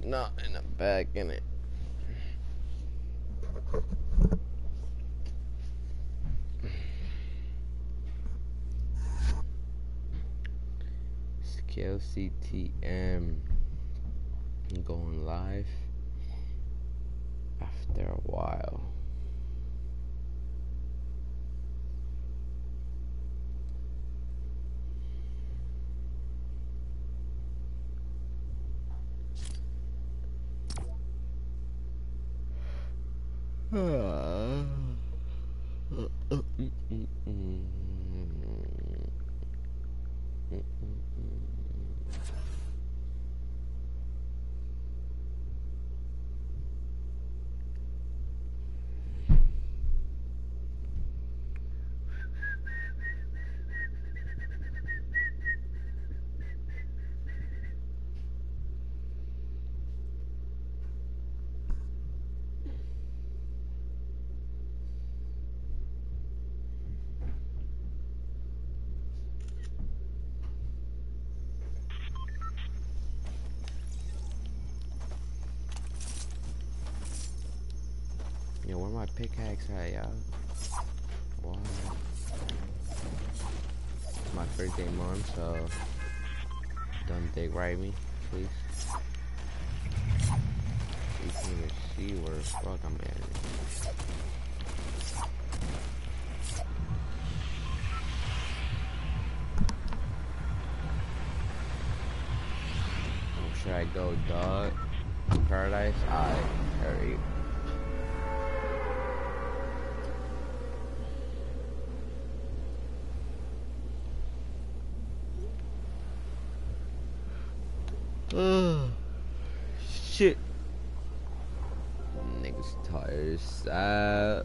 Not in the back, in it. Scale CTM going live after a while. Yo, where my pickaxe at, y'all? Wow. It's my birthday month, so don't dig right me, please. You can't even see where the fuck I'm at. Should I go dog? Paradise? Alright, hurry. Shit. Niggas tired, sad.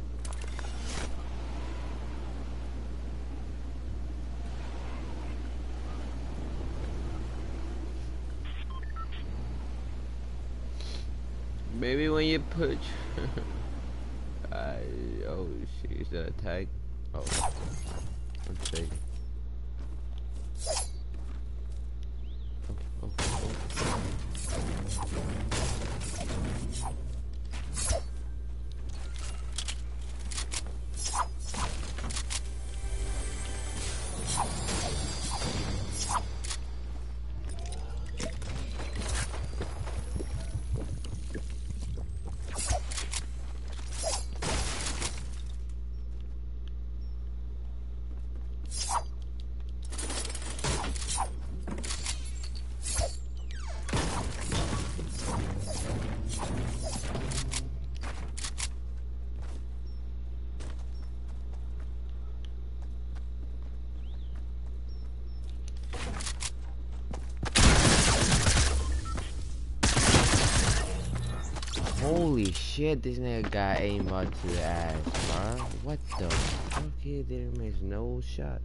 Maybe when you put oh shit, is that a tag? Oh, one second. Holy shit, this nigga got aimbot to the ass, bro. What the fuck? He didn't miss no shots.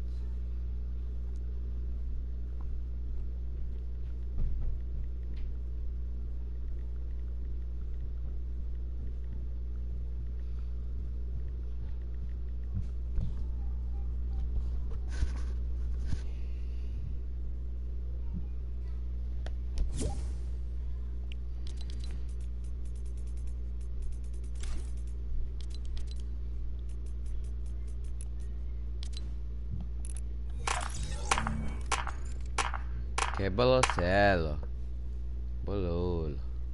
Que bolocelo. Bololo.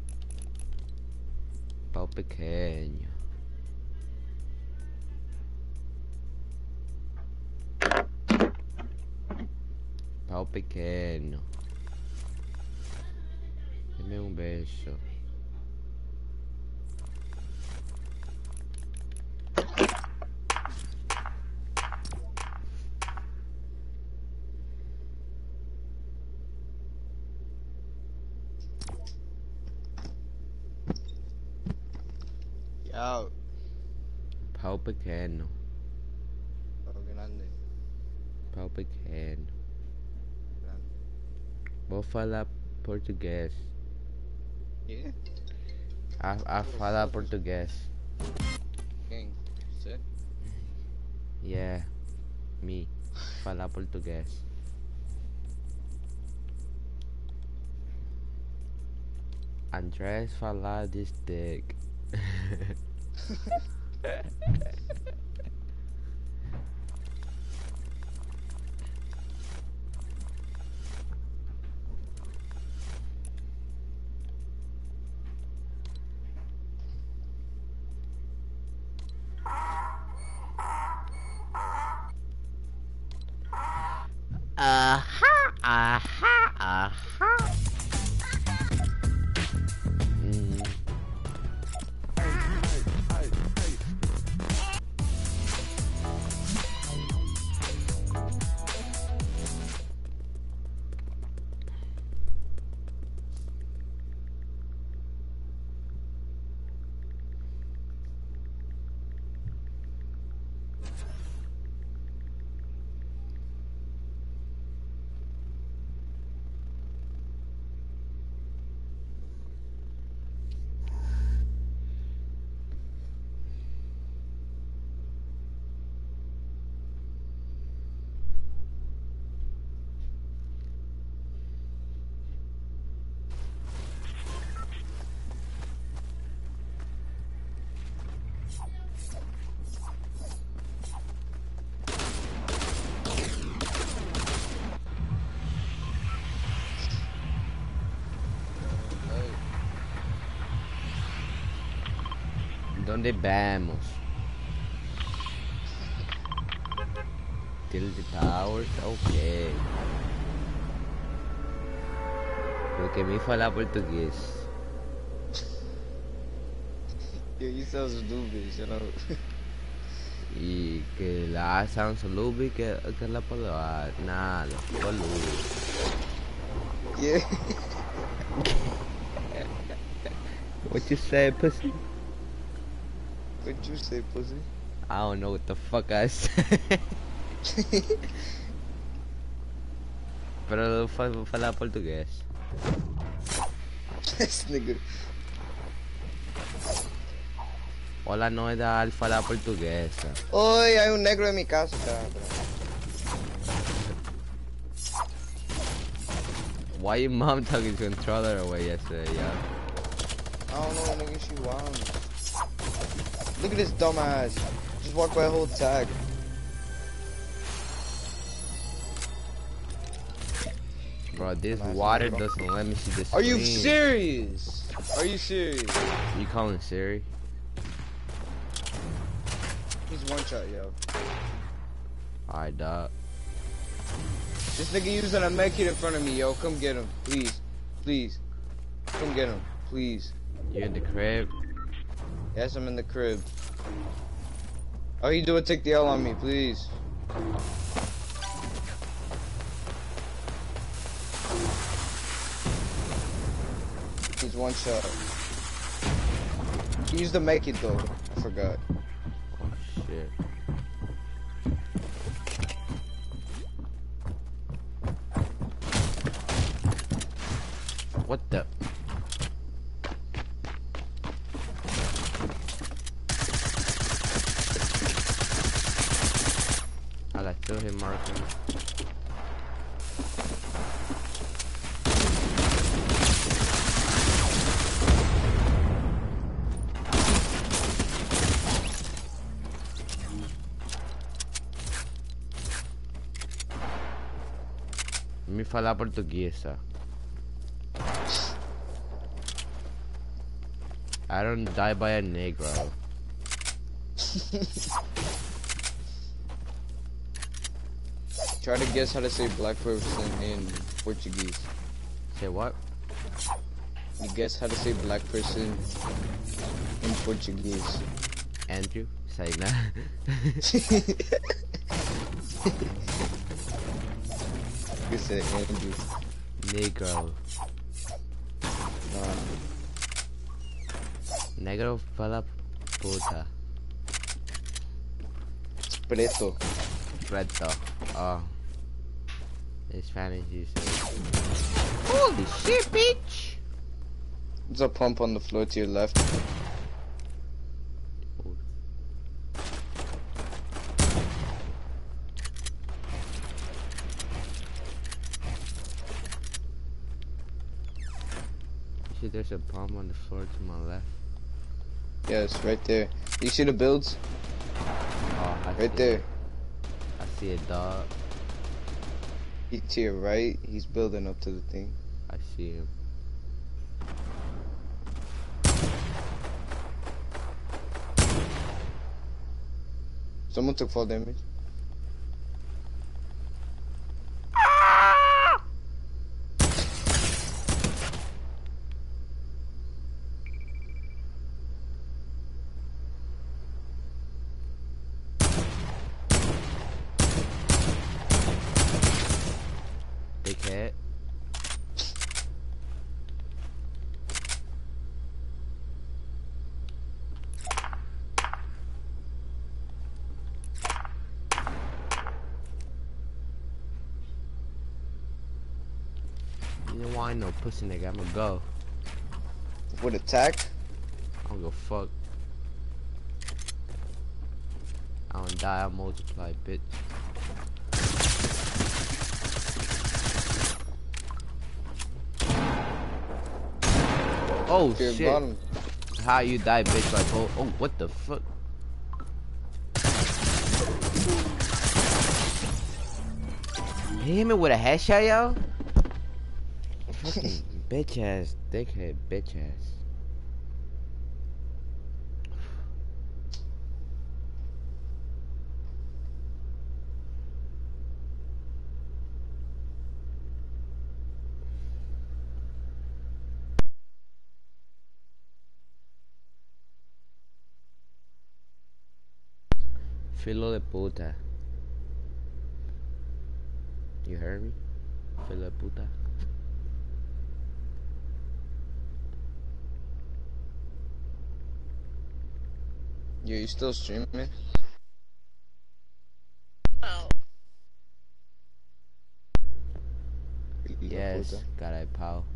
Pau pequeno. Pau pequeno. Deme un beso. Yo. Pau pequeno. Pau grande. Pau pequeno. Grande. Vou falar português. Yeah? A falar português. Quem? Você? Yeah. Me. Falar português. Andres falar this dick. Aha, aha, aha. Mm. ¿Dónde vamos? Till the towers, ok. Porque me fala português. Yo, you sound stupid, shut up. Y que la A sounds lubi que la palabra nada, boludo. Yeah. What you say, pussy? What'd you say, pussy? I don't know what the fuck I said. Pero fala português. This nigga. Hola, no es al falar portuguesa. Oye, hay un negro en mi casa, cabrón. Why your mom took his controller away yesterday, yo? I don't know, nigga, she wild. Look at this dumbass. Just walked by a whole tag. Bro, this water doesn't let me see the screen. Are you serious? Are you serious? You calling Siri? He's one shot, yo. Alright, dog. This nigga using a med kit in front of me, yo. Come get him, please. Please. Come get him, please. You in the crib? Yes, I'm in the crib. All you do is take the L on me, please. He's one shot. He used to make it though. I forgot. Oh shit. What the? I got still hit marking. Me fala portuguesa. I don't die by a negro. Try to guess how to say black person in Portuguese. Say what? You guess how to say black person in Portuguese. Andrew? Say nah. You said Andrew. Negro. Negro fala puta. It's preto. Preto. Oh. It's Spanish, you say. Holy shit, bitch! There's a pump on the floor to your left. Oh. Shit, there's a bomb on the floor to my left? Yes, right there. You see the builds? Oh, Right there. I see a dog. He's to your right. He's building up to the thing. I see him. Someone took fall damage. Big head. You know why I ain't no pussy nigga, I'ma go. With attack? I don't give a fuck. I don't die, I multiply, bitch. Oh To your shit. bottom. How you die, bitch? Like, oh, what the fuck? He hit me with a headshot, yo? Fucking bitch ass, dickhead, bitch ass. Filo de puta. You heard me? Filo de puta. Yeah, you still streaming? Oh. Yes, caray, pal.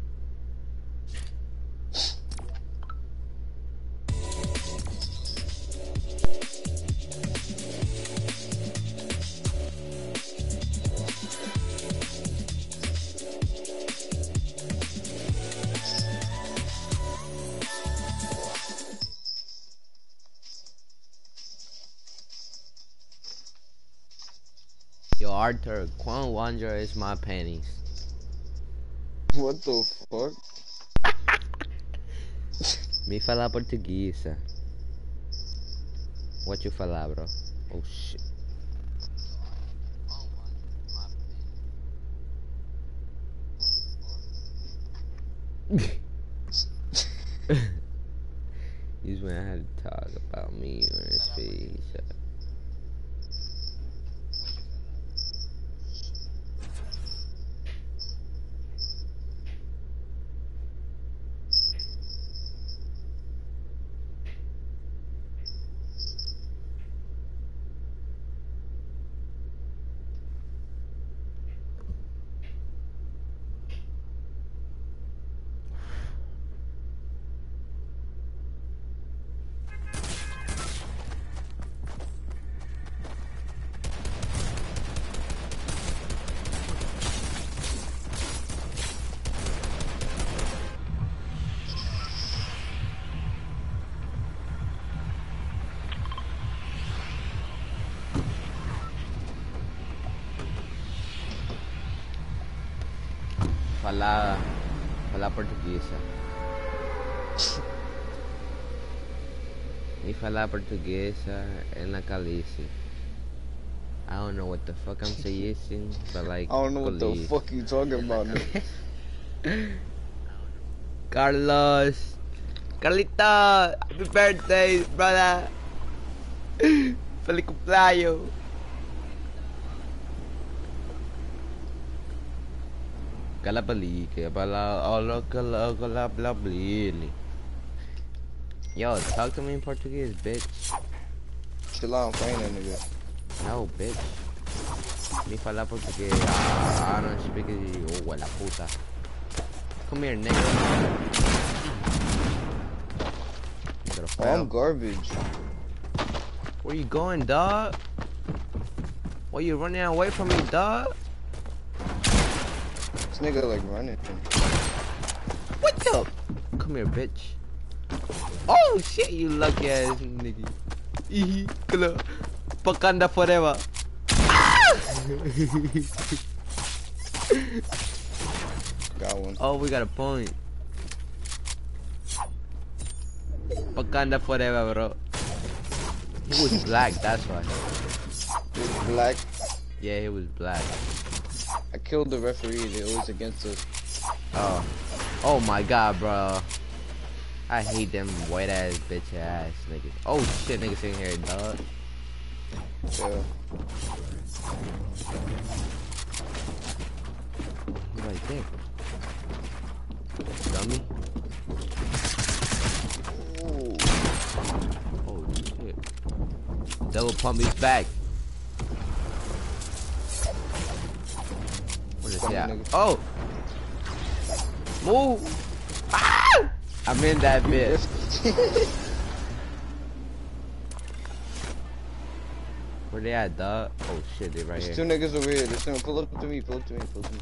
Yo, Arthur, Quan Wonder is my panties. What the fuck? Me fala portuguesa. What you fala, bro? Oh shit. He's when I had to talk about me on his face. Fala portuguesa. Me fala portuguesa en la calice. I don't know what the fuck I'm saying, but like. I don't know what the calice. fuck you talking about, nigga. Carlos, Carlito, happy birthday, brother. Feliz cumpleaños. Calabali, yo, talk to me in Portuguese, bitch. Chill out, I'm playing that nigga. No, bitch. Me fala português. I don't speak it. Oh, la puta. Come here, nigga. Oh, I'm garbage. Where you going, dog? Why you running away from me, dog? This nigga like running. What the? Come here, bitch. Oh shit, you lucky ass nigga. Hello. Wakanda forever. Got one. Oh, we got a point. Wakanda forever, bro. He was black, that's why. He was black. Yeah, he was black. I killed the referee. It was against us. Oh. Oh my god, bro. I hate them white ass bitch ass niggas. Oh shit, niggas in here, dog. Yeah. He's right there. Dummy. Ooh. Oh shit. Double pump his back. What is that? Oh! Move! Ah! I'm in that bitch. Where they at, dog? Oh shit, they right There's here. two niggas over here. There's two. Pull up to me. Pull up to me. Pull up to me.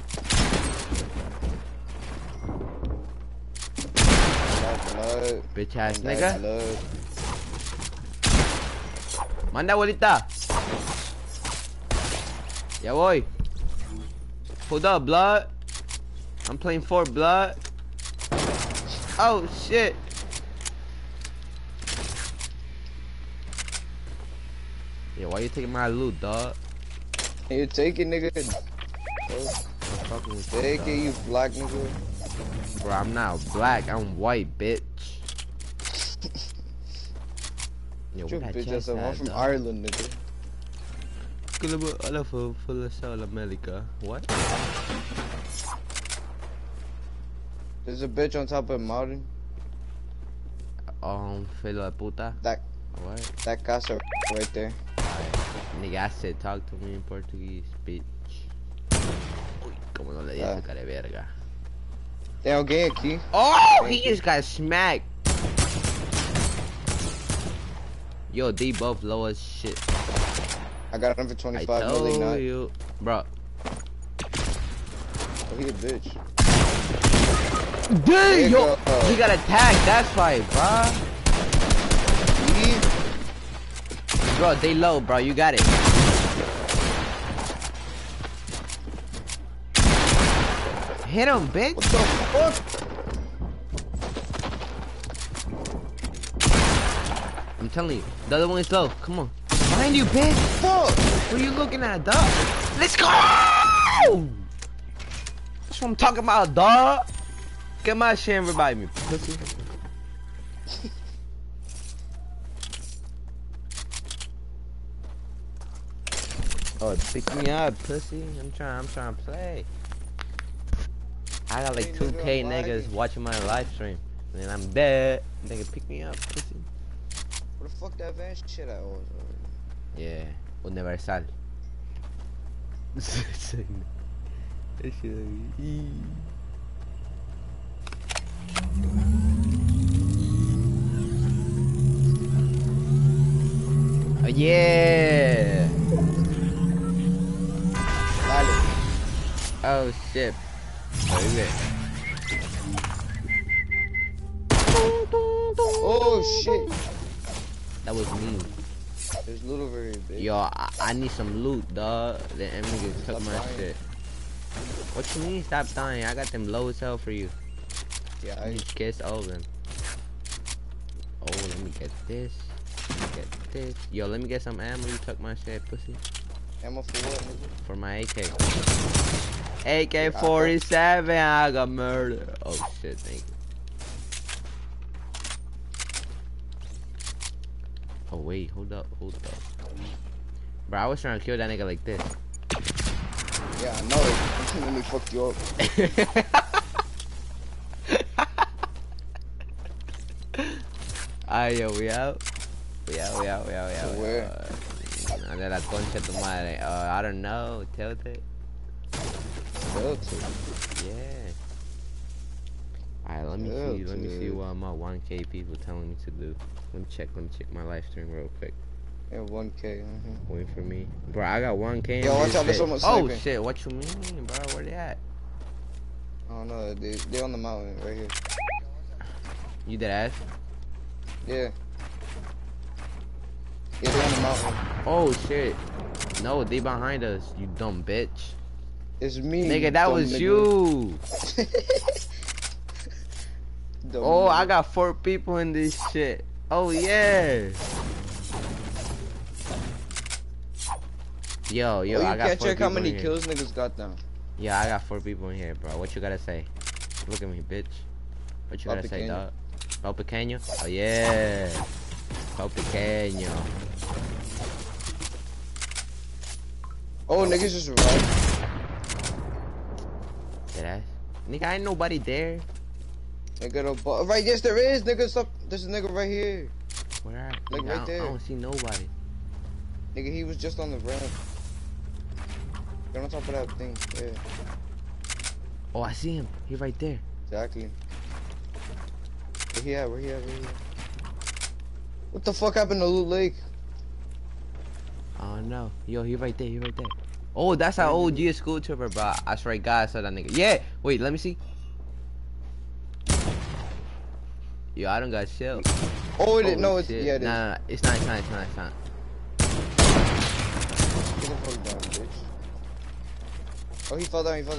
Blood. Bitch ass Blood. nigga. Blood. Manda bolita. Ya voy. Hold up, blood. I'm playing for blood. Oh shit. Yeah, why you taking my loot, dog? You take it, nigga. Take it, you black nigga. Bro, I'm not black. I'm white, bitch. Yo, Your where that bitch chest ass. I'm at, from dog? Ireland, nigga. Full South America. What? There's a bitch on top of a mountain. Filo de puta. That What? casa right there. Nigga, I said talk to me in Portuguese, bitch. Uy, como no le di esa cara de verga. Damn, get a key. Oh, he just got smacked. Yo, they both low as shit. I got him for I 25. No, they not. told you, bro. Oh, he a bitch. Dude, yo, go. he got attacked. That's why, bro. Bro, they low, bro. You got it. Hit him, bitch. What the fuck? I'm telling you, the other one is low. Come on. Behind you, bitch. Fuck! What are you looking at, dog? Let's go! That's what I'm talking about, dog. Get my shit and revive me, pussy. Oh, pick me up, pussy. I'm trying to play. I got like Hey, 2K nigga, I'm niggas lagging. watching my live stream. And then I'm dead. Nigga, pick me up, pussy. Where the fuck that van shit at was? Yeah, universal. That shit oh, yeah. Dale. Oh shit. Baby. Oh shit. That was me. There's loot over here, bitch. Yo, I need some loot, dog. The enemy took Stop my dying. shit. What you mean stop dying? I got them low as hell for you. Yeah, I I just guess all of them. Oh, let me get this. Let me get this. Yo, let me get some ammo. You took my shit, pussy. ammo for what, nigga? For my AK. AK-47, I got murder. Oh shit, thank you. Oh wait, hold up. Bro, I was trying to kill that nigga like this. Yeah, I know. Let me fuck you up. Alright, yo, we out. We out. Where? De la concha tu madre. I don't know. Telltale. Yeah. Alright, let me see. Let me see what my 1K people telling me to do. Let me check my live stream real quick. Yeah, 1K. Wait for me. Bro, I got 1K. Yo, in watch this out, there's bitch. someone Oh sniping. shit, what you mean, bro? Where they at? I don't know. They on the mountain right here. You dead ass? Yeah. Yeah, they're on the mountain. Oh shit. No, they behind us, you dumb bitch. It's me. Nigga, that was nigga. you. Oh, nigga. I got 4 people in this shit. Oh yeah. Yo, Oh, I got 4 can't check how people many in here. kills niggas got now. Yeah, I got 4 people in here, bro. What you gotta say? Look at me, bitch. What you gotta say, dog? Pau pequeño? Oh yeah. Pau pequeño. Oh, niggas just revived. Did I? Nigga, ain't nobody there. Nigga, right, yes there is, nigga, stop. There's a nigga right here. Where at? Like, Nigga, right there. I don't see nobody. Nigga, he was just on the ramp. Get on top of that thing, yeah. Oh, I see him. He right there. Exactly. Where he at? What the fuck happened to Loot Lake? Oh no. Yo, he right there. Oh, that's our old G school trooper, bro. I swear to God, I saw that nigga. Yeah. Wait, let me see. Yo, I don't got shell. Oh, no, shit. yeah, it is. Nah, it's not. Get the fuck down, bitch. Oh, he fell down.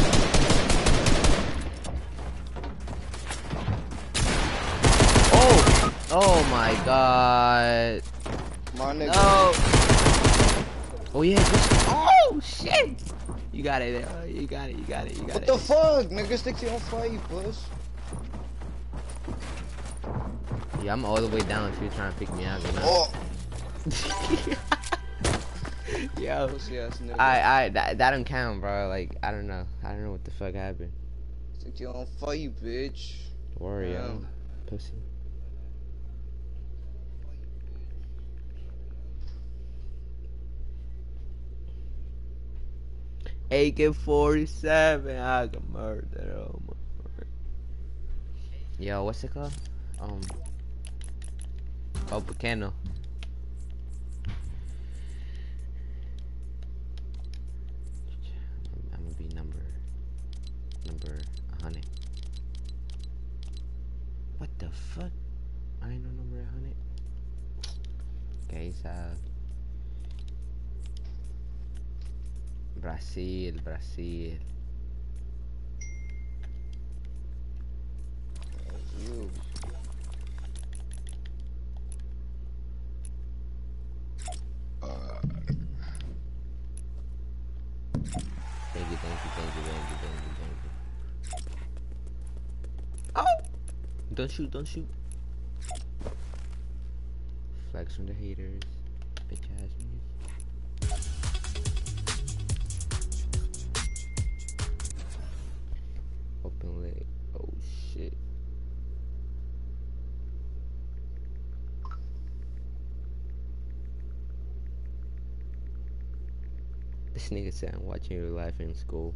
Oh my God. My nigga. No. Oh yeah. Oh shit. You got it. You got it. What the fuck? Nigga, stick to your fight, puss. Yeah, I'm all the way down if you're trying to pick me out. You know? Oh. Yo. Pussy ass nigga. That don't count, bro. Like, I don't know what the fuck happened. Stick to your own fight, bitch. Don't worry, yo. Pussy. AK-47, I got murdered. Oh my God. Yo, what's it called? Pequeño. I'm gonna be number 100. What the fuck? I ain't no number 100. Okay, so Brazil. That's you. Thank you. Oh! Don't shoot. Flex from the haters. Bitch ass niggas. Open leg. Oh shit. This nigga said I'm watching your life in school.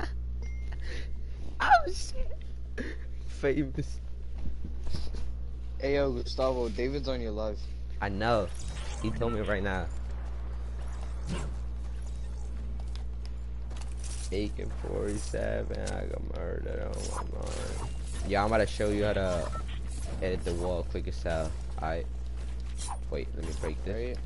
Oh shit. Famous. Hey yo, Gustavo, David's on your live. I know. He told me right now. AK-47, I got murdered. Oh my God. Yeah, I'm about to show you how to edit the wall quick as hell. Alright. Wait, let me break this. Right.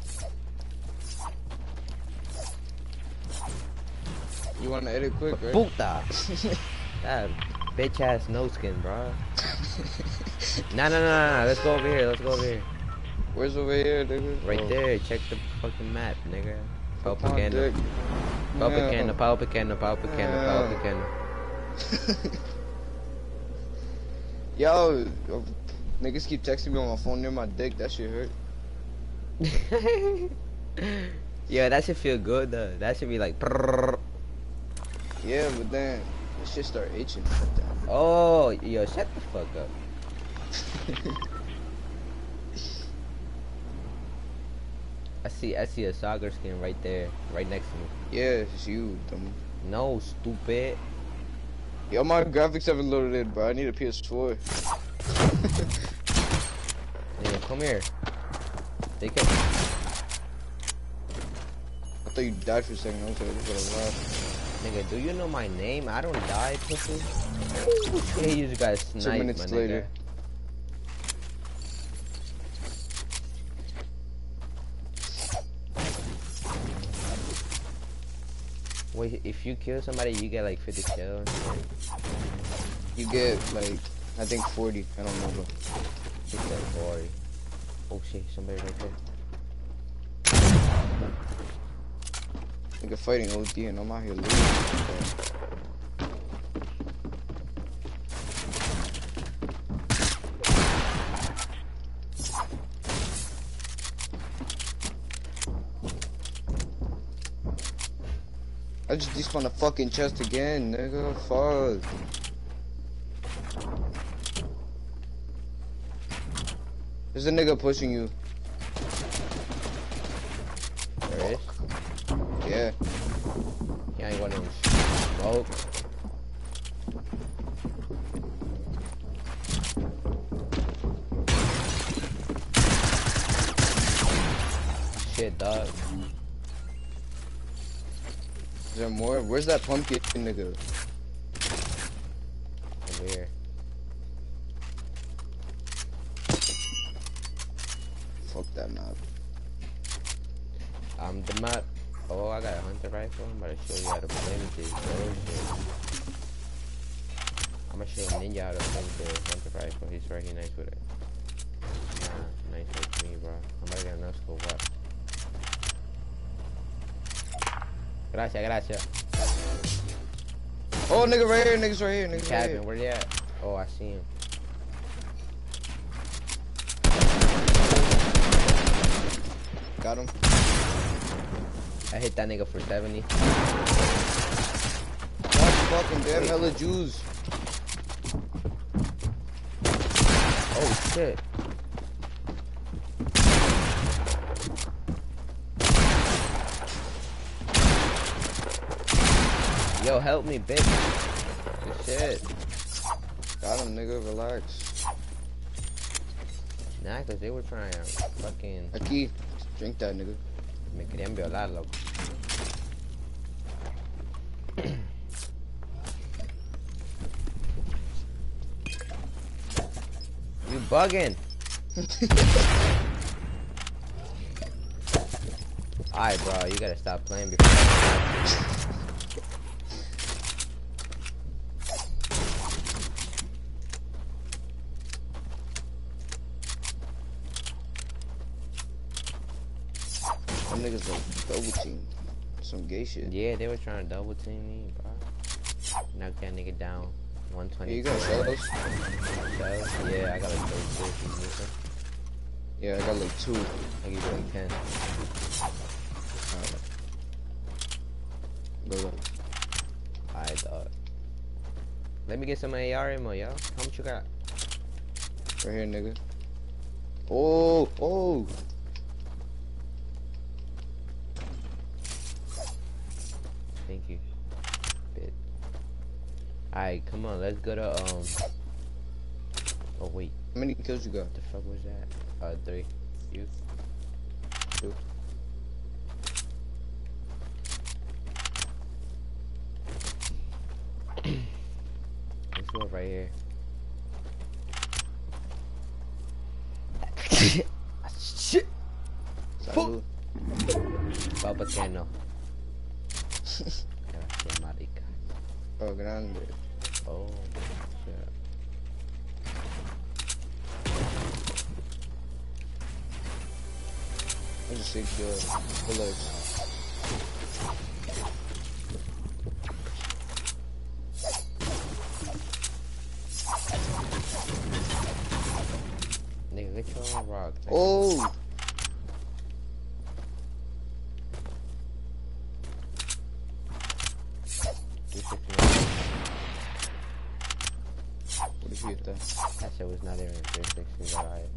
You wanna edit quick, right? Puta! That bitch ass no skin, bro. Nah. Let's go over here. Where's over here, nigga? Right there. Check the fucking map, nigga. Pau Come on, pequeño. dick. Pau pequeño. Yo, niggas keep texting me on my phone near my dick. That shit hurt. Yeah, that should feel good though. That should be like. Prrr. Yeah, but then that shit start itching. Oh, yo, shut the fuck up. I see a Sagar skin right there, right next to me. Yeah, it's you, dumb. No, stupid. Yo, my graphics haven't loaded in, bro. I need a PS4. Yeah, come here. Take it. I thought you died for a second. I was like, this is what I laughed. Nigga, do you know my name? I don't die, pussy. Hey, you just got sniped, 2 minutes my later. nigga. Wait, if you kill somebody, you get like 50 kills. You get like, I think 40. I don't know, bro. He said 40. Oh shit, somebody right there. Nigga fighting OD and I'm out here losing. I just despawned a fucking chest again, nigga. Fuck. There's a nigga pushing you. There is? Yeah. He ain't gonna even smoke. Shit, dog. Is there more? Where's that pumpkin nigga? Over here. Fuck that map. I'm the map. Oh, I got a hunter rifle. I'm about to show you how to play with this bullshit. I'm gonna show Ninja how to play with the hunter rifle. He's right here nice with it. Nah, nice with me, bro. I'm about to get another scope. What? Gracias, gracias. Oh, nigga right here, niggas right here, niggas right Cabin, here. where they at? Oh, I see him. Got him. I hit that nigga for 70. God fucking damn, hella Jews. Oh shit. Yo, help me, bitch. Good shit. Got him, nigga, relax. Nah, cause they were trying to fucking... Aquí, drink that, nigga. Me querían violar, loco. You bugging. Alright, bro, you gotta stop playing before... Them niggas like double team. Some gay shit. Yeah, they were trying to double team me, bro. Knock that nigga down. 120. Yeah, you gotta sell those? Shells? Yeah, I got like 32 if you need some. Yeah, I got like 2. I'll give you like 10. Alright. Go, go. Alright, dog. Let me get some AR ammo, yo. How much you got? Right here, nigga. Oh, oh. Thank you. Bit. Alright, come on, let's go to oh wait, How many kills you got? what the fuck was that? 3. You? 2. Let's go right here. Shit! Salud. Papa Cano. Gracias, marica. Oh, grande. Oh, shit. That's a sick job. Relax. Nigga, get your own rock. Nigga. Oh! What if you hit that? That shit was not even 360, but alright.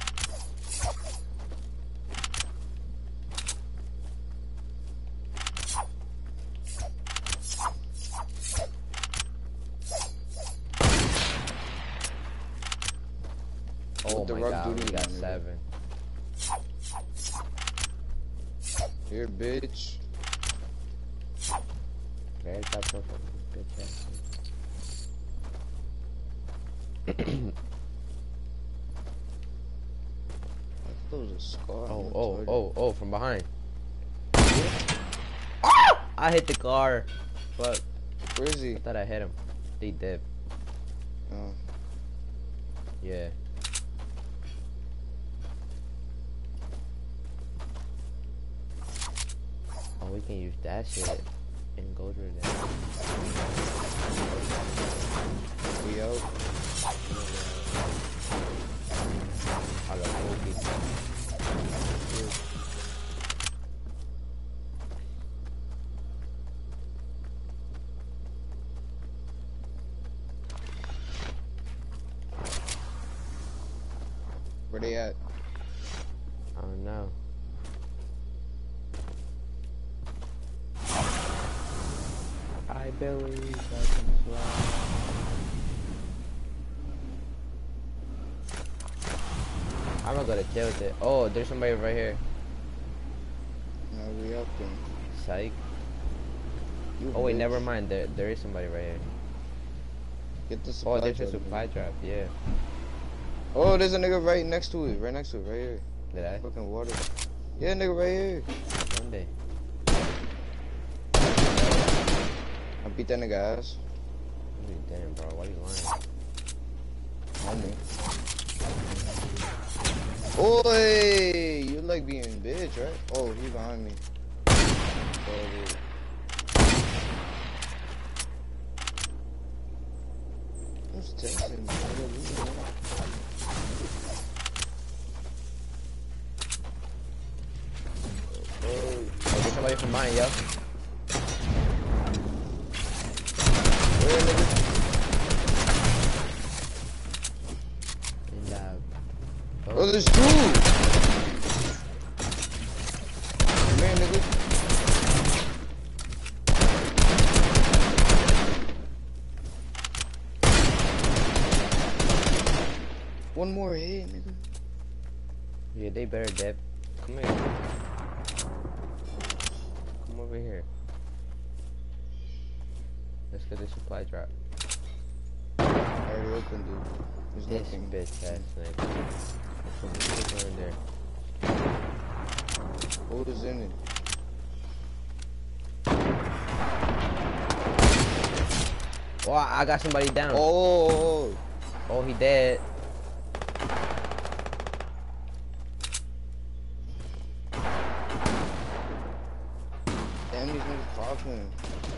Oh With the my rock god, duty we got on it. 7. Here, bitch. Where's that fucking bitch ass? I thought it was a scar. Oh, from behind. Ah! I hit the car. Fuck. Where is he? I thought I hit him. They dipped. Oh. Yeah. Oh, we can use that shit and go through that. We out. I got cookies. Where they at? I don't know. I believe I can fly. I'm not gonna chill with it. Oh, there's somebody right here. No, we up then. Psych. You Oh wait, bitch. never mind. There is somebody right here. Get the supply Oh, there's a drop, supply nigga. drop. Yeah. Oh, there's a nigga right next to it. Right next to it. Right here. Did I? Fucking water. Yeah, nigga right here. Monday. I beat that nigga ass. Damn, bro. Why you lying? I knew. Oi! You like being bitch, right? Oh, he behind me. Who's texting me? Oh, there's somebody from mine, yo. Where, nigga? In the... Oh, there's two! Come here, nigga. One more hit, nigga. Yeah, they better dip. Come here. Come over here. Let's get the supply drop. I already opened it. There's This nothing. bitch ass nigga. What's in there? What was in it? Oh, I got somebody down. Oh! Oh, he dead. Damn, these niggas popping.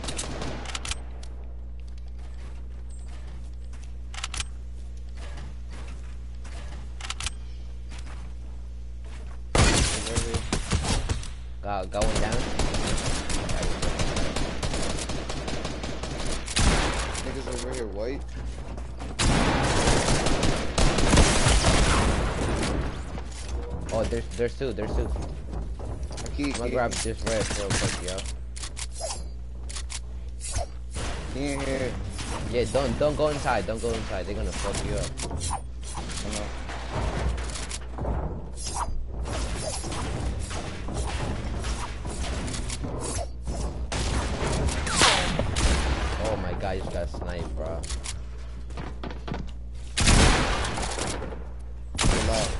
Got one down. Niggas over here white. Oh, there's two. I keep I'm gonna grab this red real quick, yo. He in here. Yeah, don't go inside. Don't go inside. They're gonna fuck you up. I know. Oh my god, you just got sniped, bro. Chill out.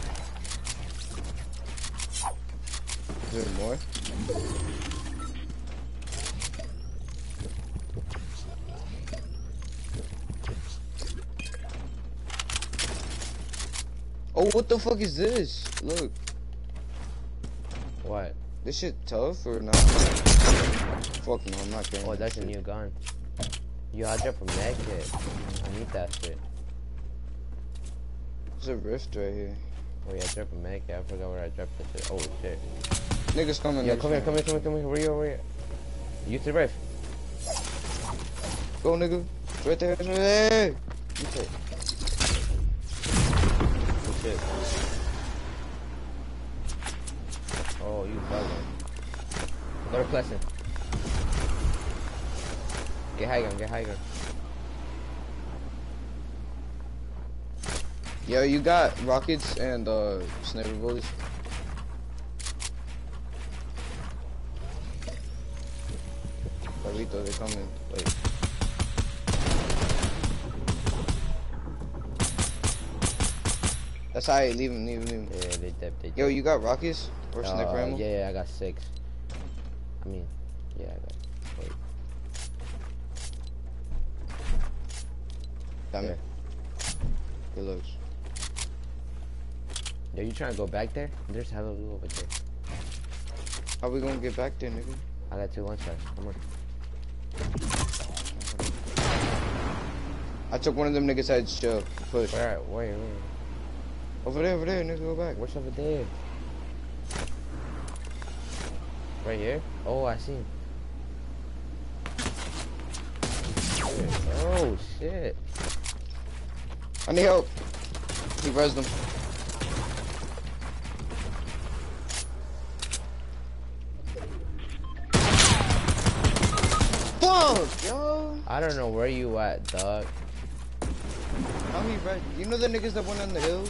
Is there more? Oh, what the fuck is this? Look, What? this shit tough or not? Fuck no, I'm not carrying Oh, that that's a shit. new gun. Yo, I dropped a med kit. I need that shit. There's a rift right here. Oh yeah, I dropped a med kit. I forgot where I dropped that shit. Oh shit. Niggas coming. Yo, next come here, time. come here, come here, come here. Where you, where you? Use the rift. Go, nigga. It's right there. It's right there. Use it. Good shit. Oh, you bugging. Go to Pleasant. Get high gun, get high gun. Yo, you got rockets and sniper bullets. Carlito, they're coming. Wait. That's alright. Leave him. Leave him. Leave him. Yeah, they dipped. Yo, you got rockets or sniper ammo? Yeah, I got 6. I mean, yeah, I got 4. Damn Yeah. it. Good looks. Yo, you trying to go back there? There's hella loot over there. How we gonna get back there, nigga? I got 2 lunch pads. Come on. I took one of them niggas' heads, chill. Push. Where? Over there, nigga, go back. What's over there? Right here? Oh, I see him. Oh, shit. I need help. He rezzed him. Fuck, yo. I don't know where you at, dog. How he rezzed? You know the niggas that went on the hill?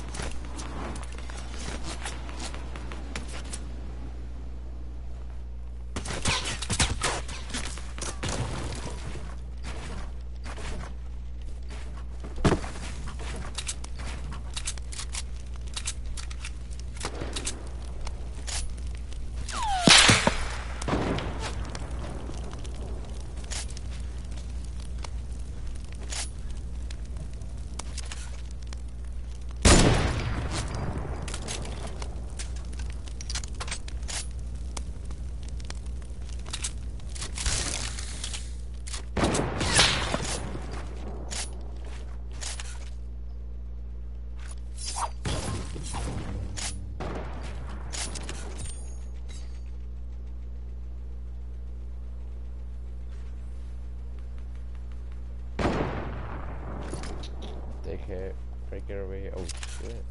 Dickhead. Break it over here. Oh, shit.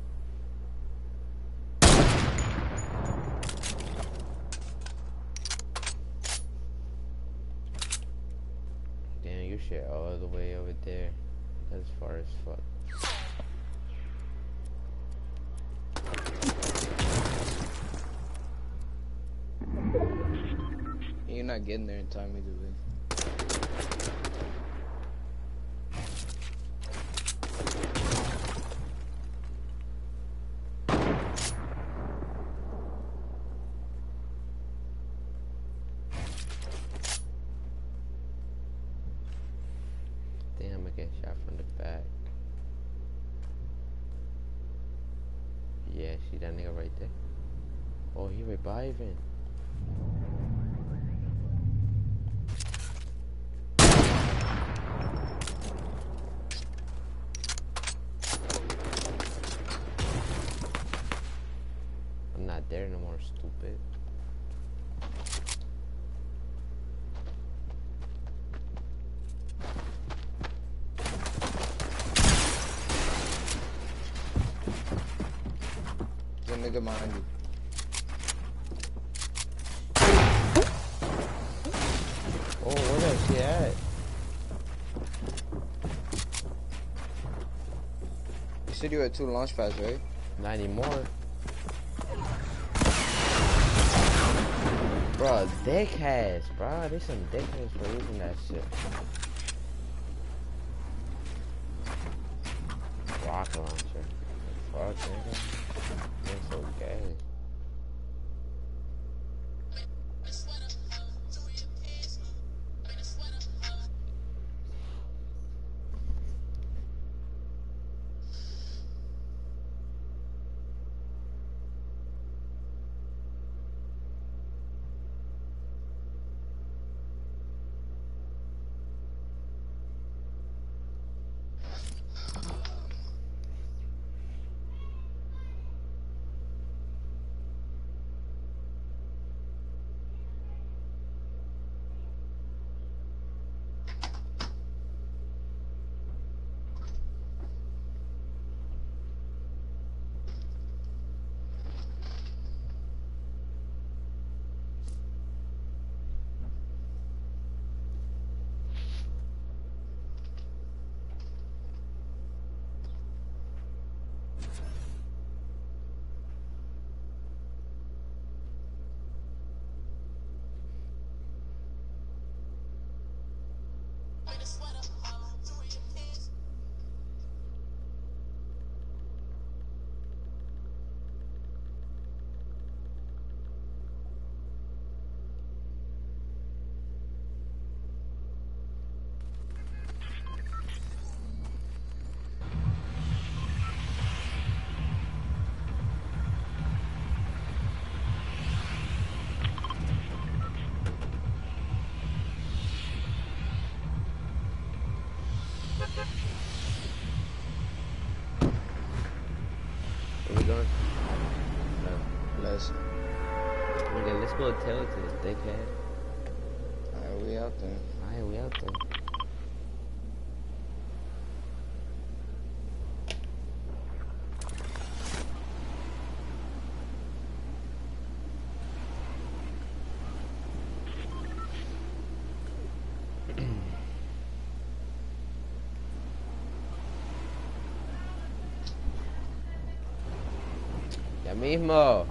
Damn, you shit all the way over there. That's far as fuck. You're not getting there in time either way. Damn, I get shot from the back. Yeah, see that nigga right there? Oh, he reviving. I'm not there no more, stupid. There's a nigga behind you. Oh, where is he at? You said you had 2 launch pads, right? Not anymore. Bro, dickheads, bro. There's some dickheads for using that shit. Rocket launcher. Fuck, nigga. That's so gay. doing? Bless. Nigga, let's go tell it to this dickhead. Alright, we out there. Alright, we out there. Ya mismo.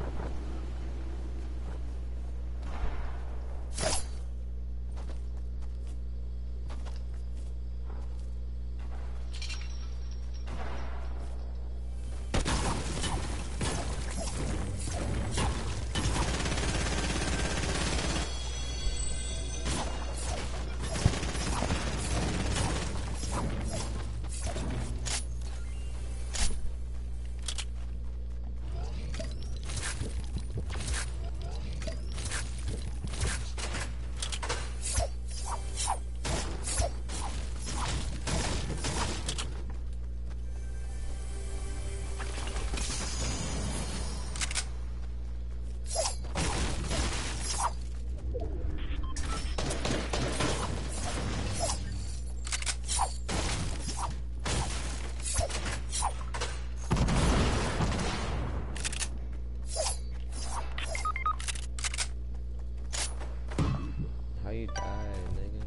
How you died, nigga?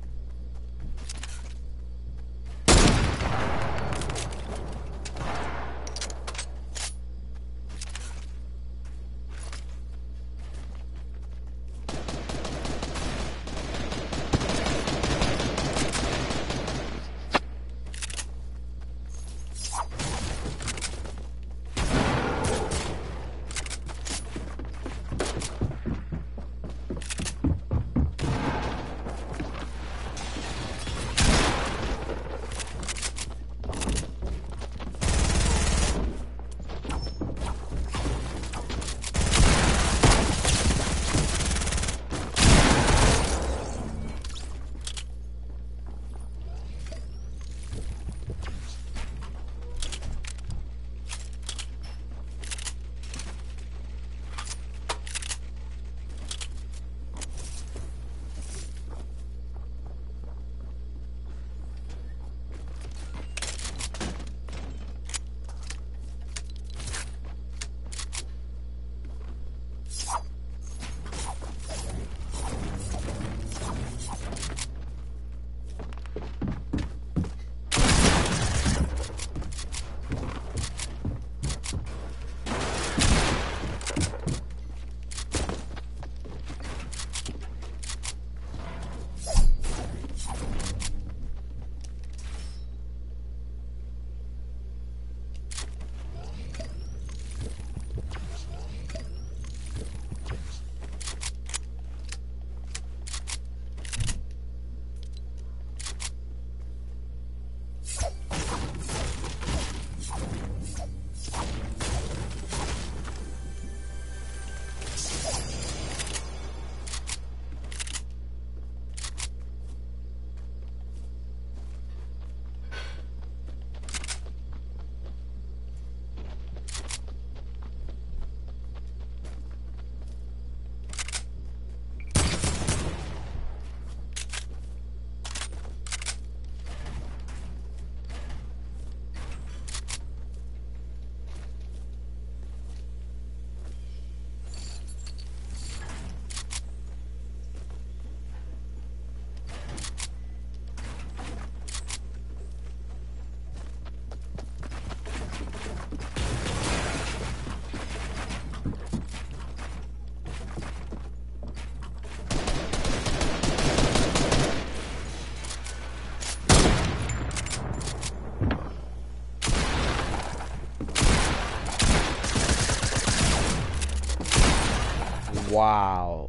Wow,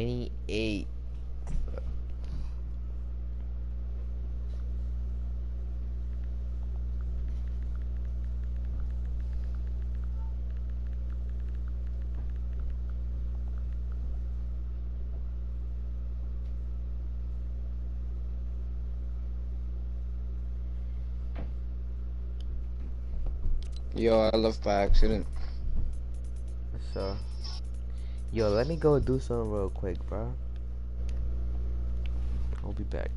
28. Yo, I left by accident. So, yo, let me go do something real quick, bro. I'll be back.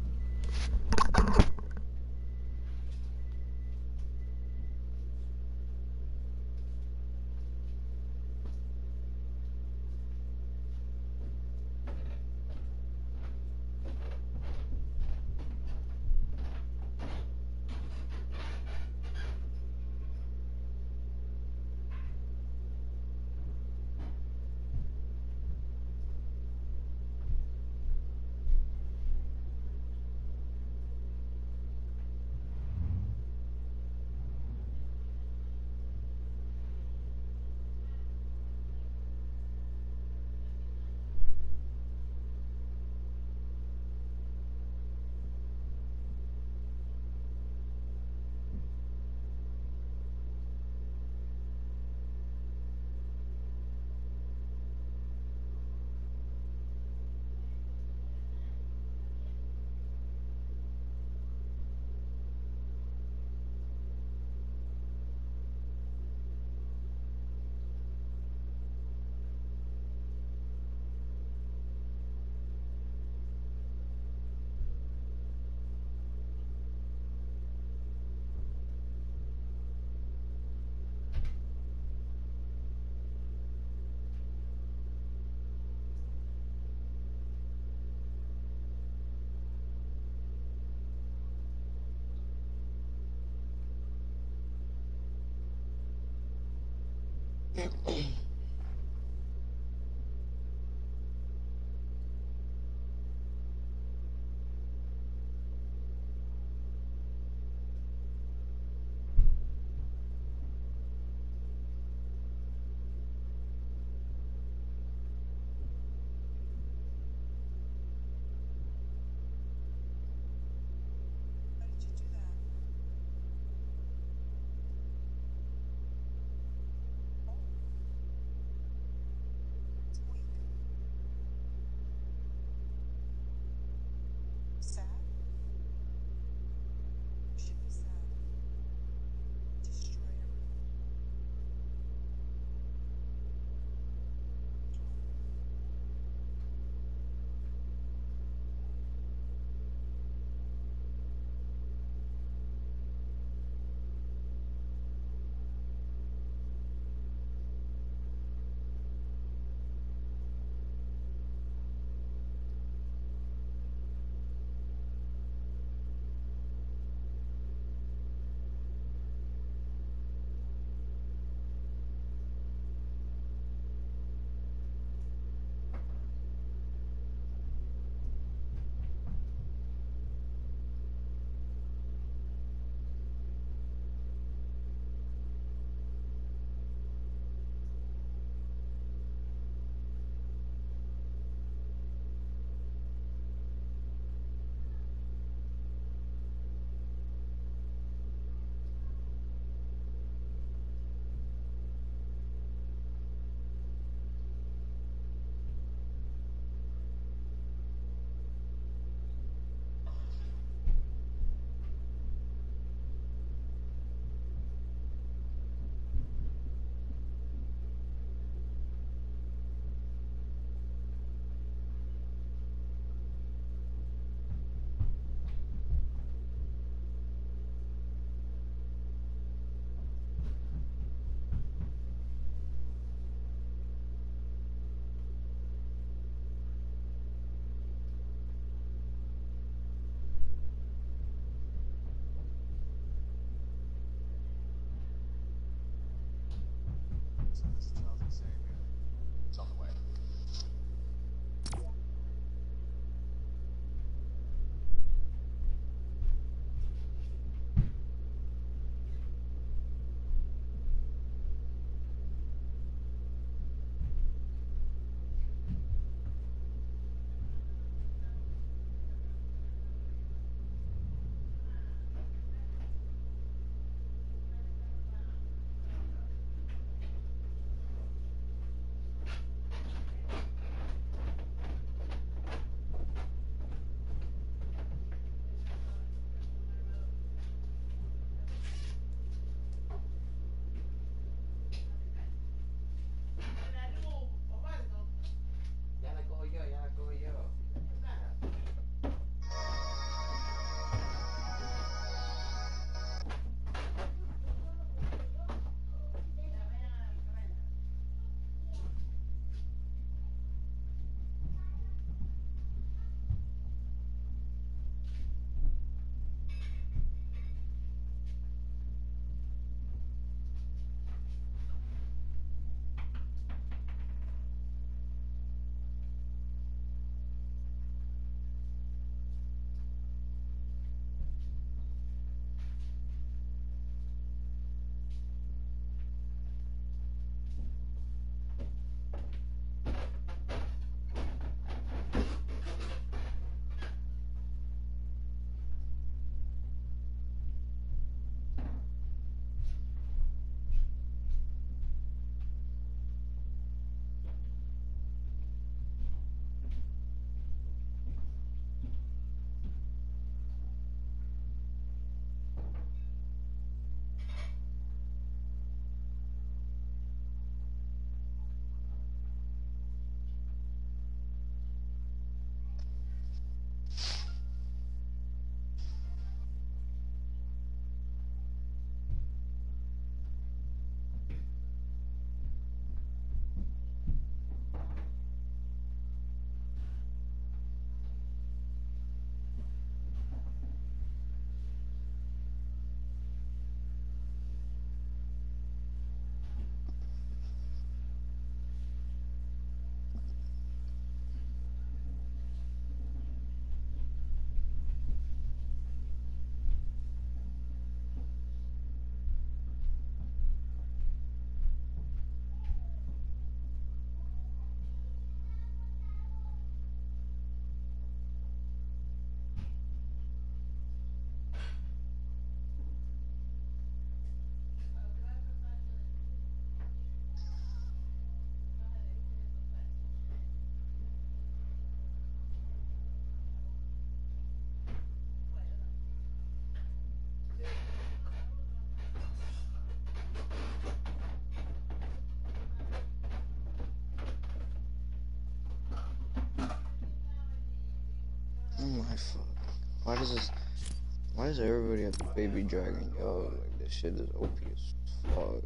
fuck. Why does everybody have the baby dragon, yo? Like, this shit is OP as fuck.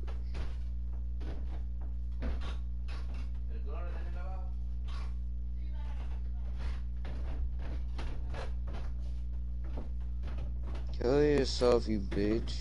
Kill yourself, you bitch.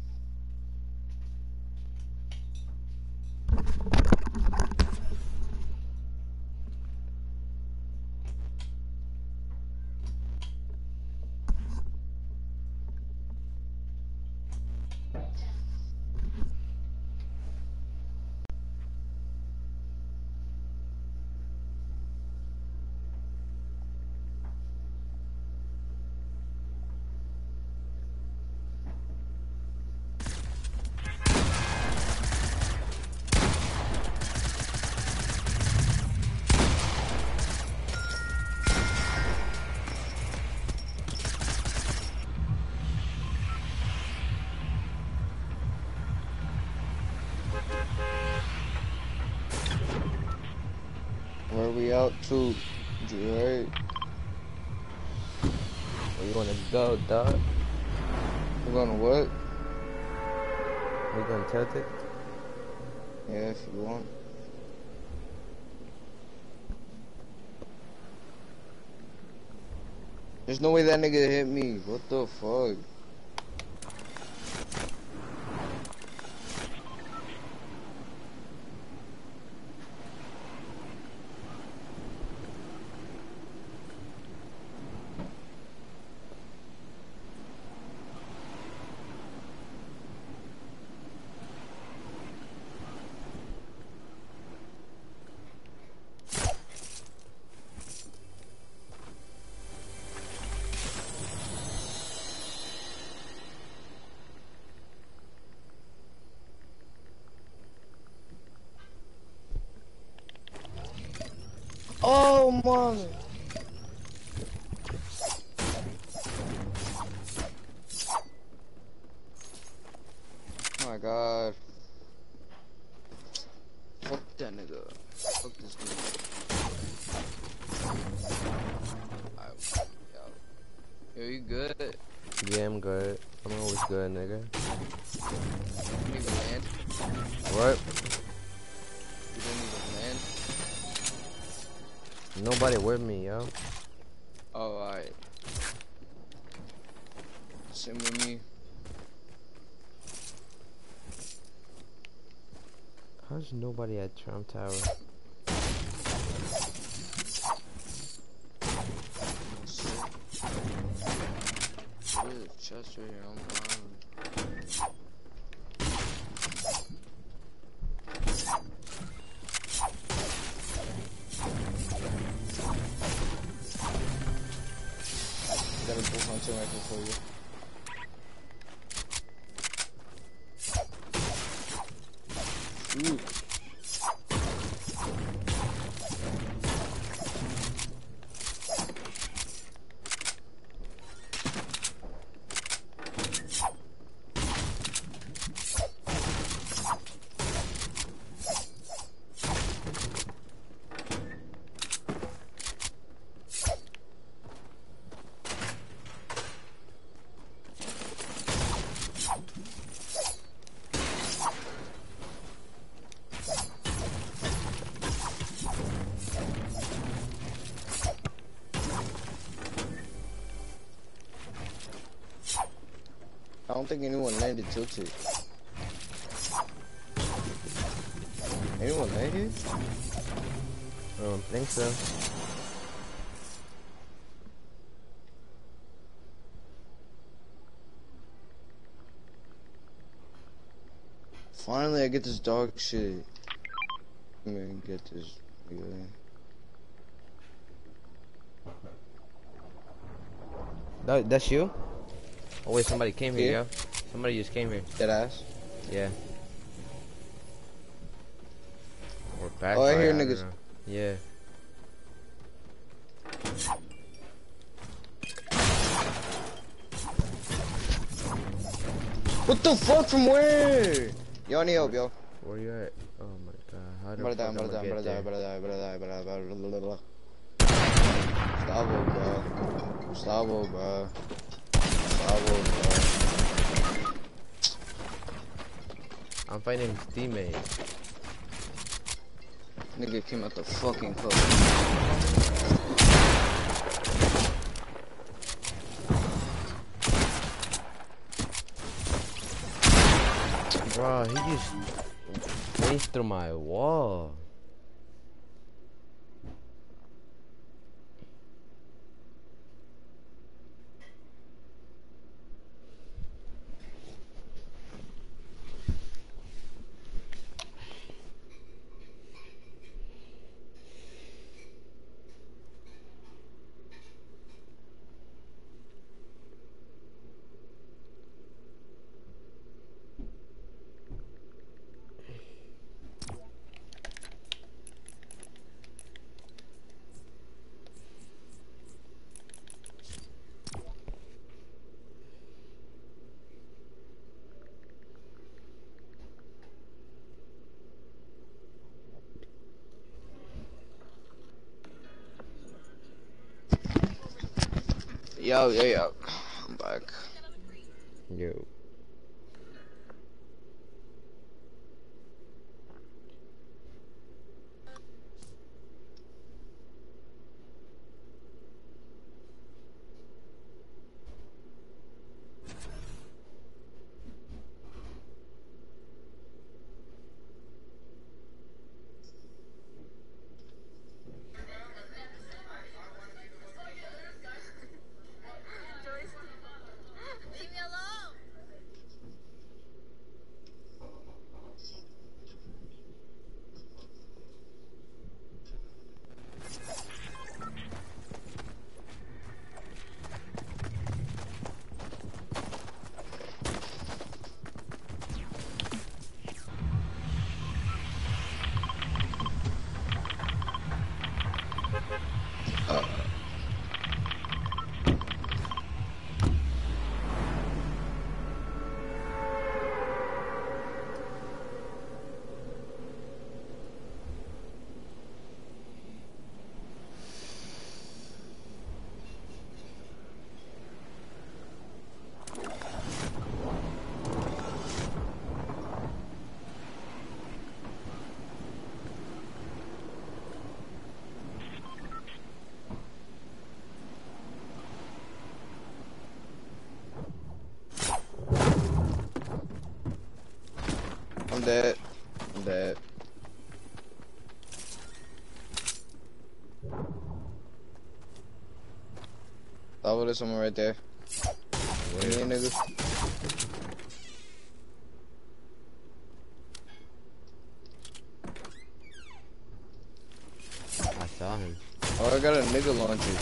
Where we out to? Right? Where you wanna go, dog? We're gonna what? We gonna tilt it? Yeah, if you want. There's no way that nigga hit me. What the fuck? Oh, mother. Oh my god. Fuck that nigga. Fuck this nigga. Yo, you good? Yeah, I'm good. I'm always good, nigga. You need to land? What? You didn't even land? Nobody with me, yo. Oh, alright. Same with me. How's nobody at Trump Tower? There's a chest right here on the island. I got a bull hunting rifle for you. Ooh. I don't think anyone landed tilted. Anyone landed? I don't think so. Finally, I get this dog shit. I'm gonna get this. Yeah. That's you? Oh wait, somebody came here, Yeah. yo. Somebody just came here. Dead ass. Yeah. We're back. Oh, I hear don't niggas. know. Yeah. What the fuck? From where? Yo, I need help, yo. Where you at? Oh my god. How I'm the about to die, fuck I'm about to die, I'm I'ma about to die, get I'm there? about to die, I'm about to die, I'm about to die, blah, blah, blah. Stop it, bro. Slavo, bro. Slavo, bro. I'm fighting his teammate. Nigga came out the fucking club. Bro, he just raced through my wall. Yo. I'm back. Yo. I'm dead. Oh, there's someone right there. Where? Me, nigga. I saw him. Oh, I got a nigga launcher.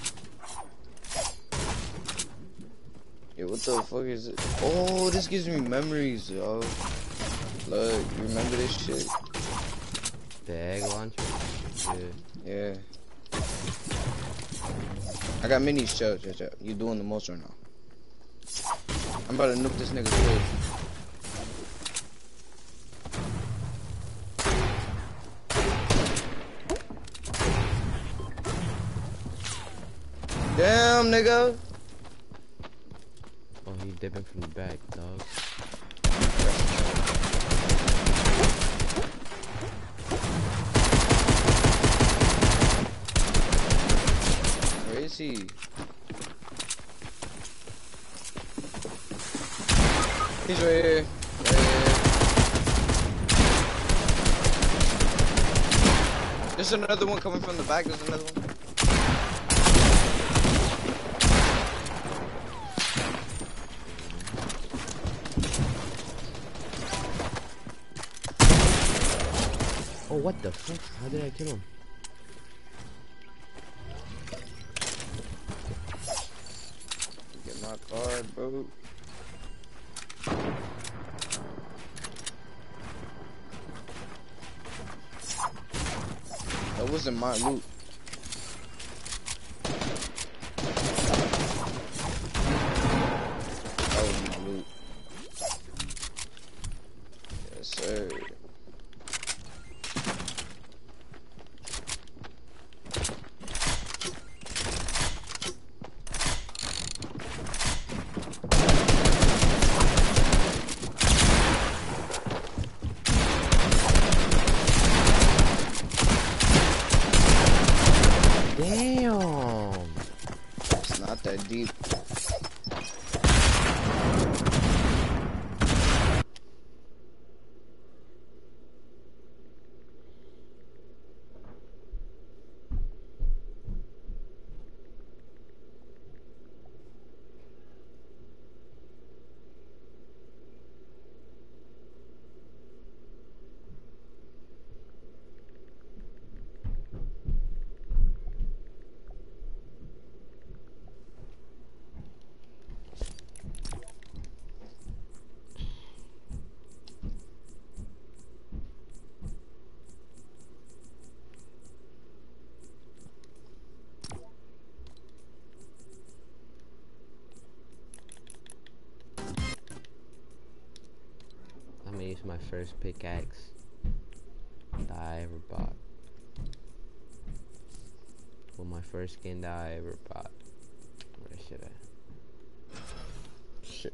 Yo, what the fuck is it? Oh, this gives me memories, yo. Look, you remember this shit? The egg launcher? Yeah. I got minis, chill. You doing the most right now. I'm about to nuke this nigga's face. Damn, nigga. Oh, he dipping from the back, dog. Where is he? He's right here. There's another one coming from the back. There's another one. Oh, what the fuck? How did I kill him? Get my card, bro. That wasn't my loot. That was my loot. Yes, sir. my first pickaxe that I ever bought. Well, my first skin that I ever bought. Where should I? Shit.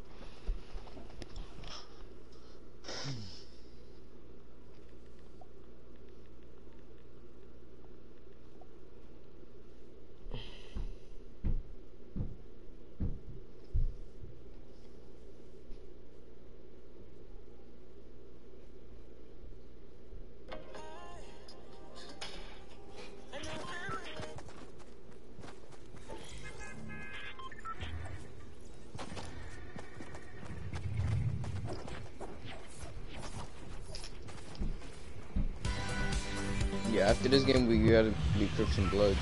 Yeah, after this game, we gotta be Crips and Bloods.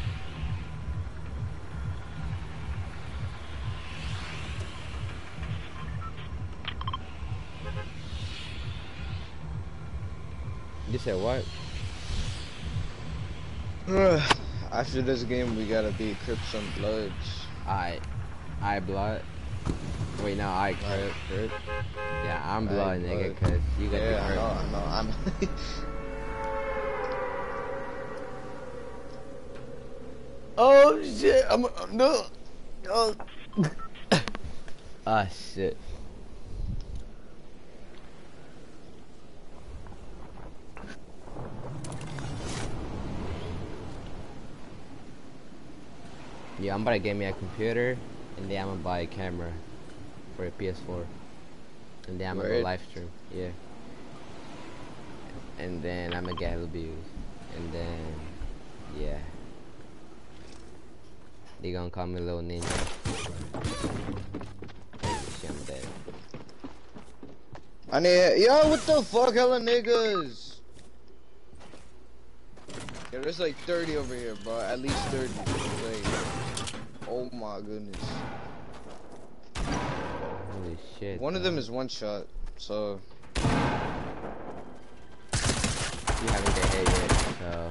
You said what? After this game, we gotta be Crips and Bloods. I blood. Wait, no, I crip. Yeah, I'm blood, nigga, cause you got the crip. I know. I'm. Oh shit! No. Oh. Ah shit. Yeah, I'm about to get me a computer, and then I'm gonna buy a camera for a PS4, and then I'm gonna go live stream. Yeah. And then I'm gonna get Halo views, and then yeah. They gonna call me Little Ninja. Shit, I'm dead. I need. Yo, what the fuck, hella niggas? Yeah, there's like 30 over here, bro. At least 30. Like, oh my goodness. Holy shit. One of them is one shot, so. You haven't get hit yet, so.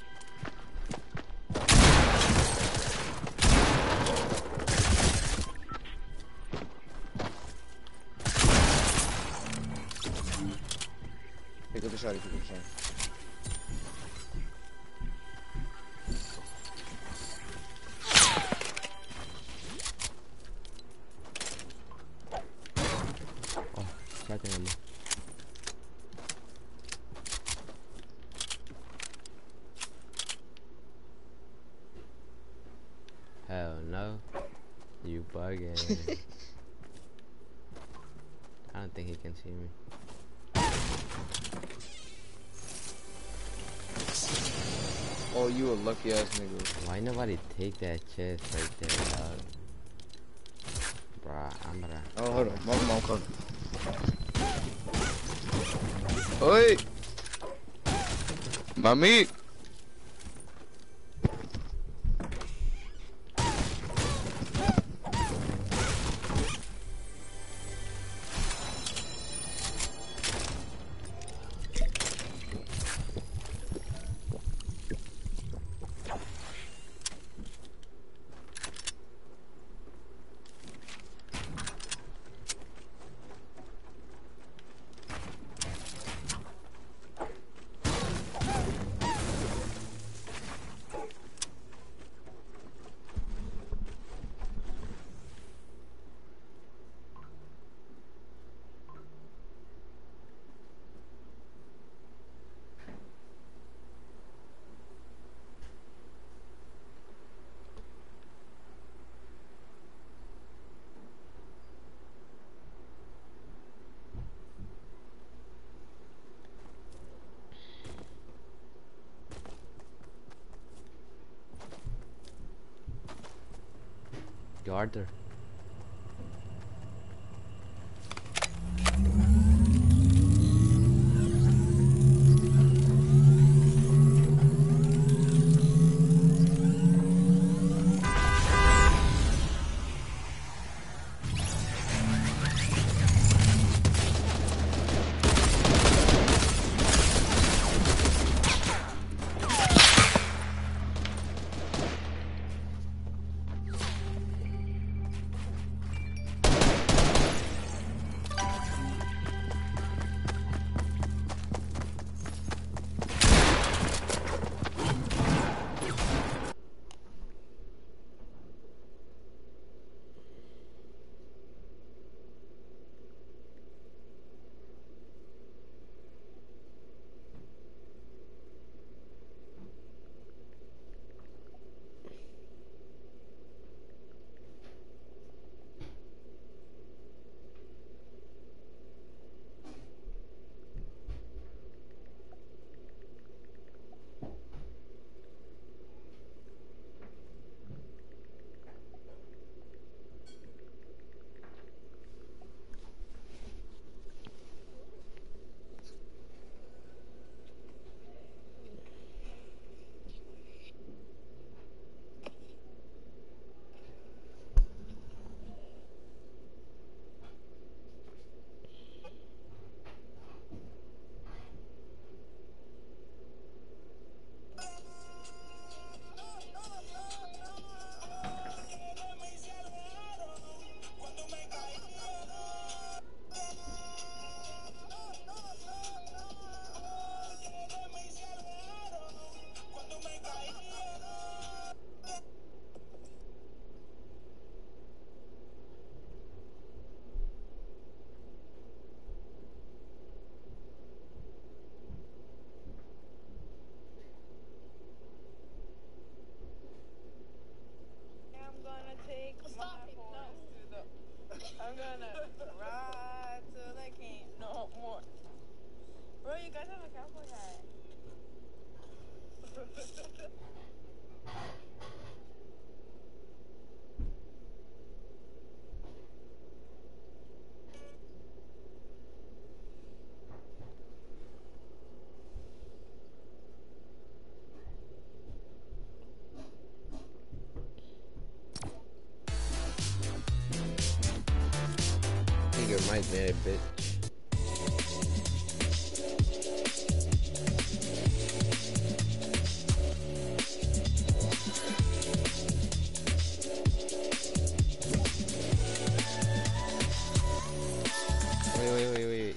Pick up the shot, pick up the shot. Oh, shotgun ammo. Hell no. You bugging. I don't think he can see me. Oh, you a lucky ass nigga. Why nobody take that chest right there, dog? Bruh, I'm gonna. Oh, hold on. Mom coming. Oi! Mami! Arthur. Yeah, bitch. Wait.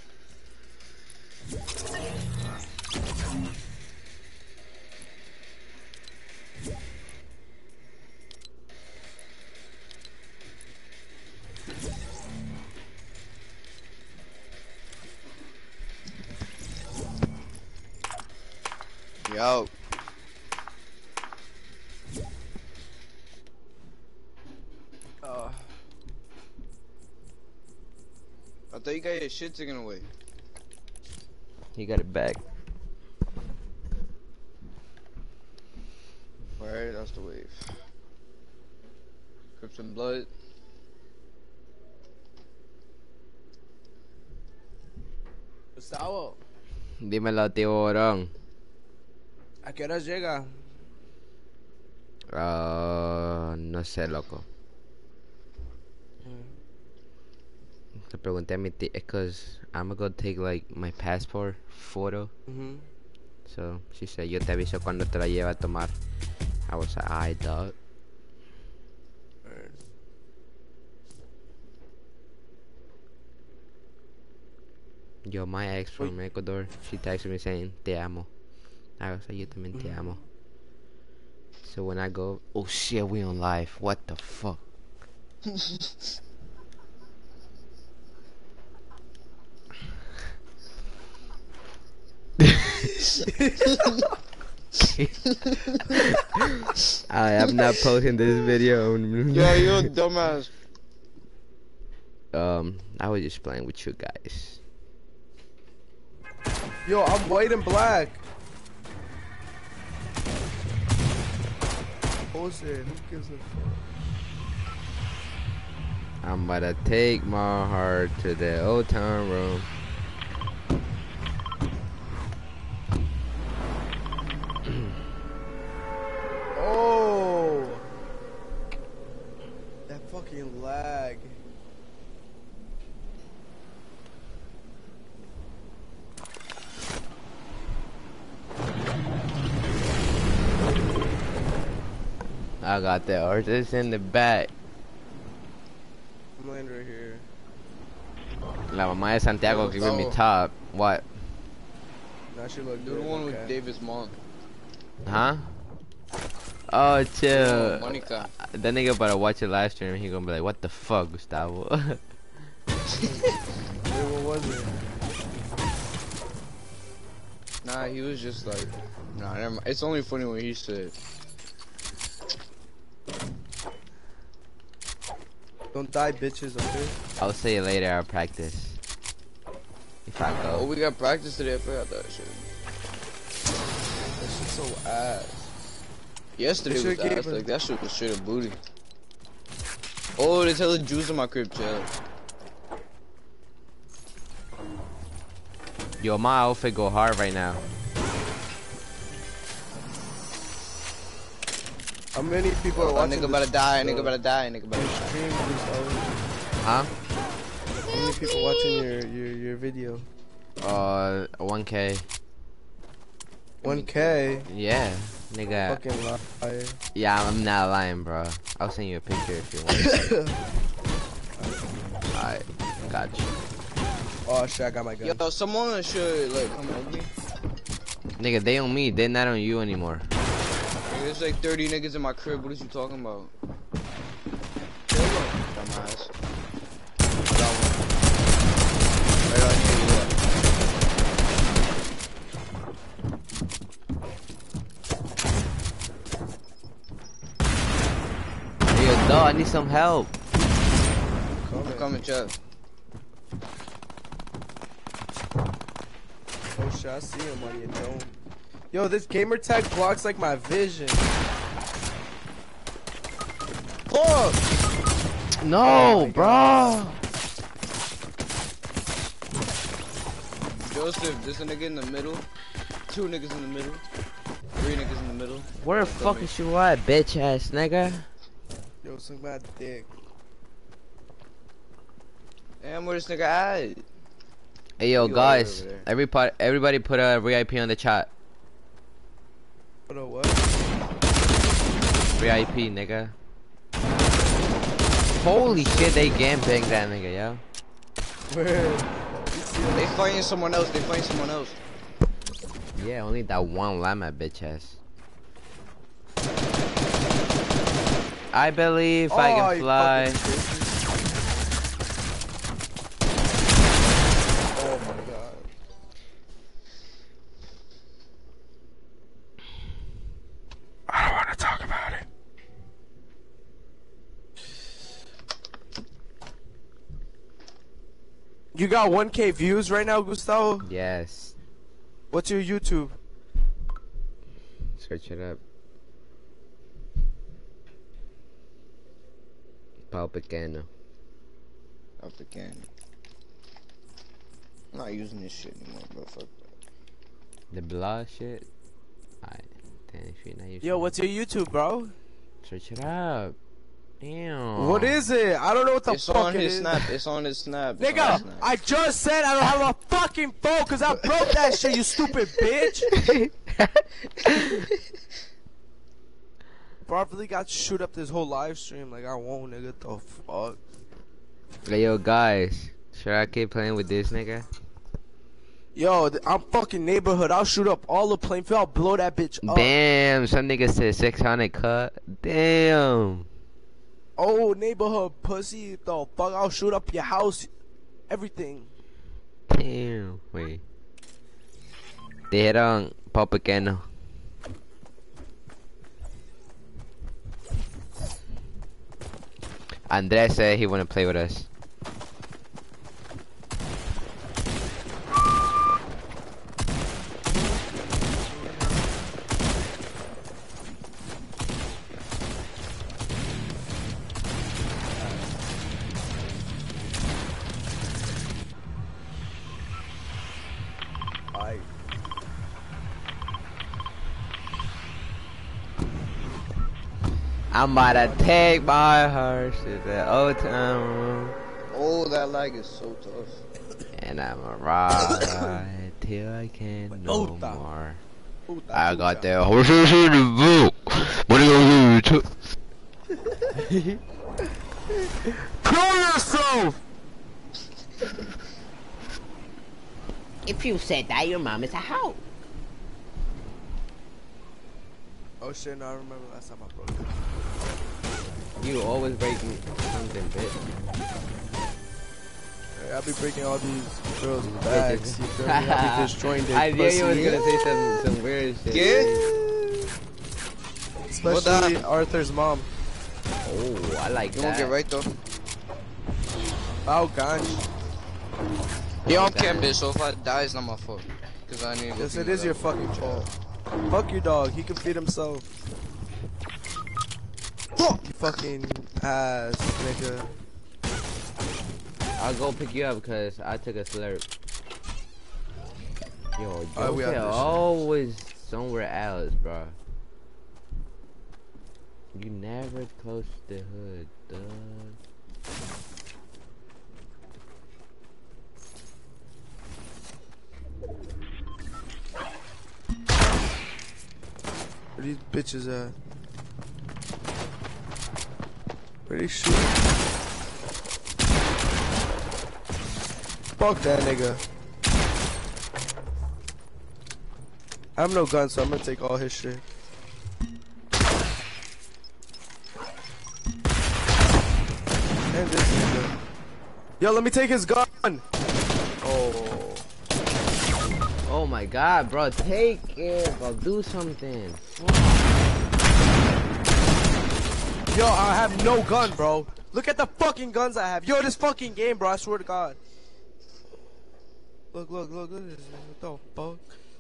Yo. I thought you got your shit taken away. He got it back. Alright, that's the wave. Crips and blood. Gustavo, Dímelo, tío Borón. ¿a qué horas llega? No sé, loco. Le pregunté a mi tía, es cause I'm gonna go take like my passport photo. So she said, yo te aviso cuando te la lleve a tomar. I was like, I dog. Yo, my ex from Ecuador, she texted me saying, te amo. I was like, yo también te amo. So when I go, oh shit, we on live. What the fuck? I am not posting this video. Yeah, you a dumbass. I was just playing with you guys. Yo, I'm white and black. Jose, who gives a fuck? I'm about to take my heart to the old town room. Oh, that fucking lag. I got the artist in the back. I'm laying right here. La mamá de Santiago giving me top. What? That should look You're good. the one Okay. with David's mom. Huh? Oh, chill. Monica. That nigga about to watch it live stream. He gonna be like, what the fuck, Gustavo? Wait, what was it? Nah, he was just like, nah, never mind. It's only funny when he said, Don't die, bitches, okay? I'll see you later at practice. If I oh, go. we got practice today. I forgot that shit. That shit's so ass. Yesterday They was should've gave ass. her- Like, that shit was straight up booty. Oh, they tell the Jews in my crib, chill. Yo, my outfit go hard right now. How many people are Oh, watching nigga about to this, die, nigga about to die, nigga about to die. stream, Gustavo? Huh? How many people watching your video? 1K. 1K? Yeah, nigga. Fucking liar. Yeah, I'm not lying, bro. I'll send you a picture if you want. Alright, got you. Oh shit, I got my gun. Yo, someone should, like, come help me. Nigga, they on me. They're not on you anymore. Nigga, there's like 30 niggas in my crib. What is you talking about? Dumbass. Got one. Right on here, Yo, dog, I need some help. I'm coming, Chad. Oh shit, I see him on your dome. Yo, this gamer tag blocks like my vision. Fuck! No, bro. Joseph, there's a nigga in the middle. 2 niggas in the middle. 3 niggas in the middle. Where the fuck is you at, bitch ass nigga? Yo, suck my dick. Damn, where this nigga at? Hey yo, You guys, over there. everybody put a VIP on the chat. Put a what? VIP, nigga. Holy shit, they gangbang that nigga, yo. Where? They fighting someone else. They fighting someone else. Yeah, only that one llama bitch ass. I believe I can you fly. fucking bitches. Oh my god. I don't want to talk about it. You got 1K views right now, Gustavo? Yes. What's your YouTube? Search it up. Pau Pequeno. Up again. I'm not using this shit anymore, bro. Fuck that. The blah shit. Alright. Then if you're not using Yo, it, what's your YouTube, bro? search it up. Damn. What is it? I don't know what the It's fuck on it his is. snap. It's on his snap. It's on his Nigga, snap. I just said I don't have a fucking phone because I broke that shit, you stupid bitch. Bro, I really got to shoot up this whole live stream like I won't, nigga. The fuck? Hey yo, guys. Should I keep playing with this nigga? Yo, I'm fucking neighborhood. I'll shoot up all the playing field. I'll blow that bitch up. Damn, some nigga said 600 cut. Damn. Oh, neighborhood pussy. The fuck? I'll shoot up your house. Everything. Damn. Wait. Dijeron Pau Pequeno. Andres said he wanna play with us. Alright. I'm about to take my horse to the old town room, Oh, that lag is so tough. and I'ma ride till I can no Puta. more. Puta, I got puta. the horses in the book. What are you gonna do? Kill yourself! If you said that, your mom is a hoe. Oh shit, no, I remember last time I broke it. You always breaking something, bitch. Hey, I'll be breaking all these girls' backs. You feel me? I'll be destroying their I knew pussy. you was gonna say some weird shit. Yeah? Especially Arthur's mom. Oh, I like You won't that. get right though. Oh, ganj. Yeah, I'm camping, bitch, so if I die, it's not my fault. Cause I need to go Yes, feed it my is your dog. fucking fault. Fuck your dog. He can feed himself. You fucking ass, nigga. I'll go pick you up because I took a slurp. Yo, Alright, we out you're this shit. always somewhere else, bro. You never close the hood, dog. Where these bitches at? Where they shooting? Fuck that nigga. I have no gun, so I'm gonna take all his shit. And this nigga. Yo, let me take his gun. Oh. Oh my god, bro, take it, bro, do something. Yo, I have no gun, bro. Look at the fucking guns I have. Yo, this fucking game, bro. I swear to God. Look at this. What the fuck?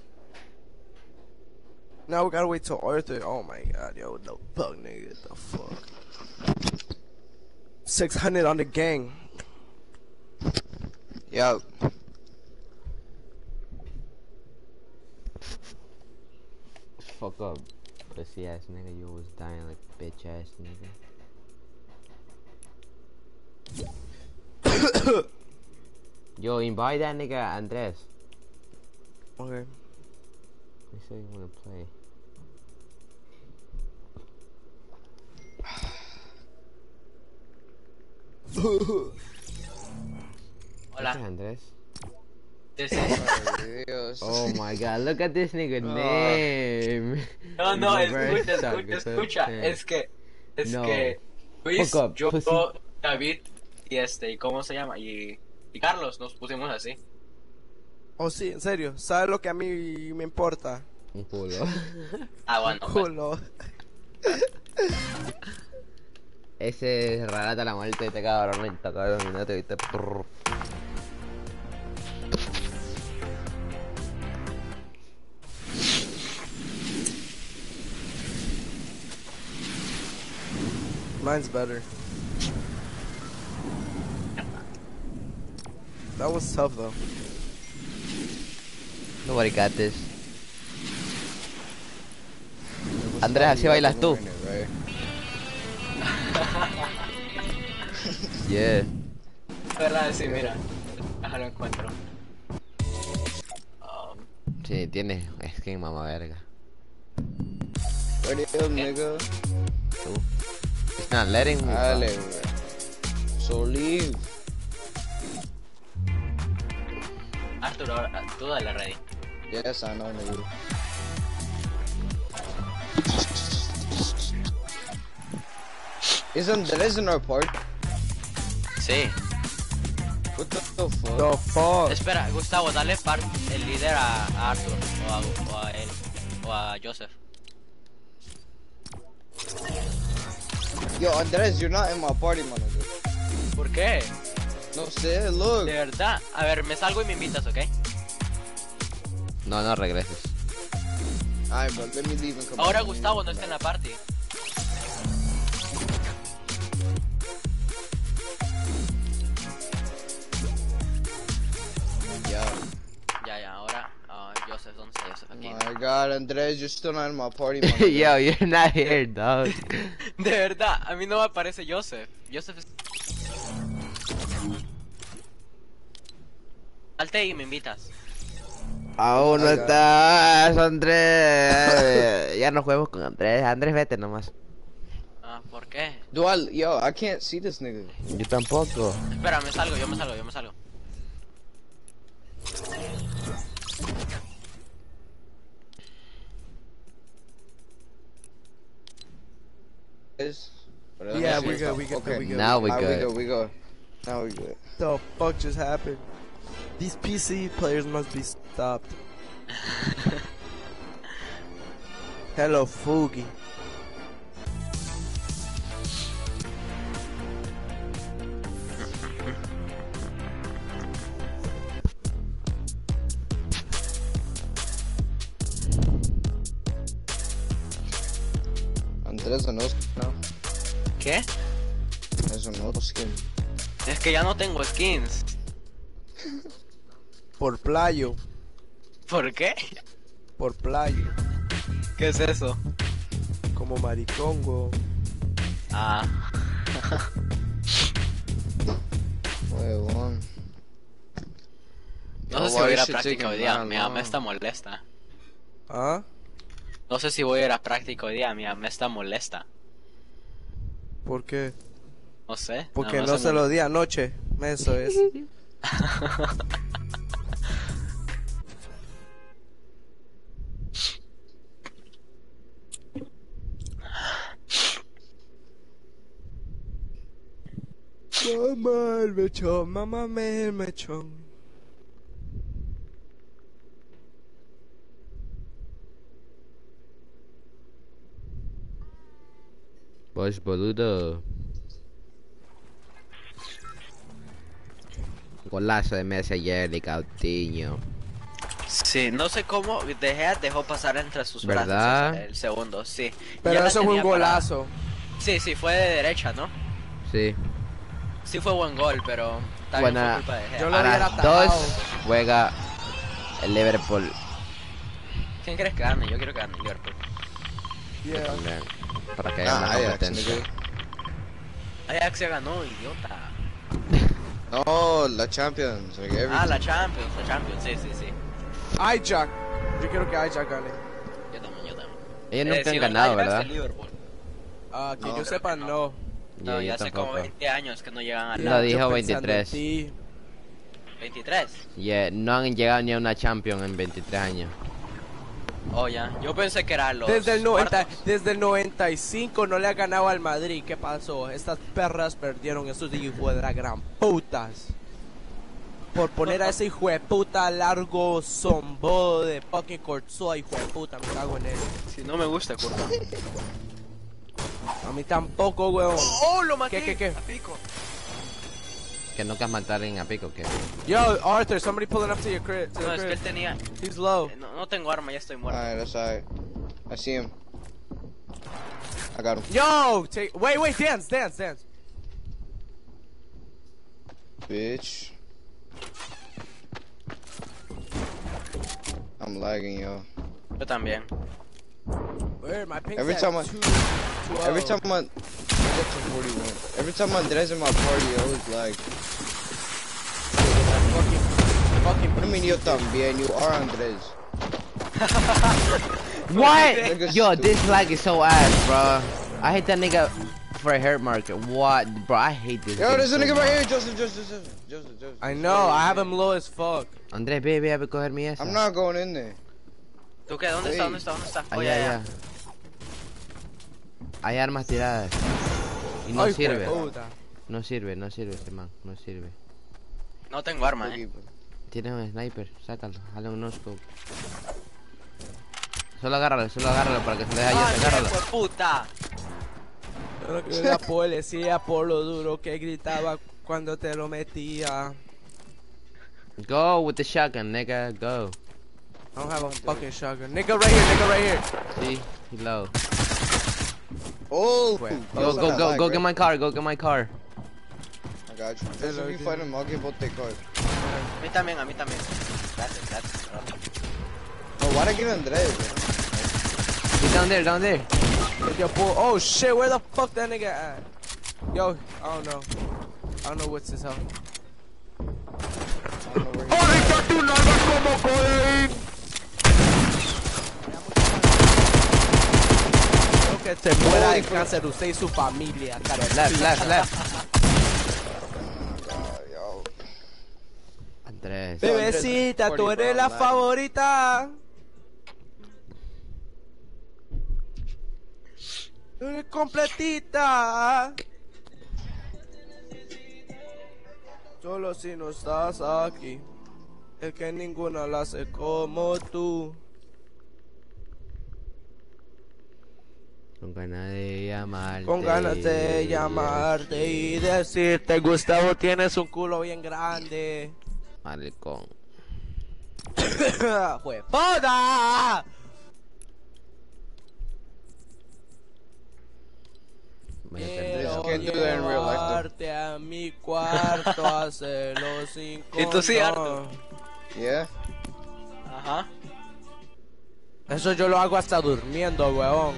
Now we gotta wait till Arthur. Oh my God, yo, what the fuck, nigga? What the fuck? 600 on the gang. Yeah. Fuck up, pussy ass nigga, you always dying like bitch ass nigga. Yo, invite that nigga Andres. Okay. He said he wanna play. Hola. What's Andres? This is- Ay, Dios. Oh my god, look at this nigga name. No, no, Reverse escucha, suck, escucha. it's okay. Es No. que Luis, Fuck up, yo, pussy. David y ¿cómo se llama? Y Carlos nos pusimos así. Oh, sí, en serio. ¿Sabes lo que a mí me importa? Un culo. Ah, bueno, pues. Culo. Ese es Rarata la muerte de este cabrón, está cabrón, minutos, viste. Mine's better. That was tough though. Nobody got this. Andrés, así bailas tú. Right? Yeah. ¿Verdad? Sí, mira. Ajá, lo encuentro. Sí, tienes skin, mamá verga. Ready up, nigga. Tú. It's not letting me. Dale, güey. So leave. Arturo, ahora, tú dale ready. Yes, I know, nigga. Isn't that isn't our part? Sí. What the fuck? The fuck? Espera, Gustavo, dale el líder a Arthur o a él o a Joseph. Yo, Andres, you're not in my party, man. Nigga. ¿Por qué? No sé, look. De verdad. A ver, me salgo y me invitas, ¿ok? No, no regreses. Alright, bro, let me leave and come Ahora back. Gustavo no está en la party. Yeah. Ya, ahora. Joseph, ¿dónde está Joseph? Aquí. My God, Andres, you're still not in my party, man. Yo, you're not here, dog. De verdad, a mí no me aparece Joseph. Joseph es... Salte y me invitas. Aún no my God. estás, Andrés. Ya no juguemos con Andrés. Andrés, vete nomás. Ah, ¿por qué? Yo, I can't see this nigga. Yo tampoco. Espera, me salgo, yo me salgo. Yeah, we good, we good, Okay. we good. Now we Alright, good. we go. Now we good. The fuck just happened? These PC players must be stopped. Hello, Fugi. Andres, no, no. ¿Qué? Eso no skin. Es que ya no tengo skins. Por playo. ¿Por qué? Por playo. ¿Qué es eso? Como maricongo. Ah. Huevón. No sé si voy a ir a práctica hoy día, mi mamá está molesta. ¿Ah? No sé si voy a ir a práctica hoy día, mi mamá está molesta. ¿Por qué? No sé. Porque nada no más se lo di anoche. Eso es. Mamá el mechón, mamá me el mechón. Pues boludo. Golazo de Messi ayer de Coutinho. Sí, no sé cómo dejó pasar entre sus ¿Verdad? brazos el segundo, sí. Pero Ya la eso fue un tenía parada. golazo. Sí, fue de derecha, ¿no? Sí. Sí fue buen gol, pero también Bueno, fue culpa de Gea. yo lo a hubiera las atajado. 2 juega el Liverpool. ¿Quién crees que gane? Yo quiero que gane el Liverpool. Yeah. También, para que haya una Ajax, competencia. nigga. Ajax ya ganó, idiota. No, la Champions. Like everything. La Champions, sí, sí, sí. Ajax. Yo quiero que Ajax gane. Yo también, yo también. Ellos nunca Si han no ganado, gana, es ¿verdad? el Liverpool. Que No, yo sepa, no. No, Yo ya hace como tampoco. 20 años que no llegan a No, nada. dijo Yo pensando en 23. ti. 23. Yeah, no han llegado ni a una Champions en 23 años. Oh, ya. Yo pensé que era los Desde el cuartos. desde el 95 no le ha ganado al Madrid. ¿Qué pasó? Estas perras perdieron, esos hijos de la gran putas. Por poner a ese hijo de puta largo zombo de fucking Courtois, hijo de puta, me cago en él. Si no me gusta, curva. A mí tampoco, weón. ¡Oh, lo maté! ¿Qué? A pico. Que nunca mataron a Pico, que Yo, Arthur, somebody pulling up to your crib. No, es que él tenía... He's low. No tengo arma, ya estoy muerto. Alright, that's alright. I see him. I got him. Yo, wait, dance. Bitch. I'm lagging, yo. Yo también. Where my ping's Every at time I- 212. Every time I get to 41. Every time Andres in my party, I always lag. Fucking What do you mean yo también? You are Andres. What? Nigga Yo, stupid. this lag is so ass, bro. I hate that nigga for a hair market. What? Bro, I hate this Yo, game there's a so nigga right much. here. Joseph. I know, I have him low as fuck. Andrés, ve a coger mi esa. I'm not going in there. ¿Tú qué? ¿Dónde está? ¿Dónde está? Oh, Allá, ya, allá. Hay armas tiradas. Y no Ay, sirve. puta. No sirve este man. No sirve. No tengo arma, Tiene un sniper. Sácalo. Dale un no-scope. Solo agárralo para que se le ¡Ay, haya. Agárralo. hijo de puta! La policía por lo duro que gritaba cuando te lo metía. Go with the shotgun, nigga. Go. I don't have a fucking shotgun. Nigga right here. See? He low. Oh, Go get my car. I got you. Just if you fight him, I'll give both their cards. A mí también. Gracias. Oh, why'd I get Andres? He's down there. Yo, oh shit, where the fuck that nigga at? Yo, I don't know what's his health. I don't know where he Quiero que se muera de cáncer usted y su familia, cara. Left. Yo. Andrés. Bebecita, tú eres la favorita. Tú eres completita. Solo si no estás aquí, es que ninguna la hace como tú. Con ganas de llamarte. Con ganas de llamarte y decirte, Gustavo, tienes un culo bien grande. Maricón. ¡Jue puta! Quiero Can't do that in real life, though. llevarte a mi cuarto a hacerlo sin ¿Y tú sí, condón. Arthur? Yeah. Ajá. Eso yo lo hago hasta durmiendo, weón.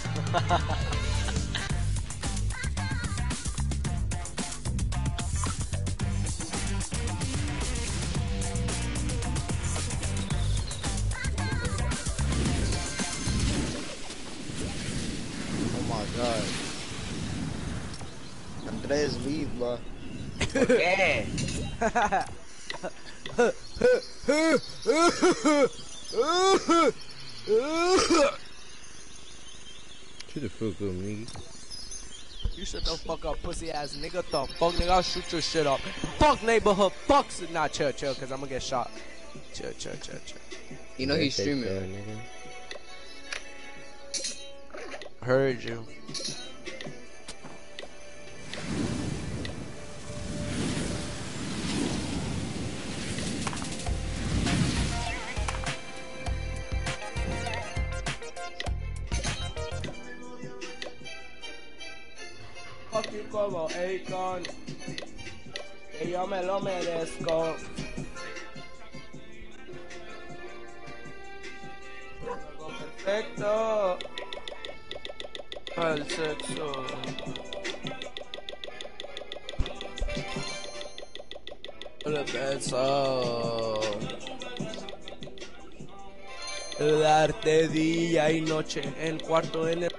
Oh my god. Andres, leave, bro. ¿Por qué? Shoot the fuck up, nigga. You shut the fuck up, pussy ass nigga. The fuck, nigga, I'll shoot your shit up. Fuck neighborhood, fuck. Nah, chill, cause I'm gonna get shot. Chill. You know he's streaming. Heard you. Fuck you como Akon, que yo me lo merezco. Algo perfecto al sexo. Eso. Darte día y noche en cuarto en el...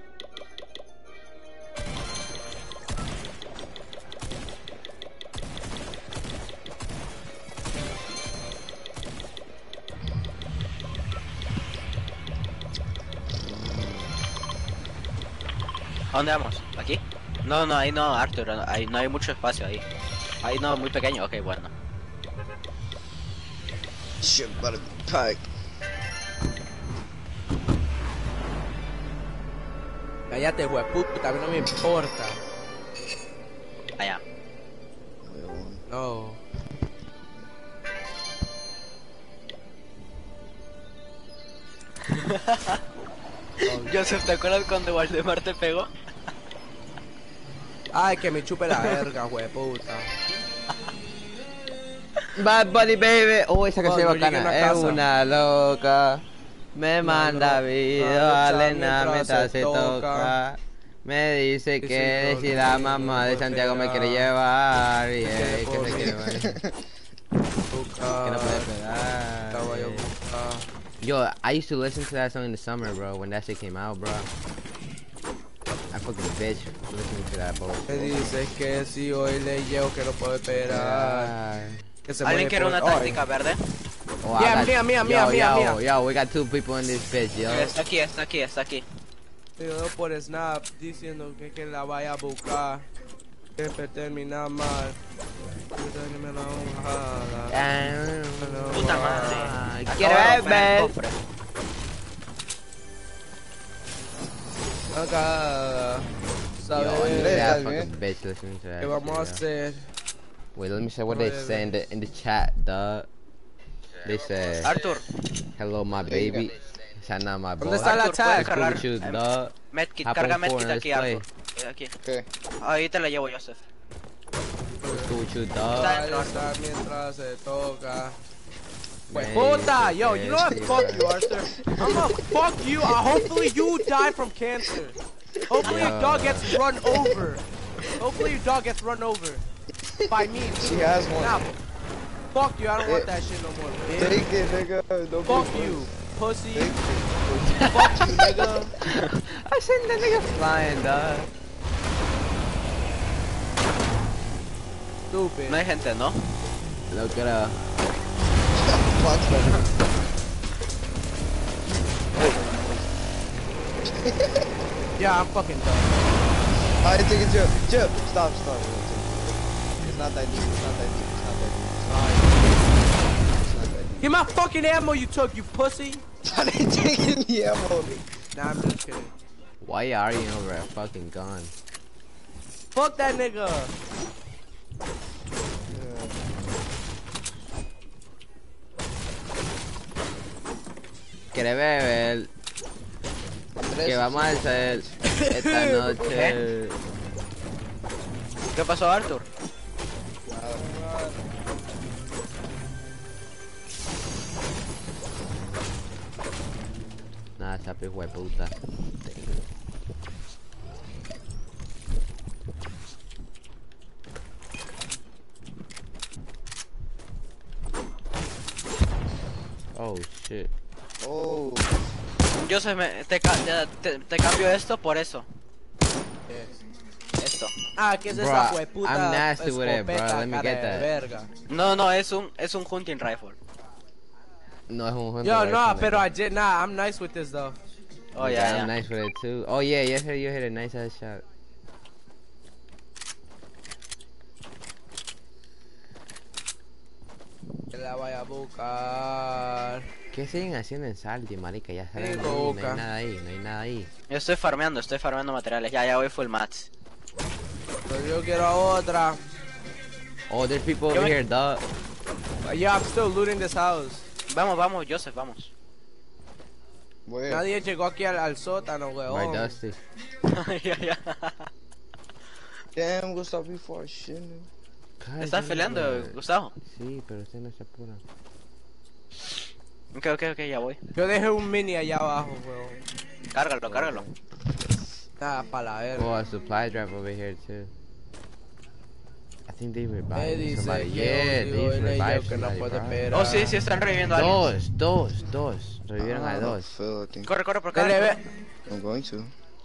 ¿A dónde vamos? ¿Aquí? No, no, ahí no, Arthur, ahí no hay mucho espacio ahí. Ahí no, muy pequeño, ok, bueno. Shit, better be packed. Cállate, hueputa, a mí no me importa. Allá. No. Joseph, ¿te acuerdas cuando Waldemar te pegó? Ay, que me chupe la verga, hueputa. Bad Bunny Baby. Oh, esa canción Cuando es llegue a una bacana. Es casa. una loca. Me manda no, video no, a lucha Lena mientras se toca. toca. Me dice Sí, que sí, si no, la no, mamá no, de no, Santiago me espera. quiere llevar. Y quiere que se por quiere mí. llevar. Que no puede pegar. Estaba yo buscando. Yo, I used to listen to that song in the summer, bro. When that shit came out, bro. I fucking bitch listening to that, bro. Me dices que si hoy le llevo que no puedo esperar. Que se ¿Alguien muere quiere por- una Ay. táctica verde? Oh, Yeah, I got- mía. Yo, we got 2 people in this bitch, yo. Está aquí, está aquí, está aquí. Yo por Snap diciendo que la vaya a buscar. Que termina mal. Que la hojada. Puta madre. Quiero Acabo de romper el ver. cofre. Acá. Yo, ¿Sabes Andrés, that ¿estás fucking bitch listening to that. qué vamos a shit, yo. hacer? Wait, let me say what they say in the chat, dog. They said, Arthur, hello, my baby. Shout out my boy. ¿Dónde está la Arthur, tag? ¿puedes What's good cargar? with you, dog? Medkit, Hop carga on four Medkit and aquí, let's play. Arthur. Aquí. Okay. Ahí te la llevo, Joseph. What's good with you, Está dog? dentro, Ahí está mientras se toca. Man, Puta, you yo, you know what? bitch, Fuck yo. you, Arthur. I'm gonna fuck you. Hopefully you die from cancer. Hopefully your dog gets run over. Hopefully your dog gets run over. By me. She has one. Nah, fuck you. I don't want that shit no more, bitch. Take it, nigga. Don't Fuck be you, pussy. Take it. Fuck you, nigga. I seen that nigga flying, dog. Stupid. No hay gente, ¿no? Look it up. Fuck that. Yeah, I'm fucking done. Alright, take it, chill. Chill. Stop. It's not that deep. It's not that deep. It's not that deep. It's not that deep. Get my fucking ammo you took, you pussy. I didn't take any ammo. Nah, I'm just kidding. Why are you over a fucking gun? Fuck that nigga. ¿Quieres beber? Andrés, ¿Qué vamos a hacer esta noche? ¿Qué pasó, Arthur? Nada, sape hueputa. Oh shit. Oh. Joseph, te cambio esto por eso. Esto. Ah, ¿qué es Bruh, esa hueputa? I'm nasty with it, bro. escopeta, Let me cara get de that. verga. No, es un hunting rifle. No es un junto. Yo, right, no, so pero like- I did nah, I'm nice with this though. Oh, Yeah, yeah. I'm nice with it too. Oh yeah, yesterday you hit a nice ass shot. Que la vaya a buscar. ¿Qué siguen haciendo en Salty, marica? Ya saben, Sí, no hay boca. nada ahí, no hay nada ahí. Yo estoy farmeando materiales. Ya voy full mats. Pero yo quiero a otra. Oh, there's people Yo over me- here, dog. Yeah, I'm still looting this house. Vamos, Joseph, vamos. Where? Nadie llegó aquí al sótano, My weón. Dusty. Ya. Damn, Gustav, before shit. ¿Estás peleando, Gustavo? Sí, pero usted no se apura. Ok, ya voy. Yo dejé un mini allá abajo, weón. Cárgalo. Nada, pa' la verga. Oh, a supply drop over here too. I think they Me revived dice somebody. que Yeah, odio they el revived ello que no somebody, puede bro. esperar. Oh, sí, sí, están reviviendo a alguien. Dos. Revivieron a dos. Phil, I think. Corre, corre por acá. Dale, ve. I'm going to.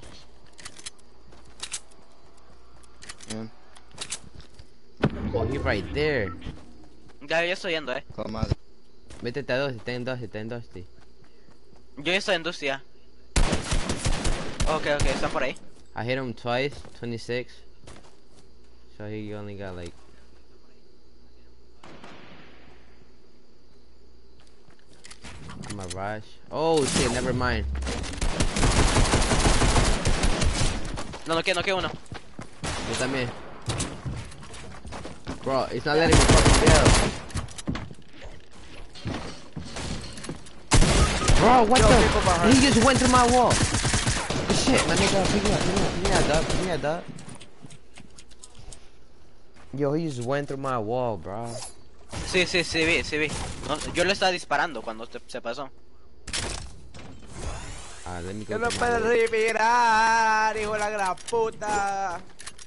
Yeah. Oh, he right there. Ya, yo estoy yendo, Call madre. Métete a dos, está en dos, sí. Yo ya estoy en Dustia. Ok, están por ahí. I hit him twice, 26. So he only got like... I'm a rush. Oh shit, never mind. No queda uno. Yo también. Bro, it's not letting me fucking kill. Bro, what Yo, the? people behind. He just went through my wall. Shit, my nigga, pick me up, dog. Yo, he just went through my wall, bro. Sí, vi. No, yo le estaba disparando cuando se pasó. Let me Que go no to my puede loot. respirar, hijo de la gran puta.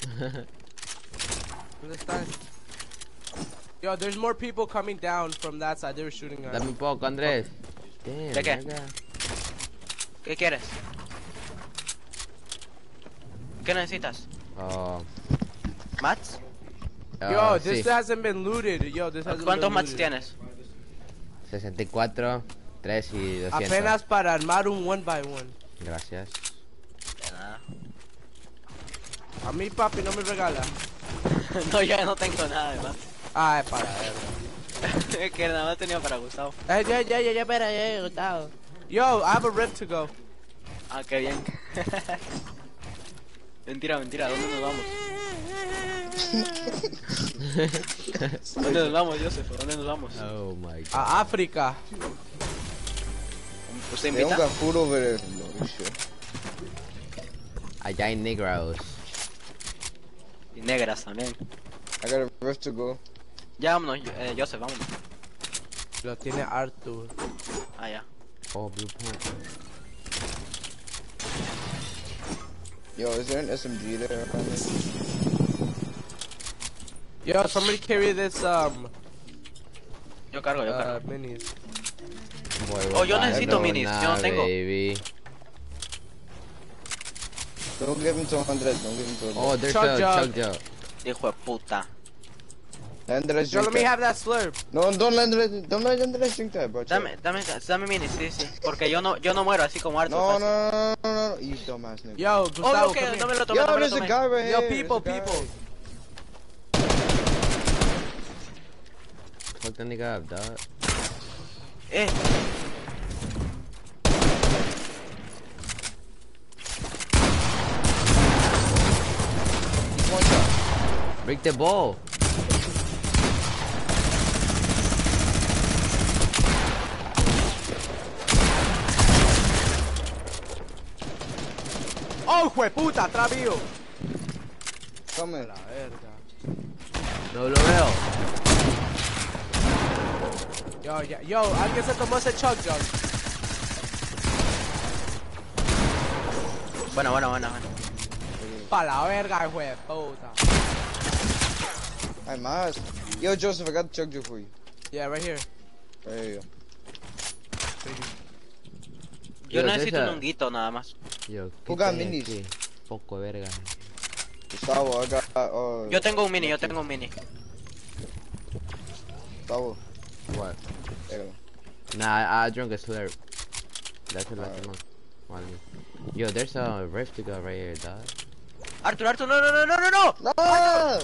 ¿Dónde están? Yo, there's more people coming down from that side. They were shooting at Dame un poco, Andrés. Damn, ¿De qué? nigga. ¿Qué quieres? ¿Qué necesitas? ¿Mats? Yo, this sí. hasn't been looted. Yo, this hasn't ¿Cuántos been mats looted. tienes? 64, 3 y 200. Apenas para armar un 1x1. Gracias. De nada. A mí, papi, no me regala. No, ya no tengo nada de más. Ah, es para ver. Que nada más tenía para Gustavo. Ya, espera, Gustavo. Yo, I have a rip to go. Ah, qué bien. Mentira, ¿dónde nos vamos? ¿Dónde nos vamos, Joseph? ¿Dónde nos vamos? Oh my god. A África. ¿Usted They don't invita? got food over there. No shit. Allá hay negros. Y negras también. I got a rift to go. Ya vámonos, Joseph, vámonos. Lo tiene Arthur. Ah, ya. Oh, blue point. Yo, is there an SMG there around there? Yo, somebody carry this, Yo cargo. minis. Boy, Oh, yo we're necesito back. minis, yo no tengo. Baby. Don't give him 200. Don't give him 200. Oh, there's Chug a jug. chug jug. Hijo de puta. Andres, Yo, drink let me that. have that slurp. No, don't let Andres drink that, bro. Chill. Dame minis, sí. Porque yo no muero así como Arthur. No, fácil. no, you dumbass nigga. Yo, Oh, Gustavo, ok, come no me here. lo tomé, Yo, no me lo there's a tomé. guy right Yo, here. people. There's a guy. Fuck the nigga up, dog. One shot. Break the ball. Oh, jueputa, atrás mío. Come here. La verga. No lo veo. Yo, alguien se tomó ese chug jug. Bueno. Pa' la verga, jueputa. Hay más. Yo, Joseph, I got the chug jug for you. Yeah, right here. There you go. Yo Yo, necesito there's a- un honguito nada más. Yo, ¿qué Who got traes minis? aquí? Poco de verga. Gustavo, I got. Yo tengo un mini. Gustavo. What? There you Nah, I drank a slurp. That's what left him on me. Yo, there's a rift to go right here, dog. Arthur, no. go. No!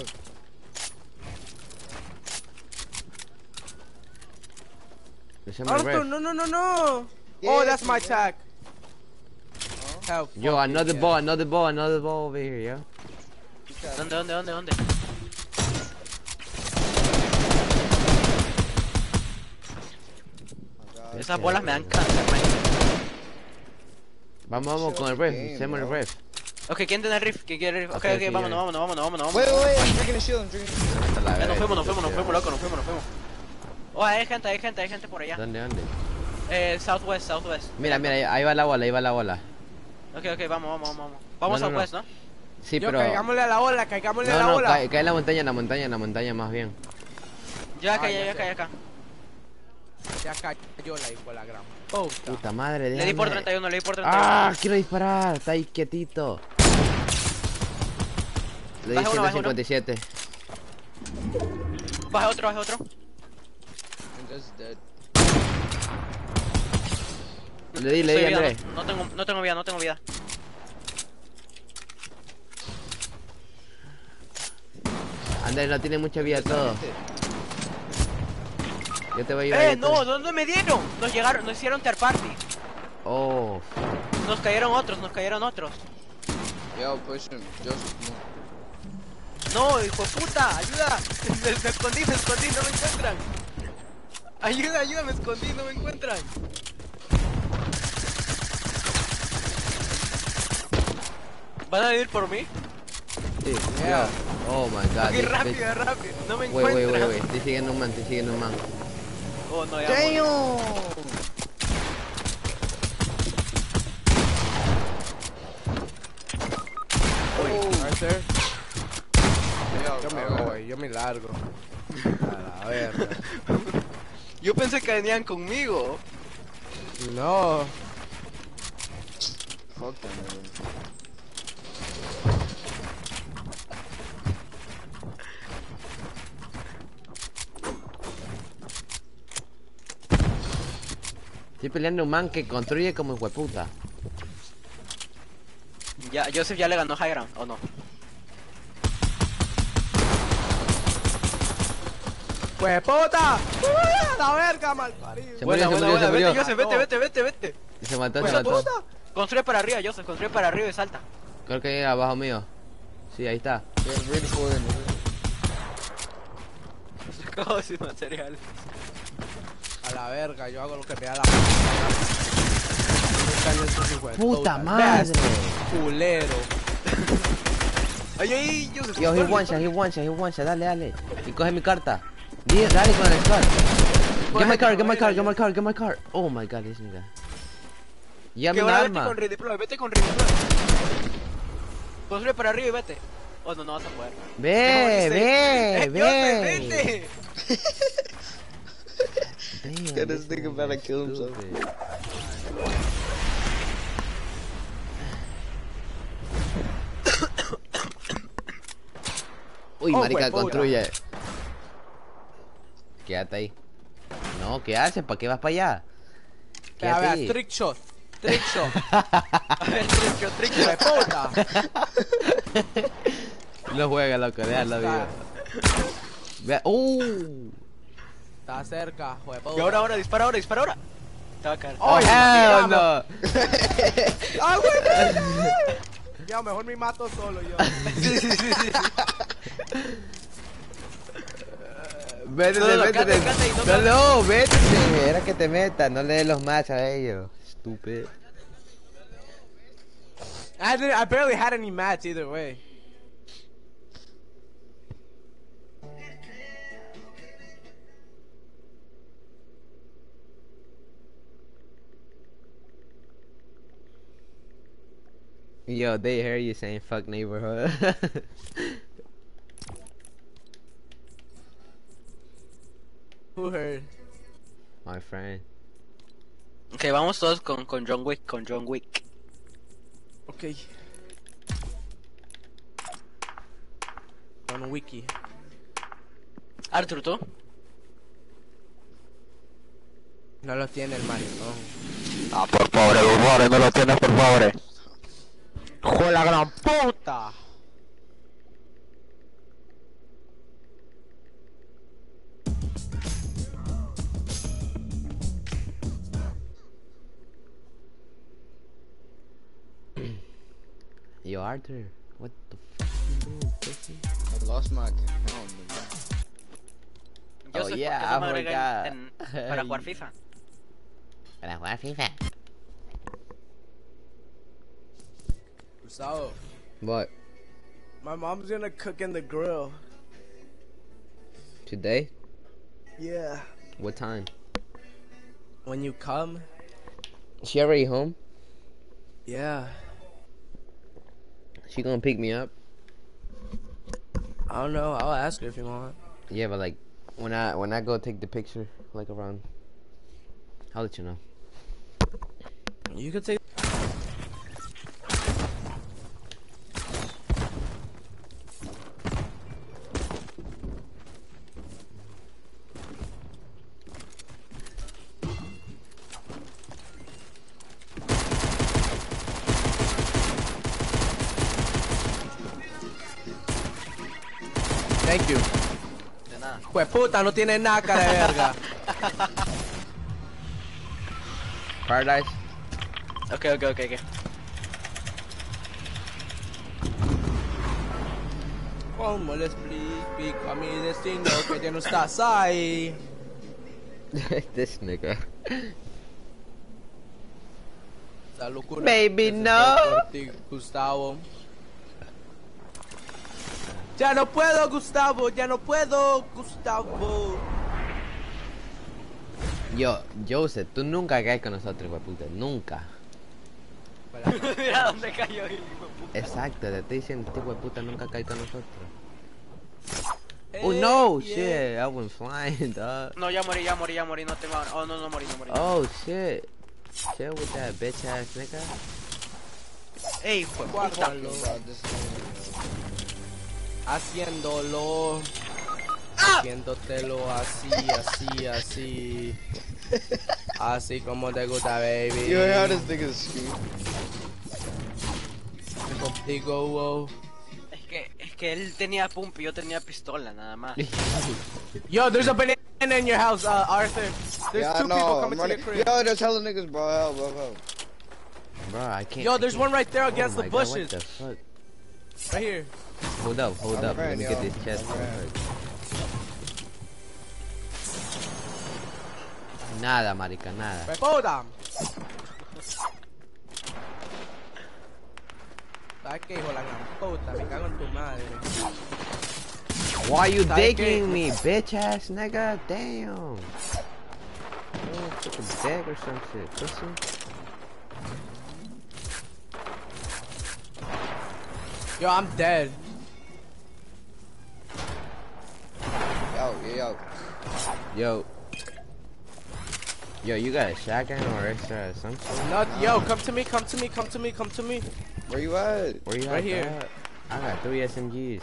There's somebody Arthur, rift. no. Yeah, Oh, that's my yeah. tag. Hell, Yo, fucking another yeah. ball over here, yo. ¿Dónde? Esas bolas me dan cáncer, man. Vamos con el Shit, rift. Hacemos el bro. rift. Ok, ¿quién tiene el riff? ¿Quién quiere el riff? Ok, Ok, sí, vámonos. Wait, I'm drinking a shield. I'm drinking. Hasta la Ya verga, nos fuimos, tío. loco, nos fuimos. Oh, hay gente por allá. ¿Dónde? Southwest. Mira, ahí va la bola. Ok, vamos. Vamos No, Southwest, ¿no? Sí, Yo, pero... caigámosle a la ola, caigámosle a No, la no, ola. cae en la montaña, en la montaña, en la montaña más bien. Yo acá, ya yo acá, sé. yo acá. Ya cayó la hijo de la gran puta. Puta madre, Le di por déjame. 31, le di por 31. ¡Ah! Quiero disparar, está ahí quietito. Le di Baja uno, baja uno. 157. Baja otro, baja otro. I'm just dead. Le di, Estoy vida, André. no tengo vida, no tengo vida. André no tiene mucha vida todo. Yo te voy a ayudar. No, ¿dónde me dieron? Nos llegaron, nos hicieron third party. Oh. Nos cayeron otros, nos cayeron otros. Yo, push him. Joseph, no. No, hijo de puta, ayuda. Me escondí, no me encuentran. Ayuda, ayuda, me escondí, no me encuentran. ¿Van a venir por mí? Sí, Yeah. Oh my god. Ok, rápido, rápido, no me Wait, encuentran. Estoy siguiendo un man, Oh, no, ya. Damn! Arthur, Yo, yo me voy, yo me largo. A la verga. Yo pensé que venían conmigo. No. Fuck them, man. Estoy peleando un man que construye como hueputa. Ya, Joseph ya le ganó High Ground, ¿o no? ¡Pues puta! ¡A la verga, malparido! Se murió, se murió. Vete, Joseph, vete. Se mató, ¡Pues se mató. puta! Construye para arriba, Joseph, construye para arriba y salta. Creo que era abajo mío. Sí, ahí está. They're really cool in Como sin material. A la verga, yo hago lo que me da la ¡Puta madre! Culero. Ay, ay, Joseph. Yo, he one shot, dale. Y coge mi carta. Dale con el squad. Get my car. Oh my god, this nigga. Ya me Que ahora arma. vete con redeploy. Construye para arriba y vete. Oh, no vas a poder. Ve. Joseph, vete. Damn, Get this nigga about to kill himself. stupid. Uy, Oh, marica, hueputa. construye. Quédate ahí. No, ¿qué haces? ¿Para qué vas para allá? A Quédate ver, ahí. trick shot. Trick shot. A ver, trick. ¡Pues puta! No juega, loco, déjalo, Está, Vea, está cerca, jueputa. Y ahora, dispara ahora. Te va a caer. ¡Ay, hell no! no. ¡Ah, güey! Ya, mejor me mato solo yo. Sí. Vete, No, quédate ahí, no No, vete. Era que te metas, no le des los match a ellos. Estúpido. I barely had any match either way. Yo, they hear you saying fuck neighborhood. Who heard? My friend. Ok, vamos todos con John Wick. Okay. On wiki. Arthur, ¿tú? No lo tiene el maricón. Ah, por favor, no lo tienes, por favor. ¡Hijo de la gran puta! Yo, Arthur, what the fuck you doing, pussy? I lost my account, man. Joseph, yeah, ¿por qué no me I agregan forgot. para jugar FIFA? Para jugar FIFA. Gustavo, What? my mom's gonna cook in the grill. Today? Yeah. What time? When you come? She already home? Yeah. She gonna pick me up? I don't know. I'll ask her if you want. Yeah, but like when I go take the picture, like around, I'll let you know. You could take. Thank you. De nada. Pues puta, no tiene nada cara de verga. Paradise. Ok. ¿Cómo le explico a mi destino que ya no estás ahí? This nigga. Esa locura. Baby, que se no. fue por ti, Gustavo. Ya no puedo, Gustavo. Ya no puedo, Gustavo. Yo, Joseph, tú nunca caes con nosotros, güey, puta. Nunca. Mira dónde cayó el hijo de puta. Exacto, te estoy diciendo, este güey, puta, nunca cae con nosotros. Eh, Oh no, yeah. shit, I went flying, dog. No, ya morí, no tengo. Oh, no morí. Oh shit. Chill with that bitch ass nigga. Ey, fue puta. Guárdalo. Bro, this is- Haciéndolo. Haciéndotelo así. Así como te gusta, baby. You heard how this nigga scream? Contigo, wow. Es que él tenía pump y yo tenía pistola, nada más. Yo, there's a banana in your house, Arthur. There's Yeah, I two people know. I'm coming to your running. crib. Yo, there's hella niggas, bro. Help. Bro, I can't. Yo, I there's can't- one right there Oh against my the God, bushes. What the fuck? Right here. Hold up. I'm Let ran, me yo. get this chest. I'm ran. Nada, marica, nada. Puta. ¿Sabes qué, hijo de la gran puta? Me cago en tu madre. Why you ¿Sabes digging qué? me, bitch ass nigga? Damn. Oh, took a dick or some shit, pussy. Yo, I'm dead. Yo. Yo, you got a shotgun or extra something? Not, yo, come to me. Where you at? Where you Right at, here. dog? I got 3 SMGs.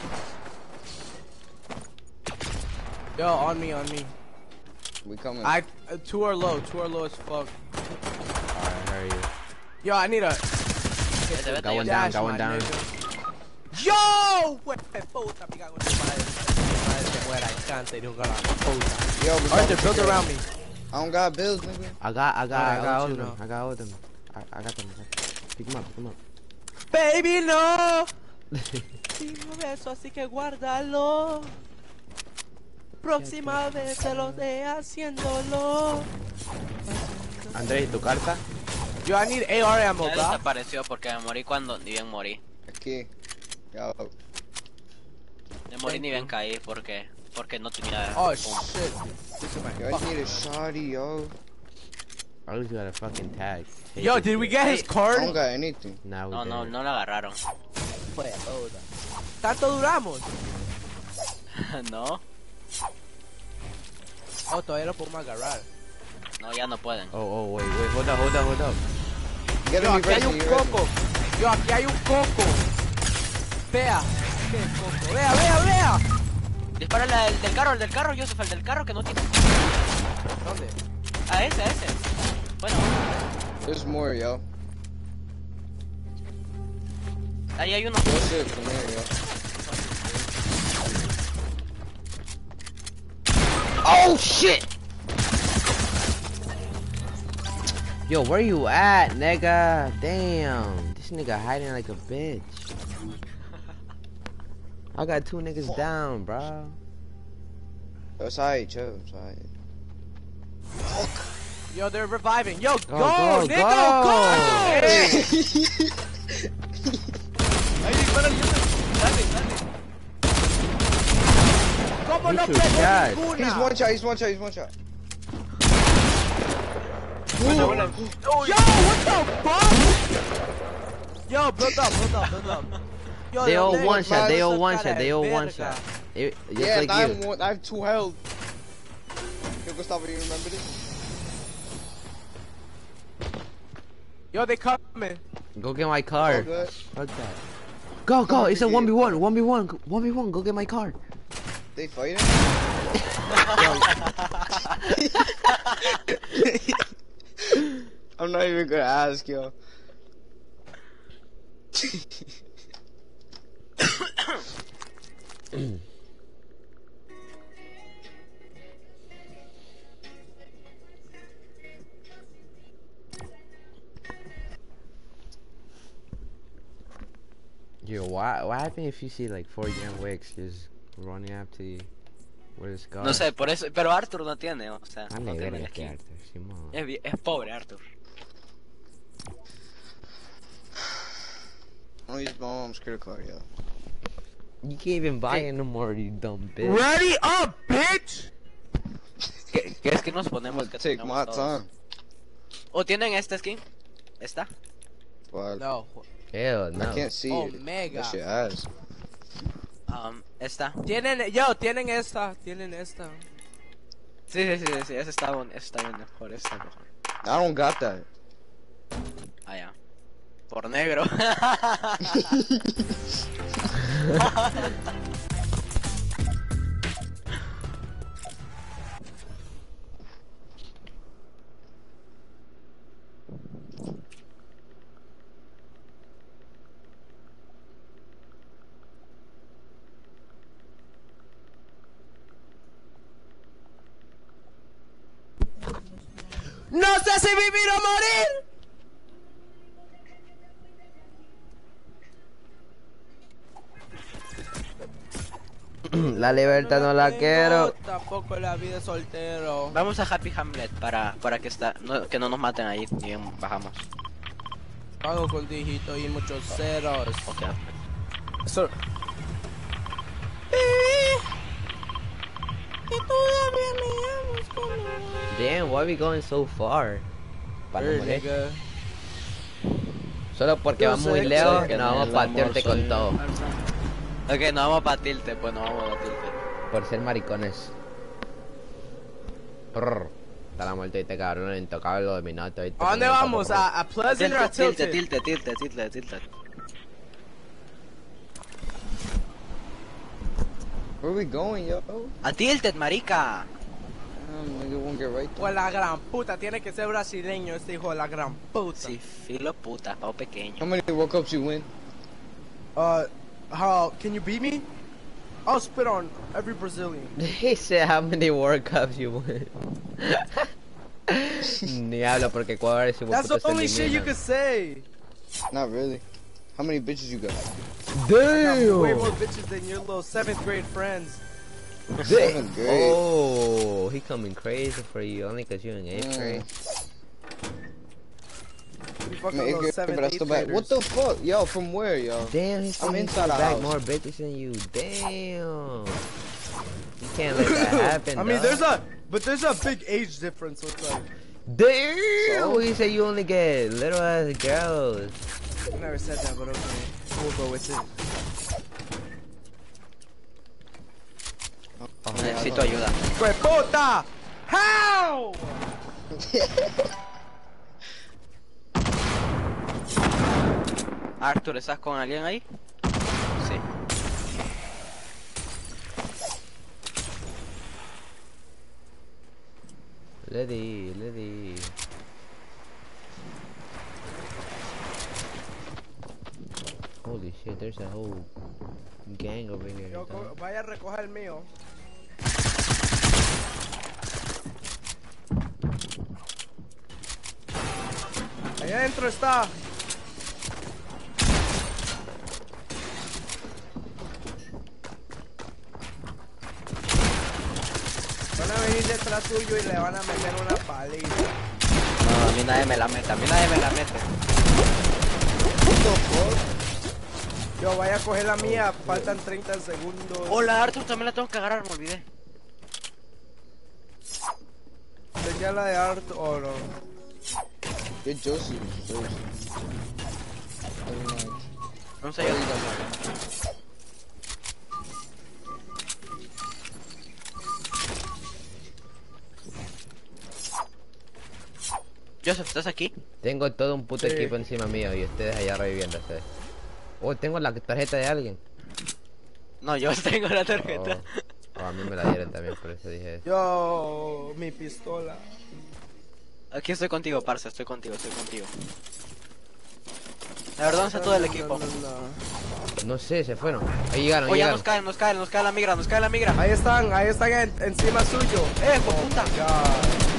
Yo, on me. We coming. Two are low as fuck. Alright, hurry you. Yo, I need a Vete, Got one yo- down, dash, got one my down. nigga. Yo, hue de puta, me cago en tu madre. Madre se muera, encanta, hijo de la puta. Yo, we Arthur, coming build together. around me. I don't got bills, nigga. I got I'll all let of you them. know. I got all of them. I got them. Pick them up. Baby, no. Tengo beso, así que guárdalo. Próxima vez se lo dé haciéndolo. Andrés, ¿tu carta? Yo, I need AR ammo, Ya bro. desapareció porque me morí cuando ni bien morí. Aquí. Yo. Me morí ni bien caí porque no tenía Oh, pump. shit. This is my Yo, I fuck. need a shotty, yo. I always got a fucking tag. Take Yo, this did we shit. get his I don't card? got anything. Nah, we No, didn't. no la agarraron. ¿Tanto duramos? No, Oh, todavía lo podemos agarrar. no, ya no pueden. Oh, wait, hold up. Get Yo, me aquí hay un you ready? coco. Yo, aquí hay un coco. Vea. ¿Qué coco? Vea. Dispárale al del carro, Joseph, al del carro que no tiene. ¿Dónde? A ese. Bueno, There's more, yo. ahí hay uno. Yo shit from there, yo. Oh shit! Yo, where you at, nigga? Damn, this nigga hiding like a bitch. I got 2 niggas down, bro. Yo, it's alright, chill. It's alright. Yo, they're reviving. Yo, go, go, nigga, go. go! Ahí dispárale, Joseph. Dale. ¿Cómo no Shoot pegó shots. ninguna? He's one shot. Bueno. Yo, what the fuck? Yo, no, build up. Yo, They all Lego, one shot. They all esa one cara shot. de They all one verga. shot. Just Yeah, like you. I have 2 health. Yo, Gustavo, do you remember this? Yo, they coming. Go get my All car. good. Fuck that. Go. It's a 1v1. 1v1. Go get my car. They fighting? I'm not even gonna ask, yo. Yo, what happened if you see like 4 Jan Wicks just running up to you with a scar? No sé, por eso, pero Arthur no tiene, o sea, no Dale, tiene verga, skin. Arthur, Simón. Es pobre Arthur. I'm gonna use my mom's credit card, yo. You can't even buy it no more, you dumb bitch. Ready up, bitch. ¿Qué es que nos ponemos? Que Take tenemos my todos? time. ¿O tienen esta skin? ¿Esta? Well, No. Hell I no. can't see it. Omega. That shit ass. Esta. Tienen esta. Sí, esa está bien mejor, esta es mejor. I don't got that. Ah, ya. Por negro. No sé si vivir o morir. La libertad no la quiero. Tampoco la vida de soltero. Vamos a Happy Hamlet para que no nos maten ahí y bien bajamos. Pago con dígito y muchos ceros. Ok. Eso. Damn, why we going so far? Para no morir. Nigga. Solo porque Yo vamos sé muy que lejos, sé que nos vamos a patearte con todo. Ok, no vamos a batirte, pues no vamos a batirte. Por ser maricones. Prrr. Está la muerte de este cabrón, intocable, lo dominó. ¿A dónde vamos? ¿A Pleasant o a Tilted? Tilted. Where we going, yo? A Tilted, marica. Nigga won't get right there. Pues la gran puta, tiene que ser brasileño este hijo de la gran puta. Sí, filo puta, pao pequeño. How many World Cups you win? How can you beat me? I'll spit on every Brazilian. He said how many World Cups you win. Ni hablo porque Ecuador es That's the only shit you could say. Not really. How many bitches you got? I got way more Damn! bitches than your little 7th grade friends. 7th grade. Oh, he coming crazy for you only cause you're in 8th grade. You I'm fucking in 8th little grade, 7th, but I 8th still back. What the fuck? Yo, from where, yo? Damn, he's I'm coming inside the back house. more bitches than you. Damn. You can't let that happen. I mean, dog. there's a big age difference with like. Damn! So? He said you only get little ass girls. I never said that, but okay, we'll go with it. Necesito ayuda. ¡Fue puta! How? Arthur, ¿estás con alguien ahí? Sí. Lady. Holy shit, there's a whole gang over here. Yo, dog. vaya a recoger el mío. Allá adentro está. Van a venir detrás tuyo y le van a meter una paliza. No, a mí nadie me la mete, What the fuck? Yo, vaya a coger la mía, faltan 30 segundos. Hola, Arthur, también la tengo que agarrar, me olvidé. Tenía la de Art o no. You're Josie. 39. No sé yo. Joseph, ¿estás aquí? Tengo todo un puto Sí. equipo encima mío y ustedes allá reviviéndose. Oh, tengo la tarjeta de alguien. No, yo tengo la tarjeta. Oh, a mí me la dieron también, por eso dije eso. Yo, mi pistola. Aquí estoy contigo, Parza, estoy contigo. La verdad, ¿dónde está todo el equipo? No sé, se fueron. Ahí llegaron, Oh, ya llegaron. nos cae la migra, Ahí están encima suyo. Hijo puta. God.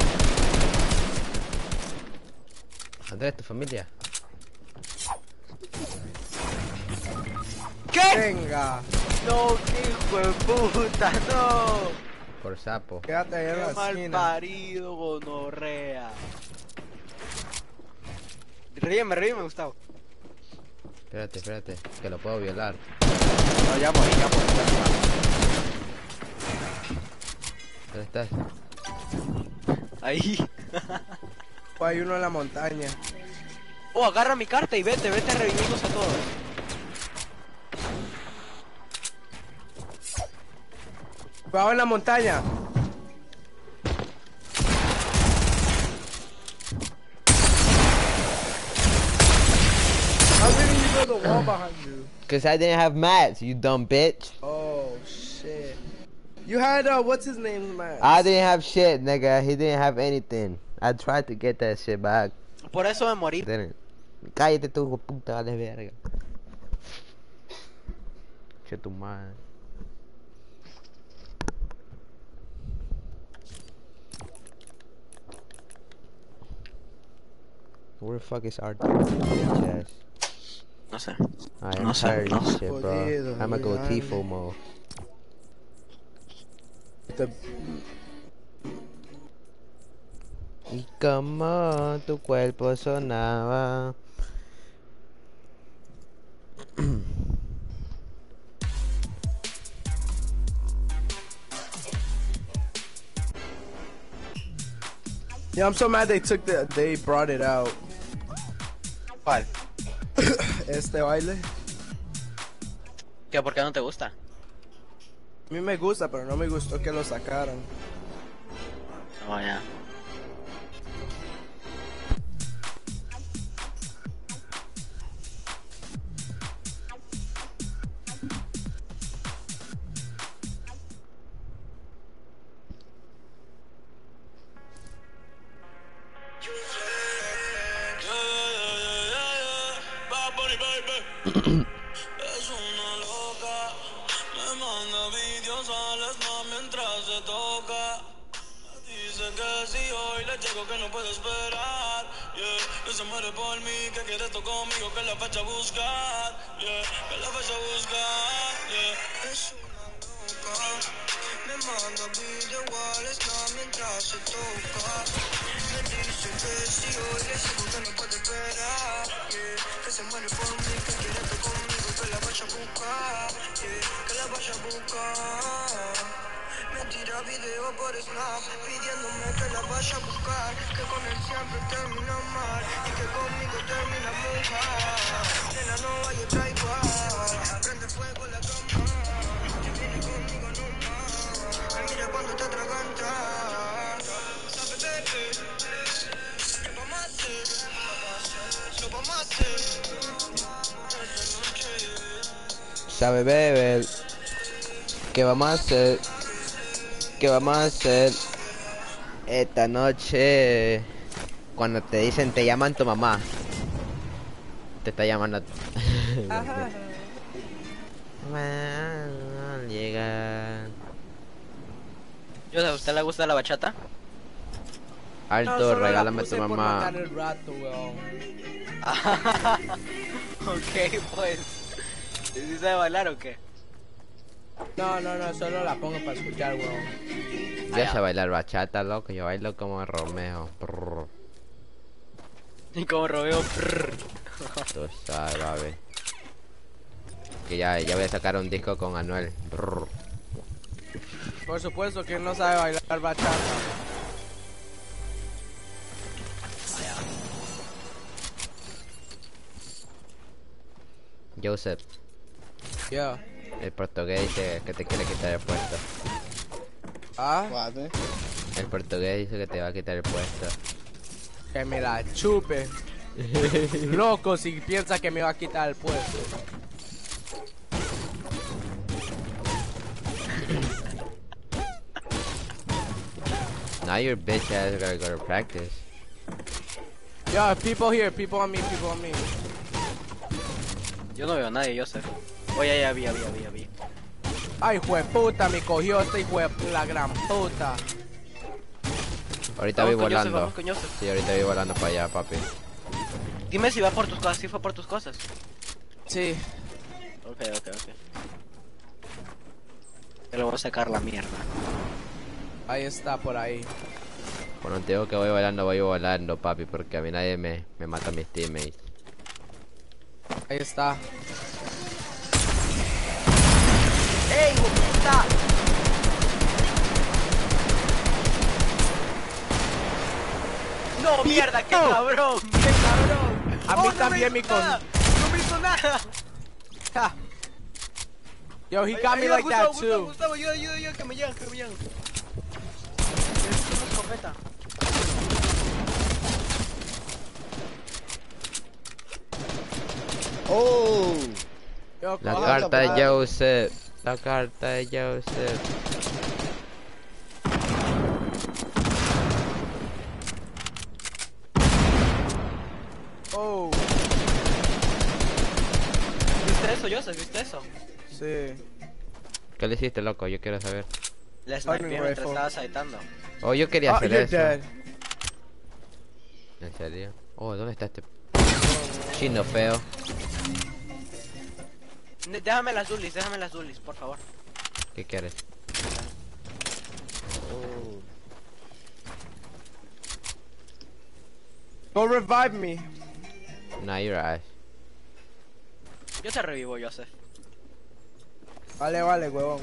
Andrés, tu familia. ¿Qué? Venga, No, qué hijo de puta, no. Por sapo. quédate ahí en Qué la mal esquina. parido, gonorrea. Ríeme, Gustavo. Espérate, que lo puedo violar. No, ya morí. ¿Dónde estás? Ahí. Oh, hay uno en la montaña. Oh, agarra mi carta y vete a revivirnos a todos. Cuidado en la montaña. How did you build a wall behind you? Cause I didn't have mats, you dumb bitch. Oh shit. You had what's his name, man? I didn't have shit, nigga. He didn't have anything. I tried to get that shit back. Por eso me morí. Didn't. Cállate tú, hijo de puta, vale verga. Che tu madre. Where the fuck is Arthur? Bitch ass. No sé. Alright, I'm No sé, tired no of this sé. shit, bro. Jodido, I'ma go grande. Tifo mode. The- Y como tu cuerpo sonaba. Yeah, I'm so mad they brought it out. ¿Cuál? Este baile. ¿Qué? ¿Por qué no te gusta? A mí me gusta, pero no me gustó que lo sacaran. Oh, ya. Es una loca, me manda vídeos al snap mientras se toca. Dice que si hoy le llego que no puede esperar, yeah. Que se muere por mí, que quiere esto conmigo, que la vaya a buscar, yeah. Que la vaya a buscar, yeah. Es una loca, me manda vídeos al snap mientras se toca. Me dice que si hoy le llego que no puede esperar, yeah. Que se muere por mí, que quiere esto conmigo, que la vaya a buscar, yeah. Que la vaya a buscar. Me tira video por Snap pidiéndome que la vaya a buscar, que con él siempre termina mal y que conmigo termina muy mal. Nena, no hay otra igual, prende fuego la cama, que viene conmigo no más. Me mira cuando te atragantas, sabe bebé, ¿qué vamos a hacer? ¿Qué vamos a hacer? Esta noche. Sabe beber. ¿Qué vamos a hacer? ¿Qué vamos a hacer esta noche? Cuando te dicen te llaman tu mamá. Te está llamando. Llega. Yo, ¿a usted le gusta la bachata? Alto, solo la regálame puse tu por mamá. matar el rato, weón. Ok, pues. ¿Sí sabe bailar o qué? No, solo la pongo para escuchar, weón. Ya sé bailar bachata, loco. Yo bailo como Romeo. Brrr. Y como Romeo. Tú sabes, babe. Que ya voy a sacar un disco con Anuel. Brrr. Por supuesto que no sabe bailar bachata. Joseph, Yeah. el portugués dice que te quiere quitar el puesto. Ah, What happened? El portugués dice que te va a quitar el puesto. que me la chupe. Loco, si piensa que me va a quitar el puesto. Now your bitch ass gotta go to practice. Yeah, people here, people on me, people on me. Yo no veo a nadie, Joseph. Oye, ya vi. Ay, jueputa, me cogió este hijo de la gran puta. Ahorita voy Vamos con Joseph, volando. vamos con Joseph. Sí, ahorita voy volando para allá, papi. Dime si va por tus cosas, si fue por tus cosas. Sí. Ok. Yo le voy a sacar la mierda. Ahí está, por ahí. Cuando te digo que voy volando, papi, porque a mí nadie me mata a mis teammates. Ahí está. ¡Ey, puta! No, mierda, qué cabrón, qué cabrón. A mí Oh, no también me mi hizo nada, no me hizo nada. Ja. Yo, he got me like that too. Gustavo, ayuda, que me llegan. Necesito una escopeta. Oh! Yo, La coja. carta de Joseph. La carta de Joseph. Oh, ¿Viste eso, Joseph? ¿Viste eso? sí. ¿Qué le hiciste, loco? Yo quiero saber. La Fighting sniper mientras rifle. estaba saitando. Oh, yo quería Oh, hacer you're eso. dead. ¿En serio? Oh, ¿dónde está este chino feo? Déjame las dulis, por favor. ¿Qué quieres? Oh. Go revive me. Nah, you're ass. Yo te revivo, Joseph. Vale, huevón.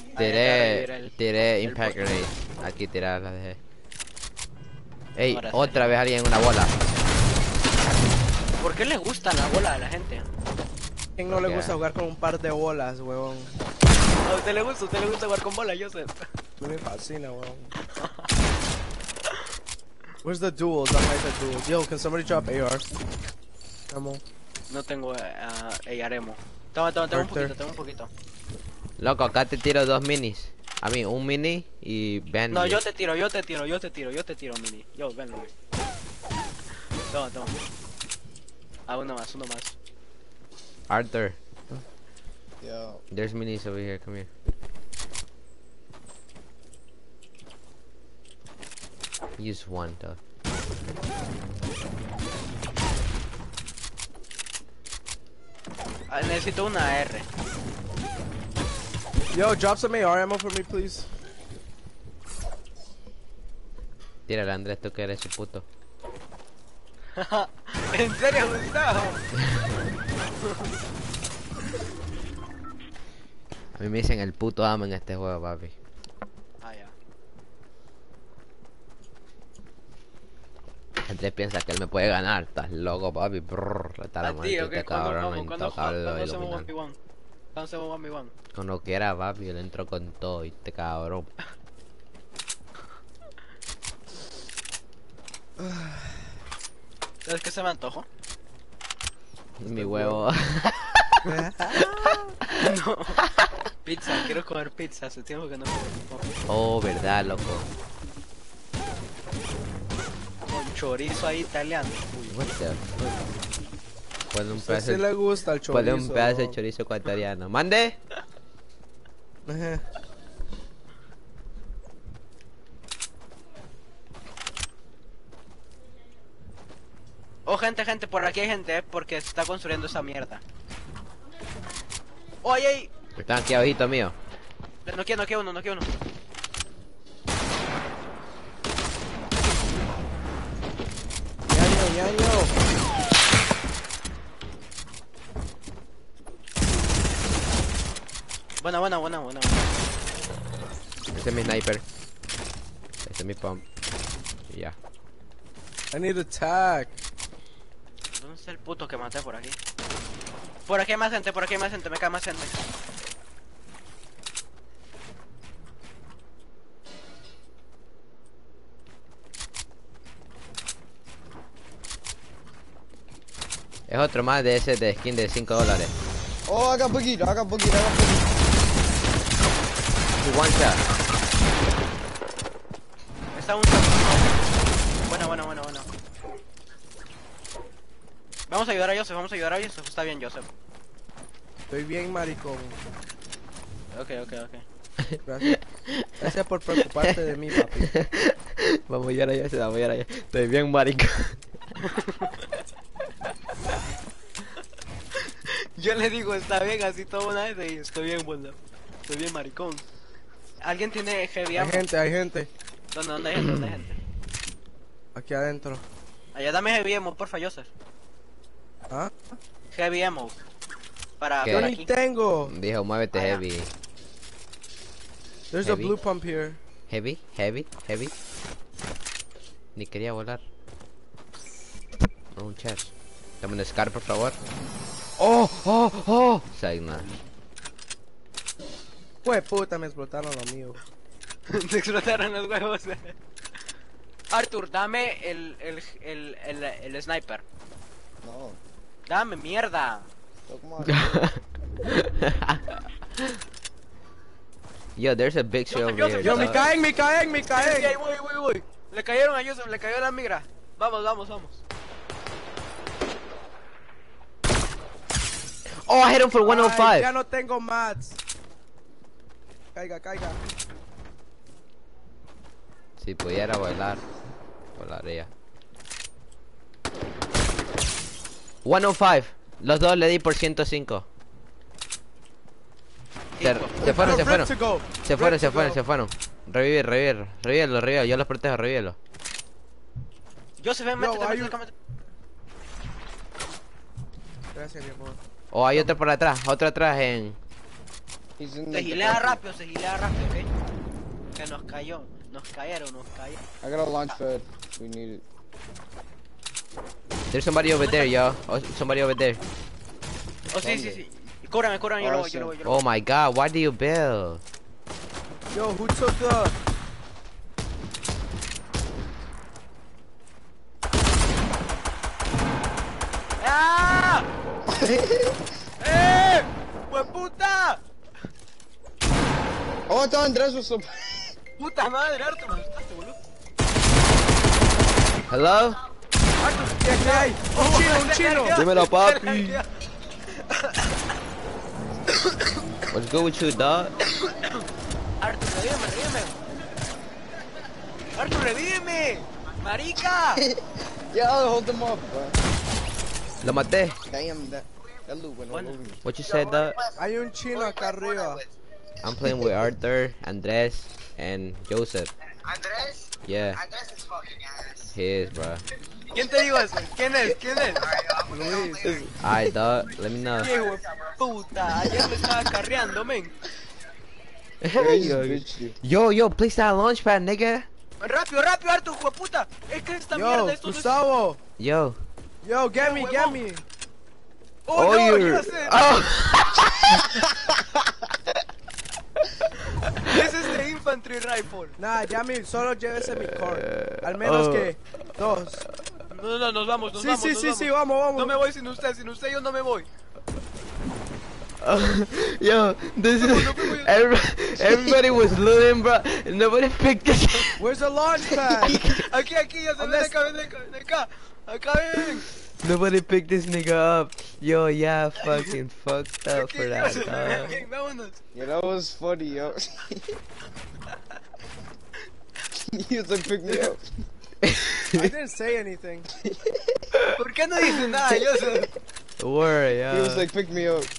Tiré el impact puesto. grenade. Aquí tirada la dejé. Ey, Ahora sí. otra vez alguien en una bola. ¿Por qué le gusta la bola a la gente? ¿Quién no le Ok. gusta jugar con un par de bolas, huevón? ¿A usted le gusta jugar con bola, Joseph? A mí me fascina, huevón. Where's the duels? I like the duels. Yo, can somebody drop AR? Ammo. No tengo ARemo. Toma, Arthur. tengo un poquito. Loco, acá te tiro dos minis. A mí, un mini y Ben. No, yo te tiro, mini. Yo, ven, güey. Toma. Ah, uno más. Arthur, Yo. there's minis over here. Come here. Use one, though. Ah, necesito una R. Yo, drop some AR ammo for me, please. Tírala, Andrés, tú que eres su puto. ¿En serio, Gustavo? A mí me dicen el puto amo en este juego, papi. Ah, ya. Andrés piensa que él me puede ganar. Estás loco, papi. Brrr, está la A ti, muerte, ok, este cabrón intocable lo iluminan. ¿Cuándo hacemos 1v1? Cuando quiera, papi, yo le entro con todo, y este cabrón. ¿Sabes qué se me antojó? Mi huevo. No. Pizza, quiero comer pizza. Hace tiempo que no como. Oh, verdad, loco. Con chorizo ahí italiano. What the fuck? Ponle un A usted pedazo, sí le gusta el chorizo. ponle un pedazo de ¿no? chorizo ecuatoriano. ¡Mande! Ajá. Oh, gente, por aquí hay gente, porque se está construyendo esa mierda. Oye, Están aquí abajito mío. no quiero uno. Ñaño. Buena. Ese es mi sniper. Ese es mi pump. Y ya. I need attack. ¿Dónde es el puto que maté por aquí? Por aquí hay más gente, por aquí hay más gente, me cae más gente. Es otro más de ese de skin de $5. Oh, I got boogied. I got boogied. One shot. Está un... Bueno. Vamos a ayudar a Joseph, está bien Joseph. Estoy bien, maricón. Ok. Gracias. Gracias por preocuparte de mí, papi. Vamos a ir allá, vamos a ir allá. Estoy bien, marico. Yo le digo, está bien, así todo una vez y estoy bien, bueno. Estoy bien, maricón. ¿Alguien tiene heavy ammo? Hay gente. ¿Dónde hay gente? Aquí adentro. Allá dame heavy ammo, porfa, Joseph. ¿Ah? Heavy ammo. Para ¿Qué? Yo para ni aquí. tengo. Dijo, muévete Ah, ya. heavy. There's Heavy. a blue pump here. Heavy. Ni quería volar. Un chest. Dame un Scar, por favor. ¡Oh! Sagna. Pues puta, me explotaron lo mío. Te explotaron los huevos. Arthur, dame el sniper. No. Dame, mierda. Come on. Yo, there's a big show over here. Yo, me dog. caen. Sí, ahí voy. Le cayeron a Joseph, le cayó la migra. Vamos. Oh, I hit him for Ay, 105. ya no tengo mats. Caiga. Si pudiera volar, volaría. 105. Los dos le di por 105. Se fueron. Revívelo. Yo los protejo, revívelo. Joseph, ven, Yo, métete. Gracias, mi amor. Oh, hay otro por atrás, en... He's in Se the gilea rápido, ok. Que nos cayeron. I got a launch pad. We need it. There's somebody over there, yo. Oh, somebody over there. Oh, sí. Cúrame, yo lo voy. Oh my god, why do you build? Yo, who took the... ¡Ah! ¡Hueputa! Oh, it's Andres with some. ¡Puta madre, Arthur! Me asustaste, boludo. Hello? ¿Qué hay? Un chino. Dímelo, papi. What's good with you, dog? Arthur, revíveme. Arthur, revíveme. Marica. Yeah, I'll hold them up, bro. Lo maté. Damn, that loot went all Bueno. over me. What you said, dog? Hay un chino acá arriba. I'm playing with Arthur, Andres, and Joseph. Andres? Yeah, Andres is fucking ass. he is, bro. ¿Quién te dijo eso? ¿Quién es? Luis. Alright, dog. Let me know. ¡Qué hueputa! Ayer me estaba carreando, men. Yeah, he just bitched you. Yo, place that launchpad, nigga. Rápido, Arthur, hueputa. Es que esta Yo, mierda, esto no es... Gustavo. Yo. Yo, get me. ¡Oh, no! you're... ¡Ya sé! Oh. Ese es de Infantry Rifle. Nah, Yami, solo llévese mi core. Al menos que dos. No, nos vamos. Sí, vamos. No me voy sin usted yo no me voy. Yo, this is... Everybody was looting, bro. Nobody picked this. Where's the launch pad? Aquí, ya se ven acá. Acá ven. Nobody picked this nigga up. Yo, yeah, fucking fucked up for that, dog. Vámonos. Yeah, that was funny, yo. He was like, pick me up. I didn't say anything. ¿Por qué no dices nada, Joseph? Word, He was yeah. like, pick me up.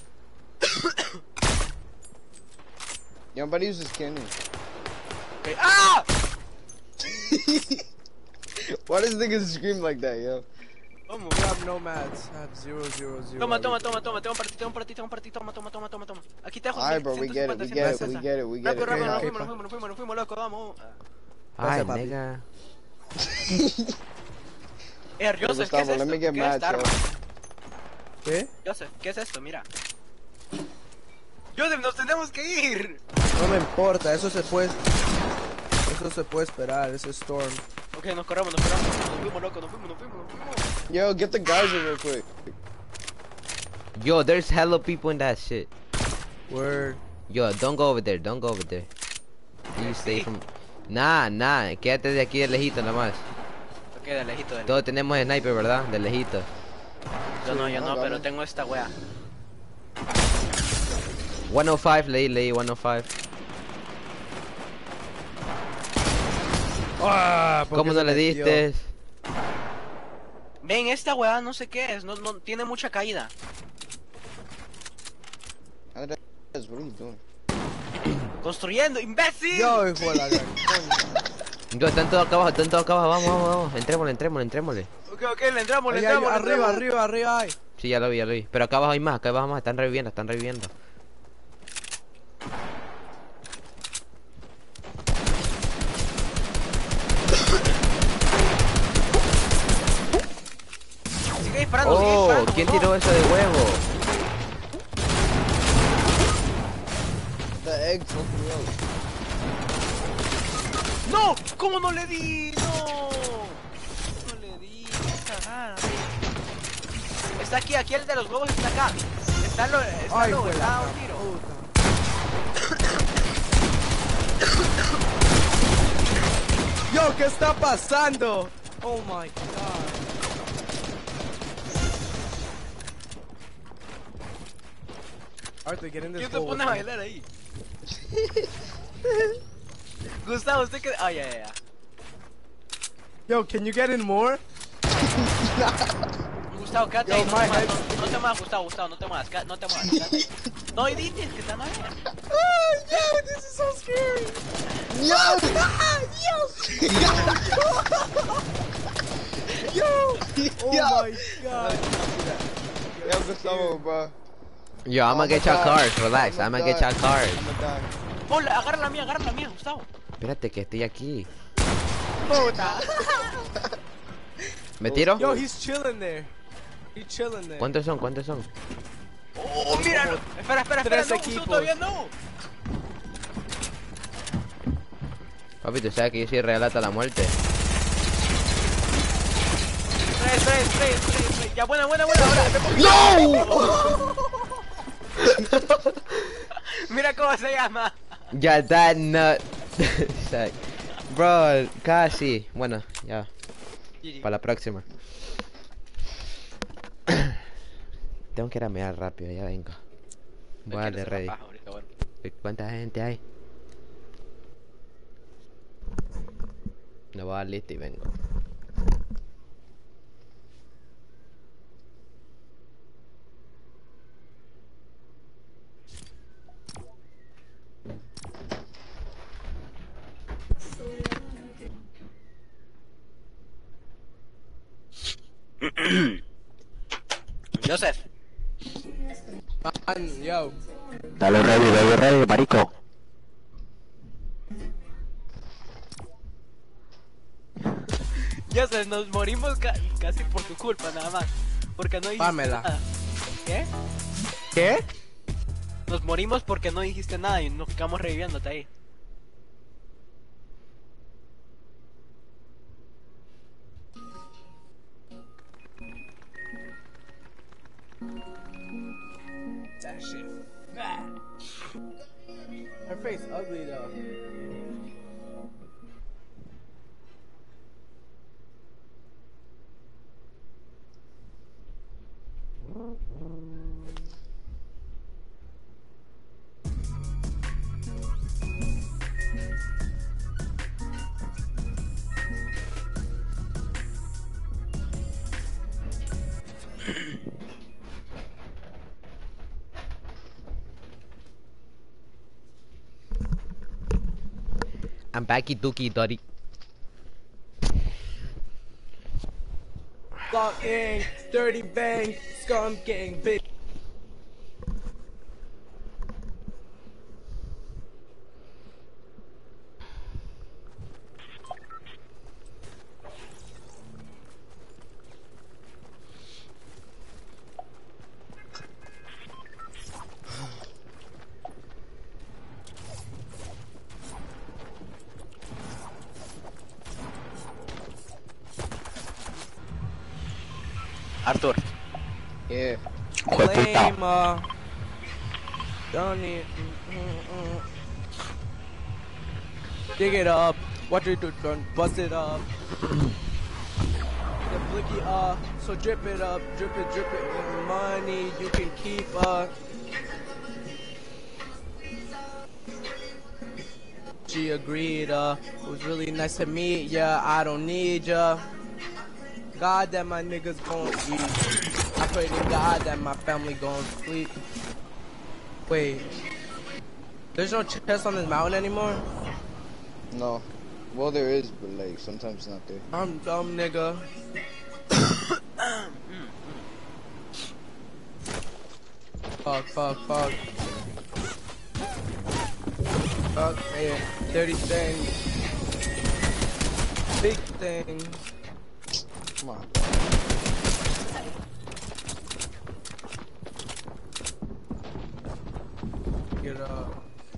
Yo, but he was just kidding. Okay. ¡Ah! Why does niggas scream like that, yo? Vamos. I have no mats. I have 0. Toma. Tengo para ti. Toma. Aquí te dejo. Alright, bro, we get it. Rápido, Okay, nos fuimos, loco, vamos. Alright, papi. nigga. Joseph, ¿qué es Gustavo, esto? let me get ¿Qué es mad, esta arma? yo. ¿Qué? Joseph, ¿qué es esto? Mira. Joseph, nos tenemos que ir. No me importa, eso se puede esperar, ese Storm. Ok, nos corremos. Nos fuimos, loco, nos fuimos. Yo, get the geyser real quick. Yo, there's hella people in that shit. Word. Yo, don't go over there. You stay from... Nah, quédate de aquí de lejito nada más. Ok, de lejito. Todos tenemos sniper, ¿verdad? De lejito. Yo no, dale. pero tengo esta wea. 105, leí 105. Ah, ¿Cómo no le diste? Ven, esta wea no sé qué es, no tiene mucha caída. Andres, what are you doing? Construyendo, imbécil. Yo, hijo de la gran. Yo, están todos acá abajo, vamos. Entrémosle. Ok, le entramos, Arriba hay. Sí, ya lo vi. Pero acá abajo hay más, están reviviendo. Sigue disparando, Oh, ¿quién tiró eso de huevo? The egg took me out. ¡No! ¿Cómo no le di? ¡No! No le di, qué cagada. Está aquí el de los huevos está acá. Está Ay, a un hijo de la tiro. Yo, ¿qué está pasando? Oh my god. Arthur, get in this ¿Quién se hole pone a with me. bailar ahí? Gustavo, usted que... Ay, ya. Yo, can you get in more? Gustavo, quédate Yo, ahí, my no head- te muevas, Gustavo, no te muevas, quédate ahí. No, y dices que están ahí. Oh, yo, this is so scary. Yo! Oh my god. Yo, Gustavo, bro. Yo, I'ma get your cars, relax, I'ma get your cars. I'm gonna die. Hola, agarra la mía, Gustavo. Espérate que estoy aquí. Puta. ¿Me tiro? Yo, he's chilling there. He's chilling there. ¿Cuántos son? Oh, mira. Espera, Tres no, equipos. todavía no. Papi, tú sabes que yo soy real hasta la muerte. Tres. Ya, buena, ahora. No! Mira cómo se llama. Ya, that nut. Bro, casi. Bueno, ya. Para la próxima. Tengo que ir a mear rápido, ya vengo. Voy a darle ready. ¿Cuánta gente hay? No voy a dar listo y vengo. Joseph. Man, yo. Dale ready, marico. Joseph, nos morimos casi por tu culpa, nada más. Porque no dijiste Pamela. nada. ¿Qué? ¿Qué? Nos morimos porque no dijiste nada y nos quedamos reviviéndote ahí. That shit fat. Her face ugly though. I'm backy dookie dotty. Block gang, dirty bang, scum gang, bitch. Artur. Yeah. Hijo de puta. Lame, Johnny. Dig it up. Watch it done. Bust it up. The blicky so drip it up, drip it in money. You can keep She agreed, it was really nice to meet ya. I don't need ya. God that my niggas gon' eat. I pray to God that my family gon' sleep. Wait. There's no chest on this mountain anymore? No. Well, there is, but like sometimes it's not there. I'm dumb, nigga. Fuck. Fuck, man. Dirty things. Big things. Come on. Get up.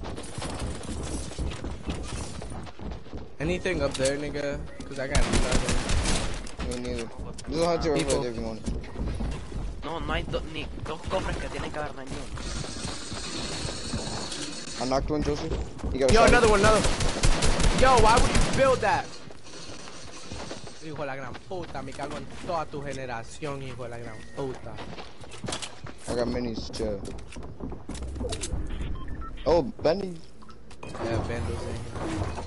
Anything up there, nigga? Cause I got nothing. Me neither. There's a hunter over People. there, everyone. No, no hay ni dos cofres que tienen que haber, no hay ni uno. I knocked one, Joseph. You got a Yo, shot? another one. Yo, why would you build that? Hijo de la gran puta, me cago en toda tu generación, hijo de la gran puta. I got minis, chill. Oh, Benny. Yeah, Bendo's in here.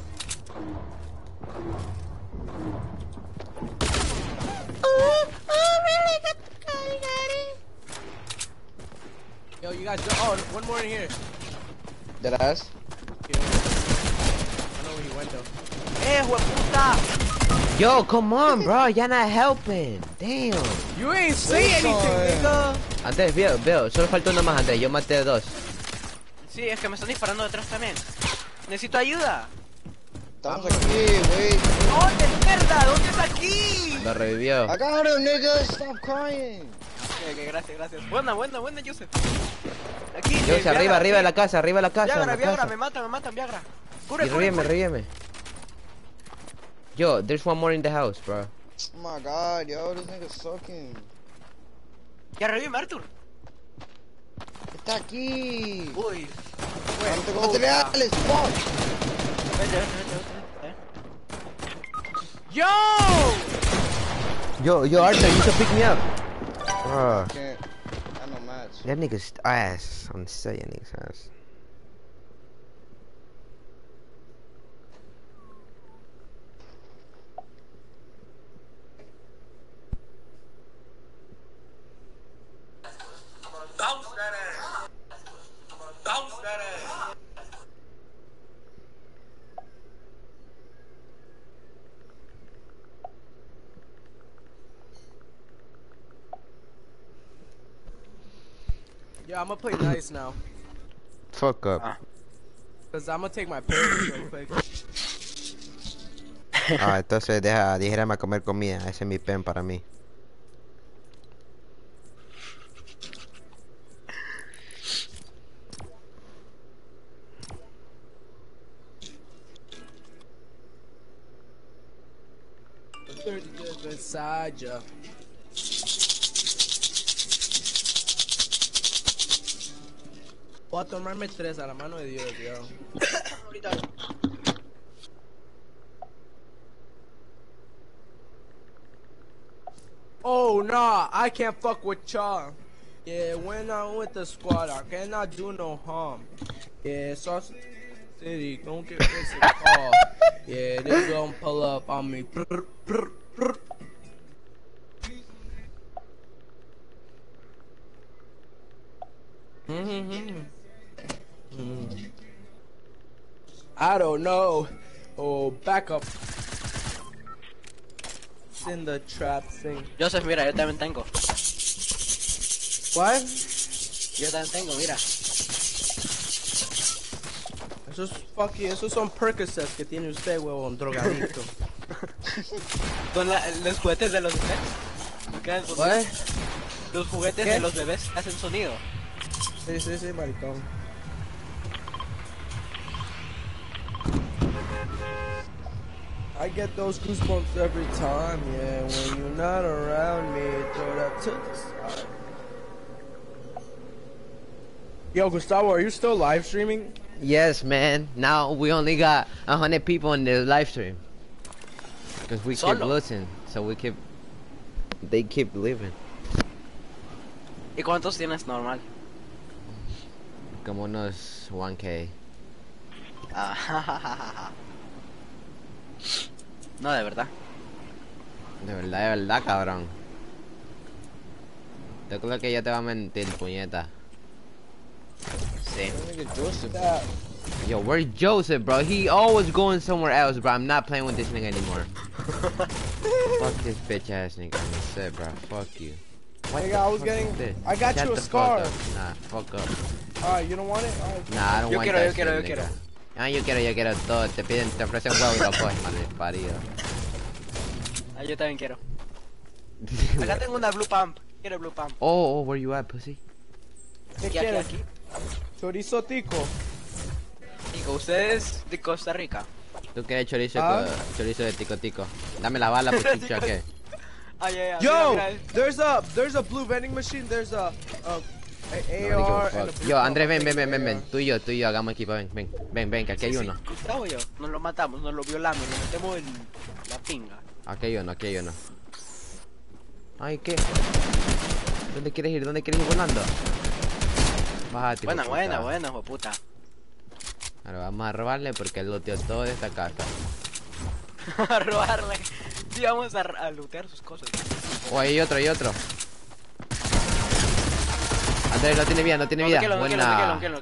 Yo, you guys, oh, one more in here. That ass? Yeah. I know where he went though. Hueputa! Yo, come on, bro. You're not helping. Damn. You ain't say anything, nigga. Andrés, veo. Solo falta uno más, Andrés. Yo maté dos. Sí, es que me están disparando detrás también. Necesito ayuda. Estamos aquí, wey. ¿Dónde, mierda? ¿Dónde está aquí? Lo revivió. I got him, nigga. Stop crying. Ok, gracias. Buena, Joseph. Aquí. Yo, arriba de la casa, en la Viagra, casa. me matan, Viagra. Y revieme. Yo, there's one more in the house, bro. Oh my god, yo, this nigga's sucking. Ya revive, Arthur. Está aquí. Uy. No tengo materiales, fuck. Vete. Yo, Arthur, you should pick me up. Bro, Can't. I no match. that nigga's ass. I'm saying nigga's ass. Bounce that ass. Yeah, I'm gonna play nice now. Fuck up. Cause I'm gonna take my pills real quick. Entonces dijérame a comer comida. Ese es mi pen para mí. Inside ya. Voy a tomarme 3 a la mano de Dios, yo. Ahorita. Oh nah, I can't fuck with y'all. Yeah, when I'm with the squad, I cannot do no harm. Yeah, Sauce City, don't get this call. Yeah, they gon' pull up on me. Brr, brr, brr. I don't know. Oh, back up. It's in the trap thing. Joseph, mira, yo también tengo. What? Yo también tengo, mira. Esos son Percocets que tiene usted, huevón, drogadicto. Son los juguetes de los bebés. ¿Qué hacen sonido? What? Los juguetes ¿Qué? de los bebés hacen sonido. Sí, maricón. I get those goosebumps every time, yeah. When you're not around me, throw that to the side. Yo, Gustavo, are you still live streaming? Yes, man. Now we only got 100 people in the live stream. Because we keep Solo. losing, so we keep... They keep living. ¿Y cuántos tienes normal? Como unos 1K. Ah, no, de verdad. De verdad, cabrón. Yo creo que ya te va a mentir, puñeta. Sí. Nigga Joseph. Yo, where's Joseph, bro? He always going somewhere else, bro. I'm not playing with this nigga anymore. Fuck this bitch ass nigga. That's it, bro. Fuck you. What Nigga, the I was fuck getting- is this? I got Shut you a the fuck scar. up. Nah, fuck up. Alright, you don't want it? Alright. Nah, I don't Yo want quiero, that yo quiero, shit, yo quiero. nigga. Ah, yo quiero todo. Te ofrecen huevo y lo coges, madre parido. Ah, yo también quiero. Acá tengo una blue pump. Quiero blue pump. Oh, where you at, pussy? ¿Qué Aquí, aquí, quieres? aquí. Chorizo tico. Digo, ustedes de Costa Rica. ¿Tú quieres chorizo, Ah. chorizo de tico tico? Dame la bala, puchicha, ¿qué? Ay, ay, ay. Yo, mira, mira. there's a blue vending machine. There's a Nobody give a AR and a fuck. blue Yo, pump. Andrés, ven, I ven, think ven, ven, it's ven. Tú y yo, hagamos equipo, ven, que aquí hay Sí, uno. sí, Gustavo y yo. Nos lo matamos, nos lo violamos, nos metemos en la pinga. Aquí hay uno. Ay, ¿qué? ¿Dónde quieres ir volando? Bájate, Buena, hijo de puta. buena, hijo de puta. Ahora vamos a robarle porque él looteó todo de esta casa. A robarle. Sí, vamos a lootear sus cosas. Oh, hay otro. Andrés, no tiene vida, No, Buena. que lo.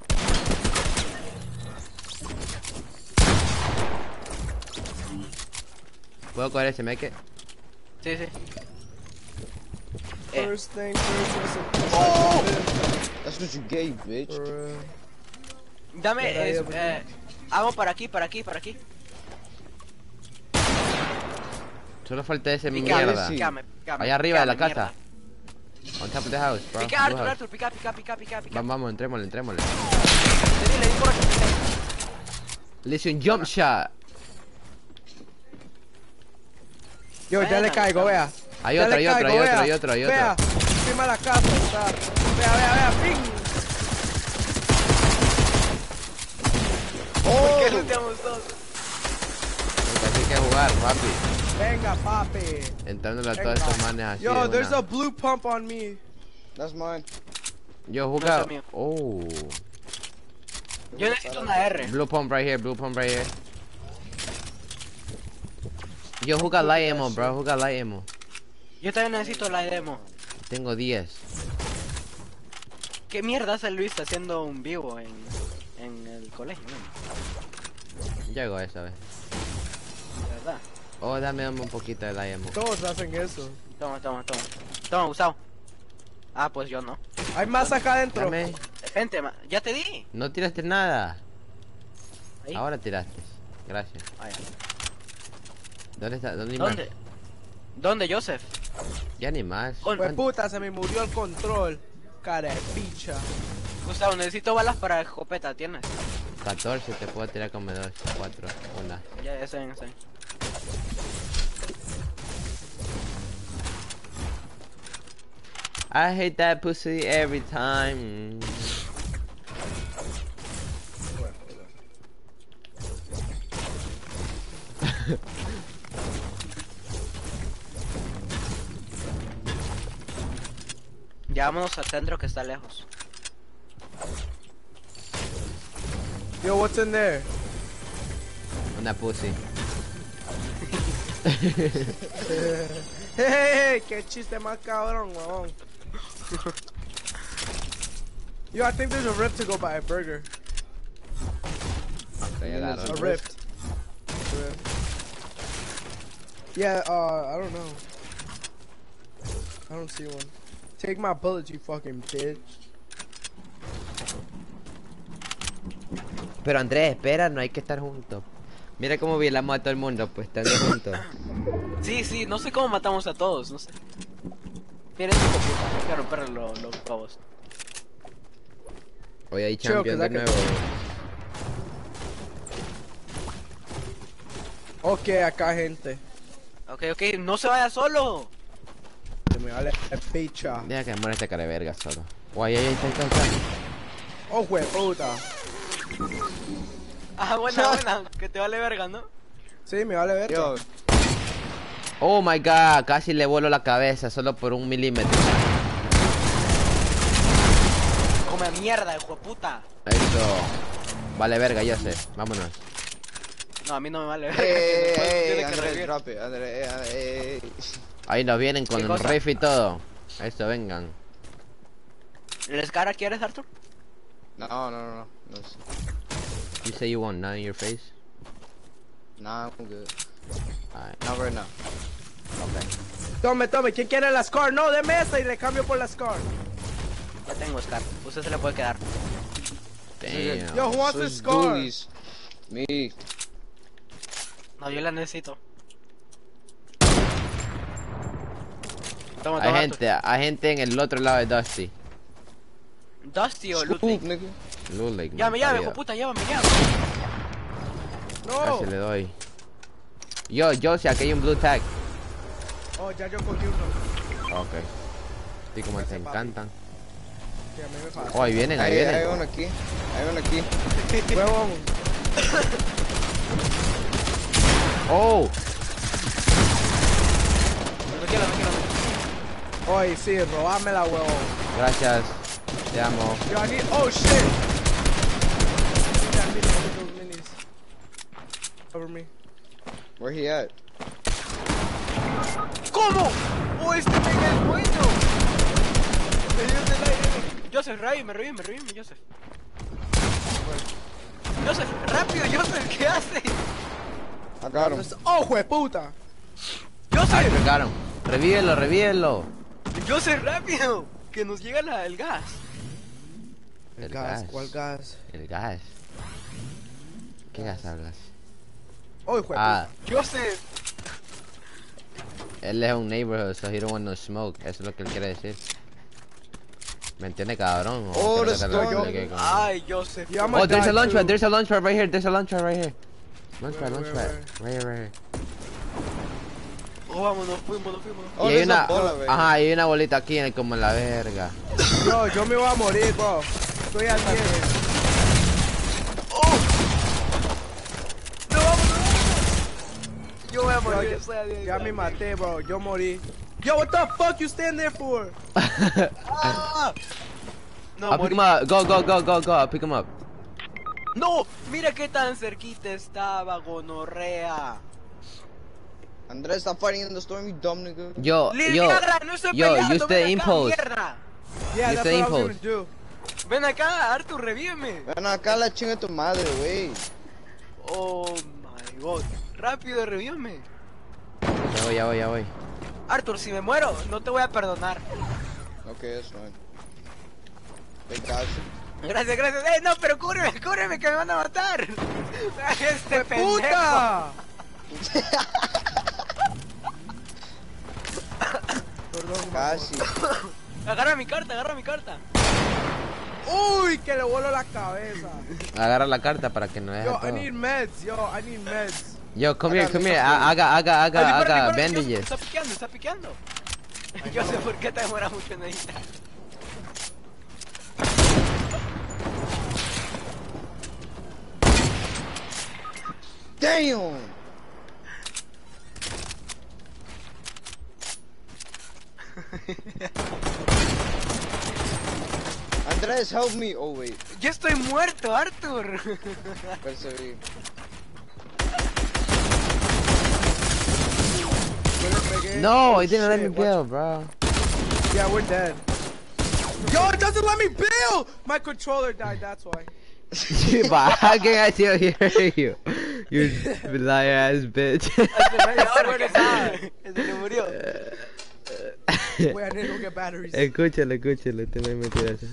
¿Puedo coger ese meque? Sí, sí. First thing first. Oh! That's what you gave, bitch. Dame, Mira, hago para aquí. Solo falta ese Picame, mierda. picame. Allá arriba de la picame, casa. On top of the house, bro. Pica, Blue house. Arthur, pica. Vamos, entrémosle. Le di por aquí. Listen, jump shot. Yo, ya le Buena, caigo, vea. Hay Ya otro, le caigo, vea. Vea, otro. encima de la casa está. Vea, ping. ¿Por qué looteamos todos? Porque hay que jugar, papi. Venga, papi. Entrándole a todos estos manes así. Yo, de there's una. a blue pump on me. That's mine. Yo, juega. No es mío. Oh. Yo necesito una R. Blue pump right here. Yo, juega light ammo, bro. Yo también necesito la demo. Tengo 10. ¿Qué mierda hace Luis haciendo un vivo en el colegio? Man? Llego esa vez. De verdad. Oh, dame un poquito de light ammo. Todos hacen eso. Toma. Toma, Gustavo. Ah, pues yo no. Hay más acá adentro. Dame. Gente, ya te di. No tiraste nada. Ahí. Ahora tiraste. Gracias. Ah, ya. ¿Dónde está? ¿Dónde hay más? ¿Dónde, Joseph? Ya ni más. Con- Pues puta, se me murió el control. Cara de picha. Gustavo, necesito balas para escopeta, ¿tienes? 14, te puedo tirar como 2, 4, 1. Ya está bien. I hate that pussy every time. Ya vámonos al centro que está lejos. Yo, what's in there? Una pussy. Hey, qué chiste más cabrón, weón. Yo, I think there's a rip to go buy a burger. Okay, I got A it. ripped. Yeah, I don't know. I don't see one. Take my bullets, you fucking bitch. Pero Andrés, espera, no hay que estar juntos. Mira cómo violamos a todo el mundo, pues estando juntos. Sí, no sé cómo matamos a todos, no sé. Mira, este hijo puta, hay que romper los pavos. Hoy hay Chill, champion de 'cause I nuevo. Ok, acá gente. Ok, no se vaya solo. Que me vale el picha. Deja que muera este cara de verga solo. Guay, ahí está. Oh, puta. Ah, buena, que te vale verga, ¿no? Sí, me vale ver. Yo, Oh my god, casi le vuelo la cabeza solo por 1 milímetro. Come mierda, hijo de puta. Eso. Vale verga, ya sé. Vámonos. No, a mí no me vale verga. que después tiene que Andrés, revivir. drop it, Andrés, Ahí nos vienen con ¿Qué el cosa? rifle y todo. Eso, vengan. ¿El Scara quieres, Arthur? No sé. You say you want none in your face? Nah, I'm good. Alright, Not right now. okay. Tome, ¿quién quiere la scar? No, deme esa y le cambio por la scar. Ya tengo Scar. Usted se le puede quedar. Damn. Yo, who wants So the it's scar? Doolies. Me. No, yo la necesito. Toma, Hay gente en el otro lado de Dusty. Dusty o Scoop, Ludwig. nigga. Lulik. Llame, hijo puta, llámame. No. Casi le doy. Yo, Josie, aquí hay un blue tag. Oh, ya yo cogí uno. Ok. Sí, como te Gracias, papi. encantan. Que a mí me pasa. Oh, ahí vienen, ahí Hay vienen. uno aquí. Hay uno aquí. Huevón. Oh, Tranquilo. Oye, sí, robámela, huevón. gracias. Te amo. Yo, I need... Oh, shit. Yeah, I need one of those minis. Cover me. Where he at? ¿Cómo? ¡Oh, este pega el cuello! Me dio en el aire. Joseph, revíveme, Joseph. Joseph, rápido, Joseph, ¿qué hace? I got him. Oh, jueputa. Ay, Joseph, pegaron. Revívelo. Joseph, rápido. Que nos llega el gas. El gas, gas. ¿cuál gas? El gas. ¿Qué gas hablas? Oh, jueputa. Ah, Joseph. él es un neighborhood, so he don't want no smoke. Eso es lo que él quiere decir. ¿Me entiende, cabrón? Oh, quiere que the lo storm. explique con- Ay, Joseph. Yeah, I'm Oh, gonna there's die a launch too. pad. There's a launch pad right here. There's a launch pad right here. Launch pad, Where, launch where, pad. Right here. Oh, vámonos, fuimos. Oh, Y hay there's una, a bola, güey. ajá, hay una bolita aquí como en la verga. Yo me voy a morir, bro. Estoy al 10. No, vámonos. Yo voy a Yo, morir. ya- estoy a 10. Ya me maté, bro. Yo morí. Yo, what the fuck you stand there for? Ah. No, I'll pick morí. him up. Go. I'll pick him up. No, mira qué tan cerquita estaba, gonorrea. Andrés, stop fighting in the storm, you dumb nigga. Yo, Liliana, no estoy yo, peleando, use the ven acá, impulse. mierda. Yeah, Use that's the what I was impulse. gonna do. Ven acá, Arthur, revíveme. Ven acá la chinga de tu madre, güey. Oh my god. Rápido, revíveme. Ya voy. Arthur, si me muero, no te voy a perdonar. Okay, that's fine. Big guys. Gracias. No, pero cúbreme, que me van a matar. Este pendejo. ¡Puta! Perdón, Casi. Agarra mi carta. Uy, que le vuelo la cabeza. Agarra la carta para que no deje Yo, I todo. need meds. I need meds. Yo, come here. Ay, Haga dispara, bandages. Está piqueando. Yo sé por qué te demora mucho en editar. Damn! Andrés, help me. Oh, wait. Yo estoy muerto, Arthur. Perseverí. Yo le pegué. No, Oh, it didn't let me shit, watch- build, bro. Yeah, we're dead. Yo, it doesn't let me build! My controller died, that's why. But how can I still hear you? You liar ass bitch. Ahora que sabe. Se le murió. Wait, I need to go get batteries. Escúchalo, te voy a meter eso.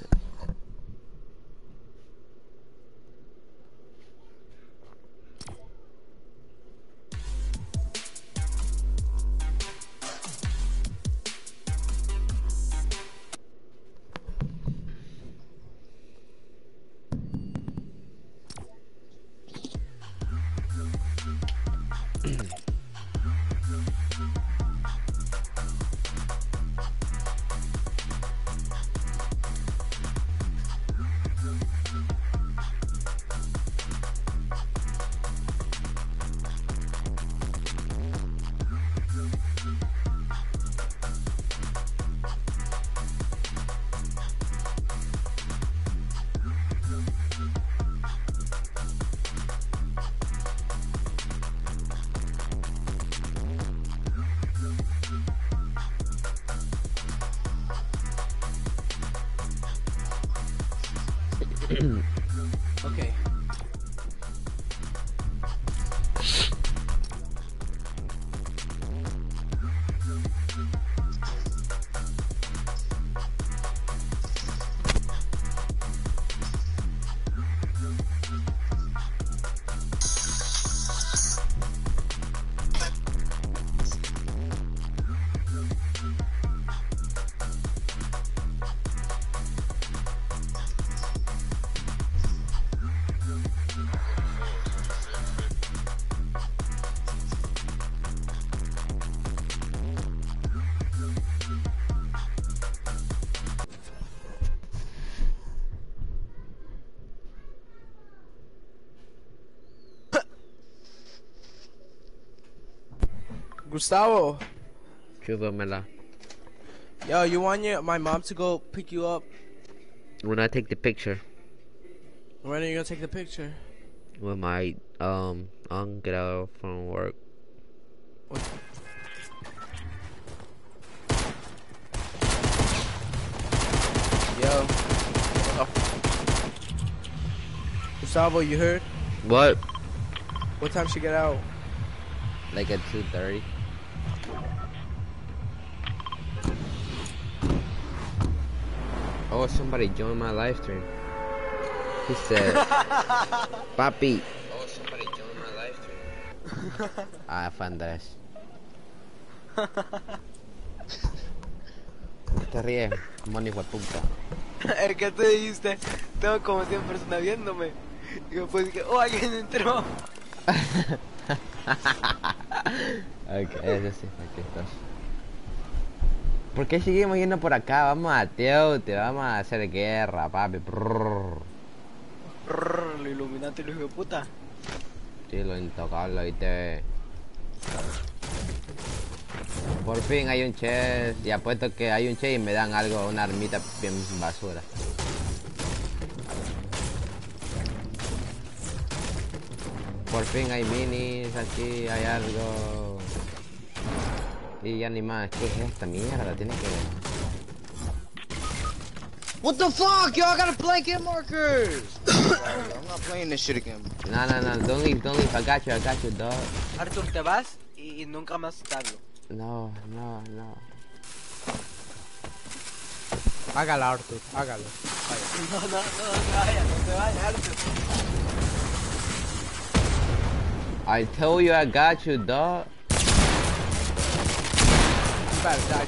Okay. Gustavo, Chúpamela. yo, you want my mom to go pick you up? When I take the picture, When are you gonna take the picture? when my aunt get out from work. Yo. Gustavo, you heard? What? What time she get out? Like at 2:30. Oh, somebody joined my live stream. He said, Papi. Oh, somebody joined my live stream. Ah, fue Andrés. ¿Qué te ríes, mono hijo de puta? El que te dijiste, tengo como 100 personas viéndome. Y después dije, oh, alguien entró. Ok, eso sí, aquí estás. ¿Por qué seguimos yendo por acá? Vamos a te vamos a hacer guerra, papi. Lo Illuminati, lo hijo de puta. Sí, lo intocable, ¿viste? Por fin hay un chest. Y apuesto que hay un chest y me dan algo, una armita bien basura. Por fin hay minis aquí, hay algo. Y ya ni más. ¿Qué es esta mierda? Tiene que ver. What the fuck? Yo, I got a blanket markers! I'm not playing this shit again. No, don't leave, I got you, dog. Arthur, te vas y nunca más te hablo. No. Hágalo, Arthur, hágalo. No te vayas, Arthur. I told you I got you, dog. You better die.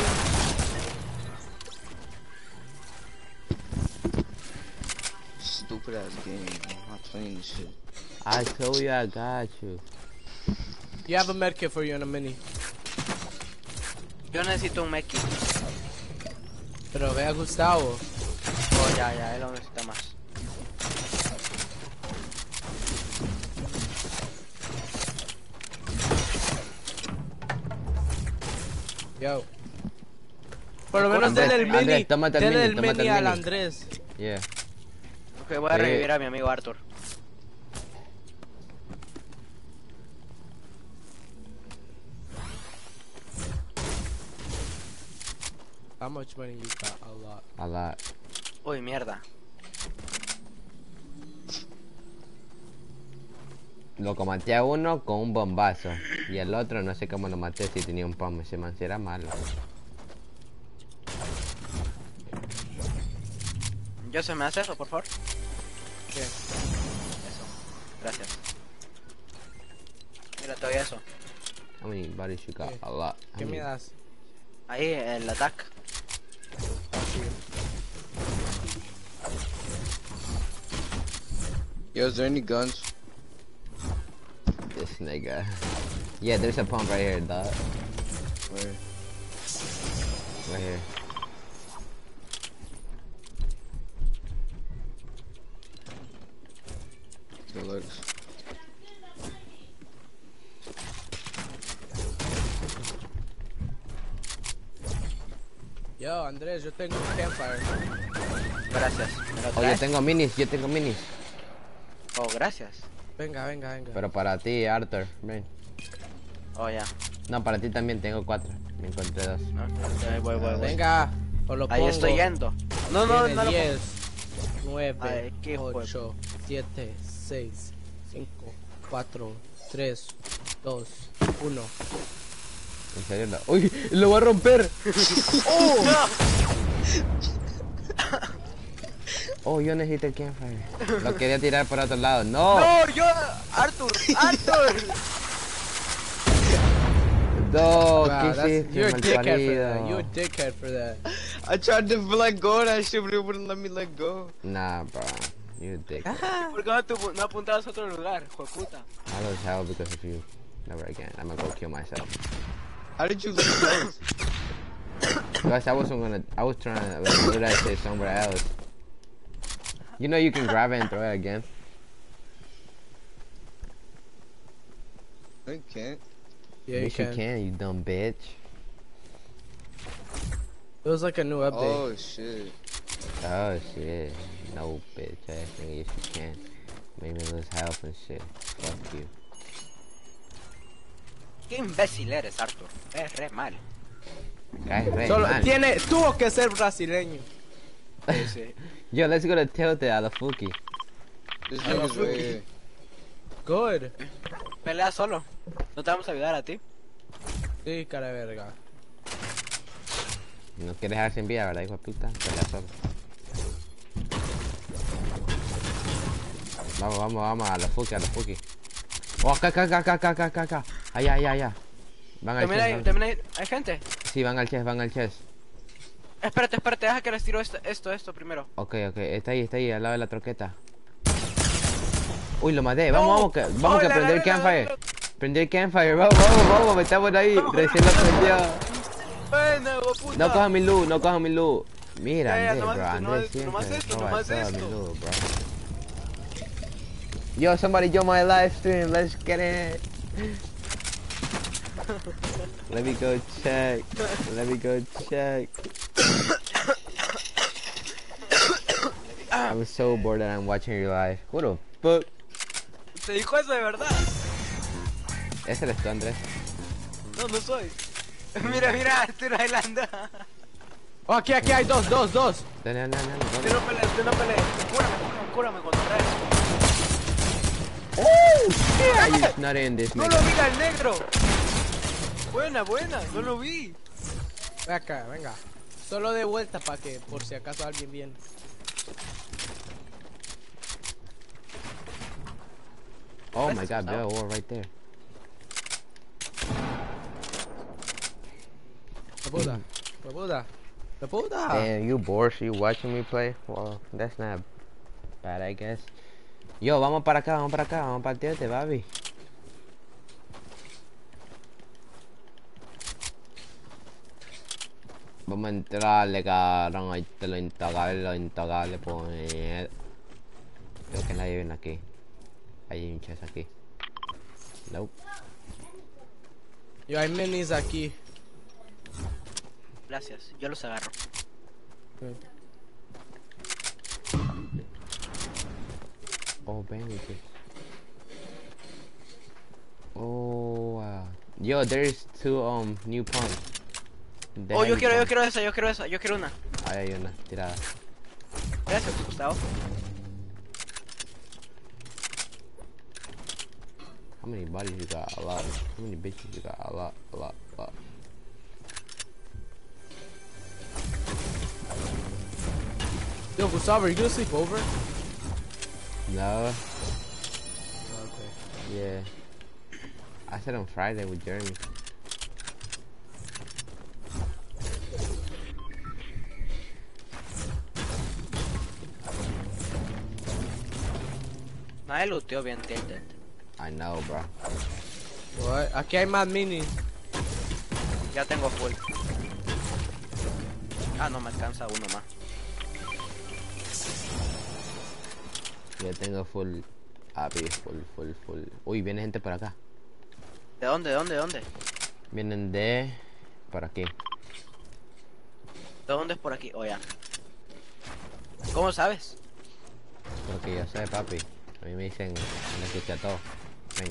Stupid ass game. I'm not playing this shit. I told you I got you. You have a medkit for you in a mini. Yo necesito un meki. Pero ve a Gustavo. Oh, ya, él lo necesita más. Yo. Por lo menos Andrés, denle el mini. Andrés, tómate el Denle mini, el tómate mini el al mini. Andrés. Yeah. Ok, voy a revivir a mi amigo Arthur. How much money you got? A lot. A lot. Uy, mierda. Lo maté a uno con un bombazo. Y el otro no sé cómo lo maté si tenía un pomo. Ese man si era malo. ¿Yo se me hace eso, por favor? ¿Qué? Eso. Gracias. Mira, te doy eso. How many bodies you got? ¿Qué? A lot. ¿Qué me das? Ahí, el attack. Yo, is there any guns? This nigga. Yeah, there's a pump right here, dog. Where? Right here. Good looks. Yo, Andrés, yo tengo un campfire. Gracias. ¿Me lo Oh, yo traes? tengo minis. Oh, gracias. Venga. Pero para ti, Arthur, ven. Oh, ya. No, para ti también tengo 4. Me encontré 2. No, voy. Venga, os lo pongo. Ahí estoy yendo. No Tiene lo 10. 9, Ay, qué 8, 7, 6, 5, 4, 3, 2, 1. En serio, no. ¡Uy! ¡Lo va a romper! Oh, yo necesito el campfire. Lo quería tirar por otro lado. ¡No! No, yo, Arthur, Arthur. ¡No! Wow, ¿Qué that's, hiciste, you're a dickhead for that. malparido? You're a dickhead for that. I tried to let go of that shit, but it wouldn't let me let go. Nah, bro. You a dick. ¿Por qué no apuntabas a otro lugar, jueputa? I lose hell because of you. Never again. I'm gonna go kill myself. How did you lose those? Guys, I was trying to do that shit somewhere else. You know you can grab it and throw it again. I can't. Yeah, Yes, you can, you dumb bitch. It was like a new update. Oh shit. Oh shit. No bitch ass nigga, yes you can. Made me lose health and shit. Fuck you. Qué imbécil eres, Arthur. Es re mal. Guys, right, Solo man. tuvo que ser brasileño. Sí. Yo, let's go to Tilted a la Fuki. This nigga's right here. Good. Pelea solo. No te vamos a ayudar a ti. Sí, cara de verga. No quieres dejar sin vida, ¿verdad, hijo de puta? Pelea solo. Vamos, a la Fuki. Oh, acá. Allá. Van al chest. También hay gente. Sí, van al chest. Espérate, deja que les tiro esto primero. Ok, está ahí, al lado de la troqueta. Uy, lo maté. Vamos que prender el campfire. Prender el campfire, vamos, metamos ahí. Recién lo prendió. Bueno, puta. No cojan mi loot. Mira, Ya, Andrés, nomás bro. esto, Andrés siempre nomás roba esto. todo mi loot, bro. Yo, somebody join my live stream. Let's get it. Let me go check. I'm so bored that I'm watching your live. What the fuck? ¿Te dijo eso de verdad? Ese eres tú, Andrés. No soy. Mira, Arthur bailando. Oh, aquí hay dos. Dale. Tú no pelees. Cúrame cuando traes. You're not in this, ¡No nigga. lo vi al negro! Buena, no lo vi. Ven acá, venga. Solo de vuelta para que por si acaso alguien viene. Oh my god, Bill, war right there. La puta. Damn, you bored? You watching me play? Well, that's not bad, I guess. Yo, vamos para acá, vamos para el tío, baby. Vamos a entrarle, cabrón, ahí te lo intocable, pues. Creo que nadie viene aquí. Hay un chest aquí. Nope. Yo hay minis aquí. Gracias, yo los agarro. Oh, bandages. Oh, wow. Yo, there's two new pumps. Oh, yo quiero esa, yo quiero una. Ahí hay una tirada. Gracias, Gustavo. How many bodies you got? A lot. How many bitches you got? A lot. Yo, Gustavo, are you gonna sleep over? No. Okay. Yeah. I said on Friday with Jeremy. Nadie looteó bien Tilted. I know, bro. What? Aquí hay más minis. Ya tengo full. Ah, no me alcanza uno más. Ya tengo full. Full. Uy, viene gente por acá. ¿De dónde? Vienen de... por aquí. ¿De dónde es por aquí? Oh, ya. ¿Cómo sabes? Porque yo sé, papi. A mí me dicen... me escucha todo. Ven.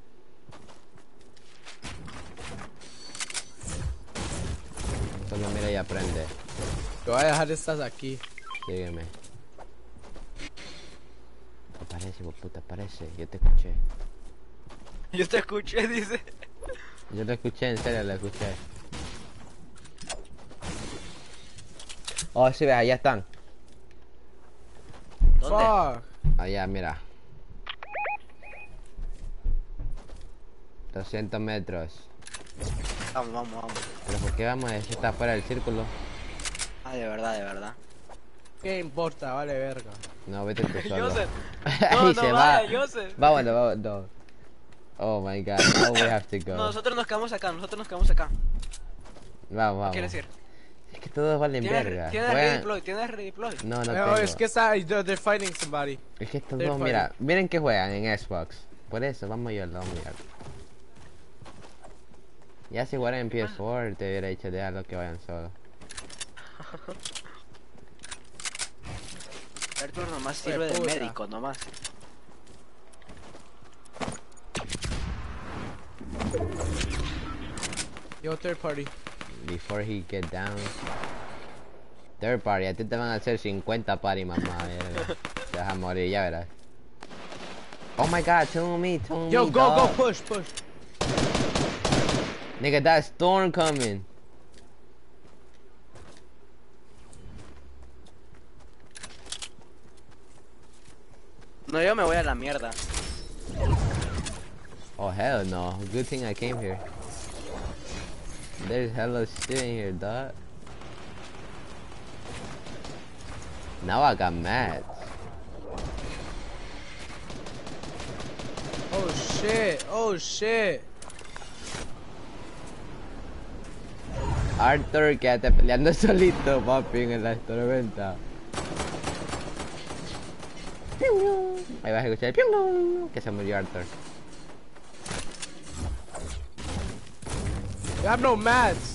Solo mira allá aprende. Te voy a dejar estas aquí. Sígueme. Aparece, puta, aparece. Yo te escuché. Yo te escuché, dice. Yo lo escuché, en serio lo escuché. Oh, sí, ves, allá están. ¿Dónde? Fuck. Allá, mira. 200 metros. Vamos, vamos, vamos. ¿Pero por qué vamos? Ese está fuera del círculo. Ah, de verdad, de verdad. ¿Qué importa? Vale verga. No, vete tú solo. Joseph. Ahí No, se no, va. vaya, Joseph. Vámonos, vámonos. Oh my god, now we have to go. No, nosotros nos quedamos acá, nosotros nos quedamos acá. Vamos, vamos. ¿Qué quieres decir? Es que todos valen verga. ¿Tienes Juegan- redeploy? ¿Tienes redeploy? No, no No, tengo. es que está, they're fighting somebody. Es que estos They're dos, mira, miren que juegan en Xbox. Por eso, vamos a ayudarlo, vamos a ayudarlo. Ya si jugaran en PS4, te hubiera dicho déjalo que vayan solos. Arthur nomás Hijo de sirve de puta. médico, nomás. Yo, third party. Before he get down. Third party, a ti te van a hacer 50 party, mamá. Verga. Te vas a morir, ya verás. Oh my god, tell me, Yo, go, go, dog. push, push. Nigga, that storm coming. No, yo me voy a la mierda. Oh hell no, good thing I came here. There's hella shit in here, dog. Now I got mad. Oh shit, oh shit. Arthur, quédate peleando solito, papi, en la tormenta. Ahí vas a escuchar que se murió Arthur. You have no mats.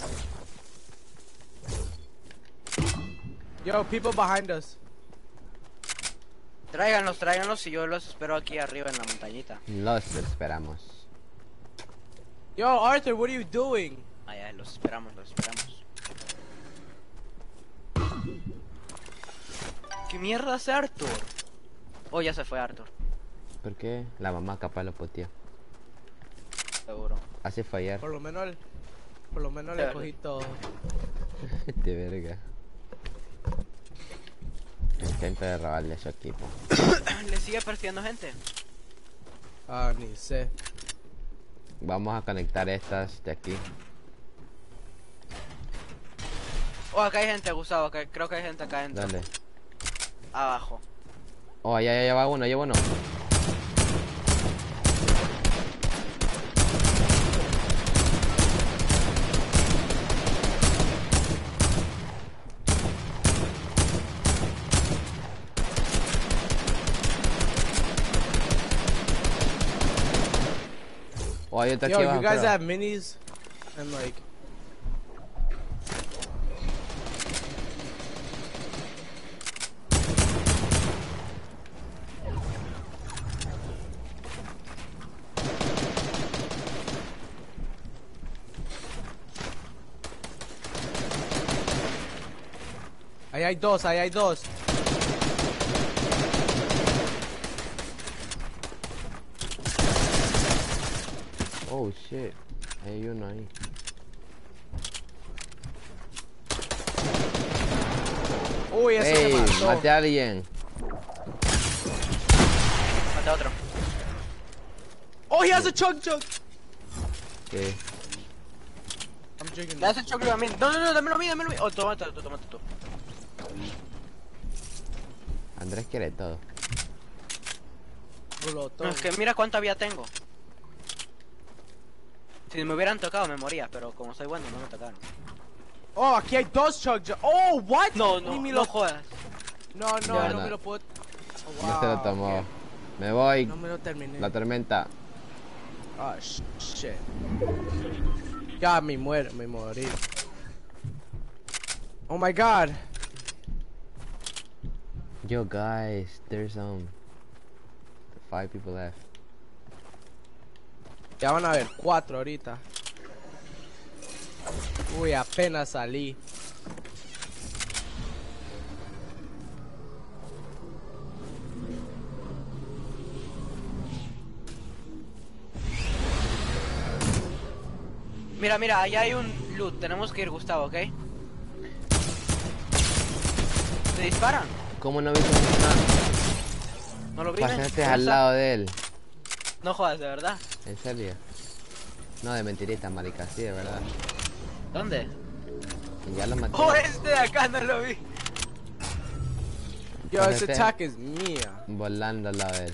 Yo, people behind us. Tráiganlos, tráiganlos y yo los espero aquí arriba en la montañita. Los esperamos. Yo, Arthur, what are you doing? Allá, los esperamos, los esperamos. ¿Qué mierda hace Arthur? Oh, ya se fue Arthur, ¿Por qué? La mamá capaz lo poteó. seguro. Así fue ayer. Por lo menos le Dale. cogí todo. De verga. Intenta de robarle su equipo. ¿Le sigue persiguiendo gente? Ah, ni sé. Vamos a conectar estas de aquí. Oh, acá hay gente, Gustavo, creo que hay gente acá adentro. Dale. Abajo. Oh, ya va uno, ya va uno. Oh, hay otro aquí Yo, abajo, you guys creo. have minis and like. Ahí hay dos, ahí hay dos. Oh shit. Hay uno ahí. Uy, ese Ey, me mató. mate a alguien. Mate a otro. Oh, he has a chug. ¿Qué? I'm drinking. Le hace choque a mí. No, no, no, dámelo a mí, dámelo a mí. Oh, tómate tú. Andrés quiere todo. No, es que mira cuánta vida tengo. Si me hubieran tocado me moría, pero como soy bueno no me tocaron. Oh, aquí hay dos chug. Oh, what? No, Ni no, me no lo... jodas. No, Ya, no no. me lo puedo... Oh, No se lo wow, tomó. ok. Me voy. No me lo terminé. La tormenta. Oh, shit. Ya, me morí. Oh my god. Yo guys, there's 5 people left. Ya van a ver 4 ahorita. Uy, apenas salí. Mira, mira, allá hay un loot. Tenemos que ir, Gustavo, ¿ok? ¿Te disparan? ¿Cómo no viste nada? ¿No lo vi? Pasaste al lado de él. No jodas, de verdad. ¿En serio? No, de mentirita, marica, sí, de verdad. ¿Dónde? Y ya lo maté. Oh, este de acá no lo vi. Yo, ese Pasaste attack es mía. volando al lado de él.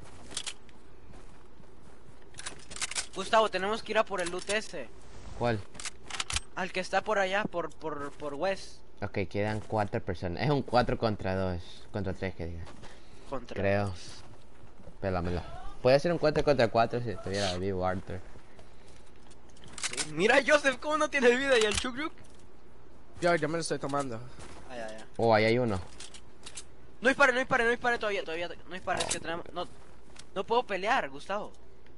Gustavo, tenemos que ir a por el loot ese. ¿Cuál? Al que está por allá, por West. Ok, quedan 4 personas. Es un 4 contra 2. Contra 3, que diga. Contra. Creo. Pélamelo. Puede ser un 4 contra 4 si estuviera vivo Arthur. Sí. Mira, Joseph, ¿cómo no tiene vida? ¿Y el Chukruk? Yo, ya me lo estoy tomando. Ay, ay, ay. Oh, ahí hay uno. No dispare, no dispare, no dispare todavía, no dispare, es que tenemos, no puedo pelear, Gustavo.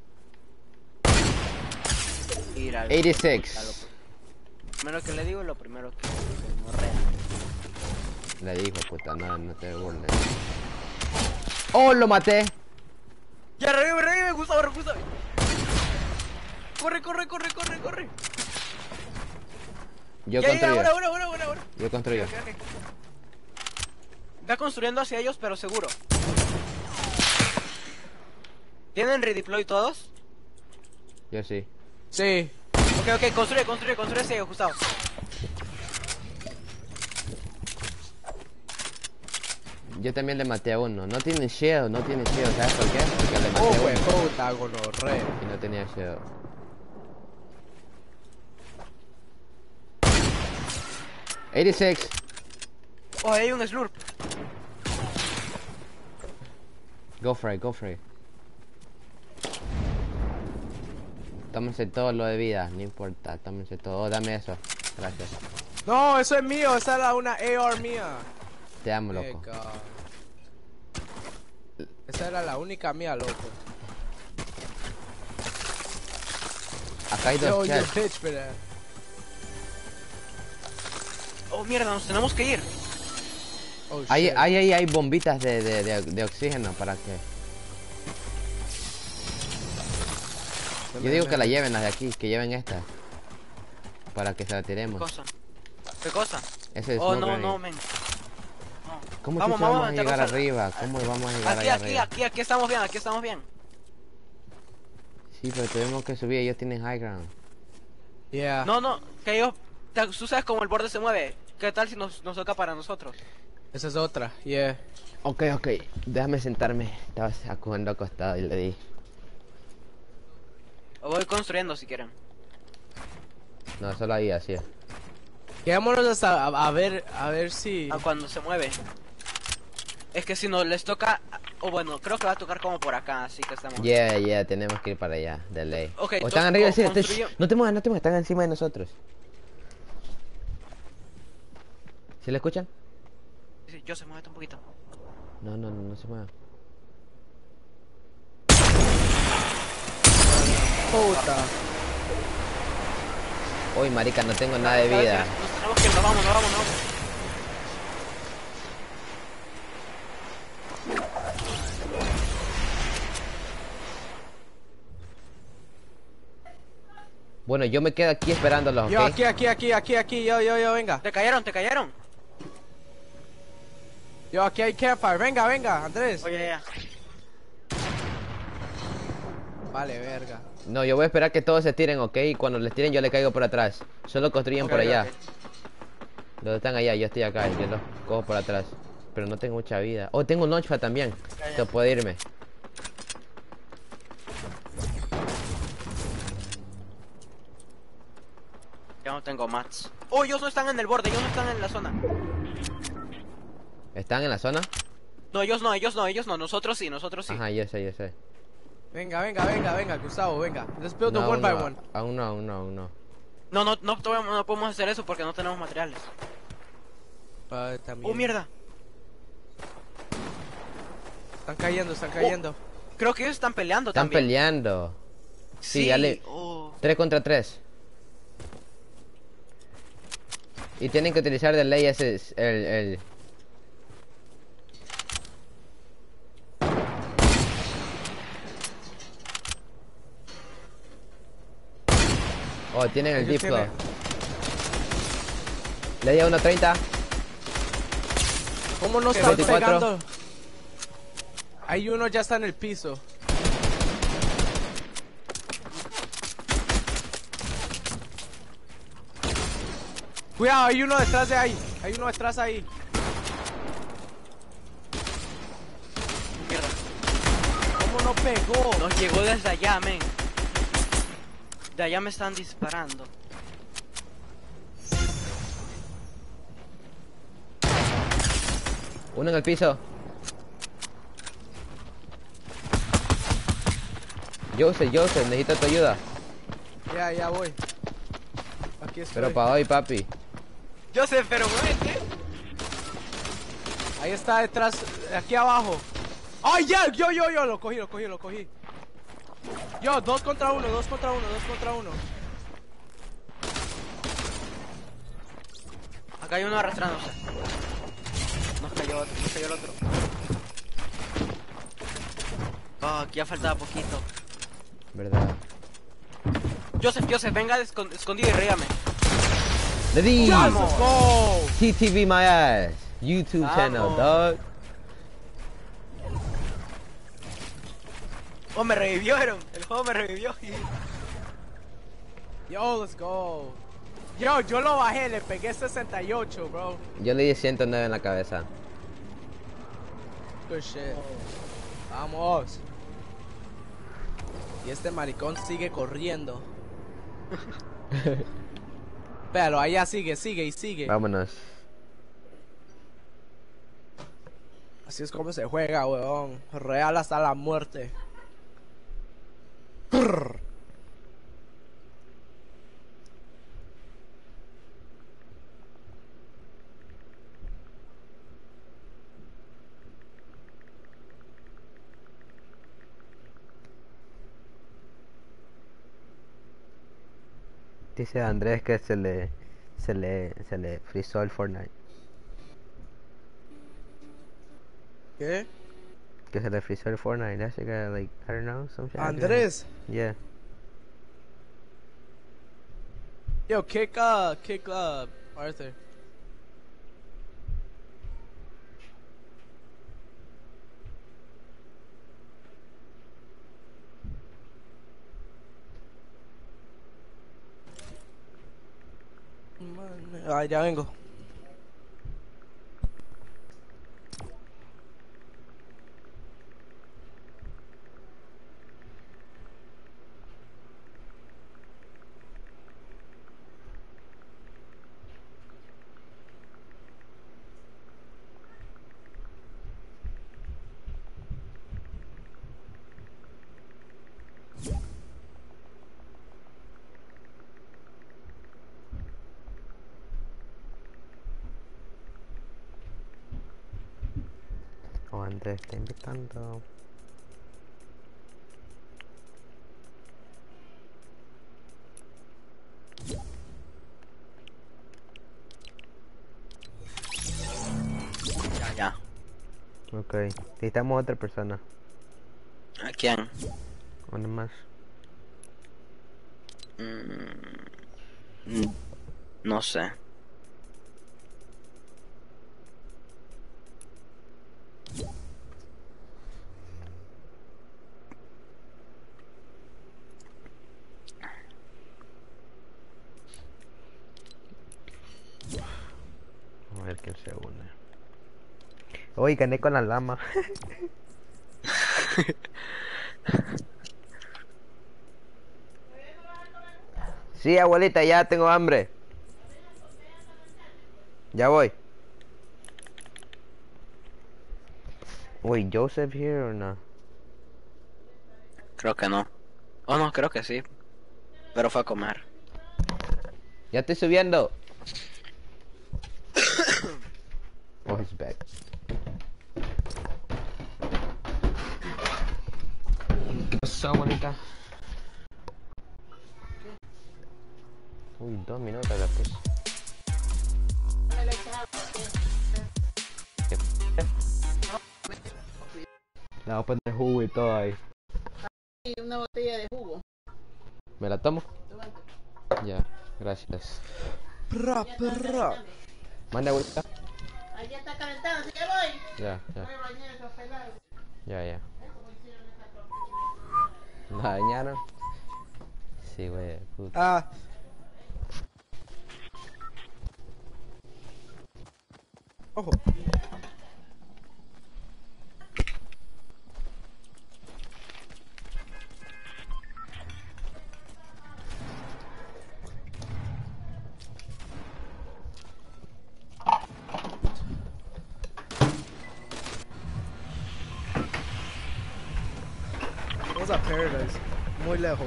Mira, 86. lo primero que le digo es lo primero que morrea. Le dijo, puta, no te burles. ¡Oh, lo maté! Ya, revive, Gustavo. Corre. Yo Ya, construyo. ahora. Yo construyo. Ok. Va construyendo hacia ellos, pero seguro. ¿Tienen redeploy todos? Yo sí. Sí. Ok, construye hacia ellos, Gustavo. Yo también le maté a uno. No tiene shield, ¿sabes por qué? Porque le maté Oh, a uno wey, puta, gonorrea. y no tenía shield. '86. Oh, hay un slurp. Go for it. Tómense todo lo de vida, no importa, tómense todo. Oh, dame eso. Gracias. No, eso es mío. Esa era una AR mía. Te amo, loco. God. Esa era la única mía, loco. Acá hay Yo, dos you chests. bitch, pero... Oh, mierda, nos tenemos que ir. Oh, Ahí shit. hay bombitas de oxígeno para que... Yo digo que la lleven las de aquí, que lleven estas. Para que se la ¿Qué tiremos. cosa? ¿Qué cosa? Ese es Oh, smoke no, grenade. men. ¿Cómo Vamos, chucha vamos a vamos, llegar vamos a- arriba? ¿Cómo vamos a llegar allá arriba? Aquí estamos bien. Sí, pero tenemos que subir, ellos tienen high ground. Yeah. No, que yo... Tú sabes cómo el borde se mueve. ¿Qué tal si nos toca para nosotros? Esa es otra. Yeah. Ok, déjame sentarme. Estaba acudando acostado y le di. O voy construyendo si quieren. No, solo ahí, así es. Quedémonos hasta a ver si... A cuando se mueve. Es que si no les toca... O bueno, creo que va a tocar como por acá, así que estamos... Yeah, tenemos que ir para allá, de ley. Ok, O entonces, están arriba, sí, construyo- no te muevas, están encima de nosotros. ¿Sí le escuchan? Sí, yo se mueve un poquito. No se mueva. Puta. Uy, marica, no tengo nada de vida. Nos tenemos que ir, nos vamos. Bueno, yo me quedo aquí esperándolos, ¿ok? Yo, aquí, yo, venga. ¿Te cayeron? Yo, aquí hay campfire. Venga, Andrés. Oye, ya. Vale, verga. No, yo voy a esperar que todos se tiren, ¿ok? Y cuando les tiren yo le caigo por atrás. Solo construyen por Ok, allá. ok. Los están allá, yo estoy acá, yo los cojo por atrás. Pero no tengo mucha vida. Oh, tengo un launchpad también. Ya. Que puedo irme. Ya no tengo mats. Oh, ellos no están en el borde, ellos no están en la zona. ¿Están en la zona? No, ellos no. Nosotros sí. Ajá, yo sé. Venga, Gustavo, venga. Let's build them No, one by no, one. aún no. No podemos hacer eso porque no tenemos materiales. También. Oh, mierda. Están cayendo. Creo que ellos están peleando Están también. peleando. Sí, dale. oh. 3 contra 3. Y tienen que utilizar de ley ese el... Oh, tienen el Ellos Diplo. tienen- Le di a 1.30. ¿Cómo no están 24? pegando? Hay uno ya está en el piso. Cuidado, hay uno detrás de ahí. Hay uno detrás ahí. Mierda. ¿Cómo no pegó? Nos llegó desde allá, men. De allá me están disparando. Uno en el piso. Joseph, necesito tu ayuda. Ya voy. Aquí estoy. Pero para hoy, papi. Yo sé, pero muévete. Ahí está detrás, aquí abajo. ¡Ay, ya! Yo, lo cogí. Yo, 2 contra 1. Acá hay uno arrastrándose. Nos cayó el otro. Ah, aquí ya faltaba poquito. ¿Verdad? Joseph, venga escondido y ríame. Le di. ¡Vamos! ¡Go! TTV my ass. YouTube Vamos. channel, dog. Oh, me revivieron. El juego me revivió. Yo, let's go. Yo lo bajé, le pegué 68, bro. Yo le di 109 en la cabeza. Good shit. Vamos. Y este maricón sigue corriendo. Pero allá sigue. Vámonos. Así es como se juega, weón. Real hasta la muerte. Dice Andrés que se le frizó el Fortnite. ¿Qué? Que se le frizó el Fortnite. That shit got like, I don't know, some shit. Andrés. Yeah. Yo, kick Arthur. Ah, ya vengo. Oh, Andrés está invitando. Ya. Ok. Necesitamos otra persona. ¿A quién? Una más. No sé. A ver quién se une. Uy, gané con la lama. Sí, abuelita, ya tengo hambre. Ya voy. Wait, Joseph here or no? Creo que no. Oh, no, creo que sí. Pero fue a comer. Ya estoy subiendo. Oh, he's back. ¿Qué pasó, abuelita? Uy, 2 minutos la puse. Le voy a poner jugo y todo ahí. Y una botella de jugo. ¿Me la tomo? Ya, gracias. Pra, pra. Manda vuelta. Ahí ya está calentado, ¿sí? Ya voy. Ya, ya. Voy a bañar esos pelados. Ya, ya. ¿La dañaron? Sí, güey, puta. Ah, ojo. Vamos a Paradise. Muy lejos.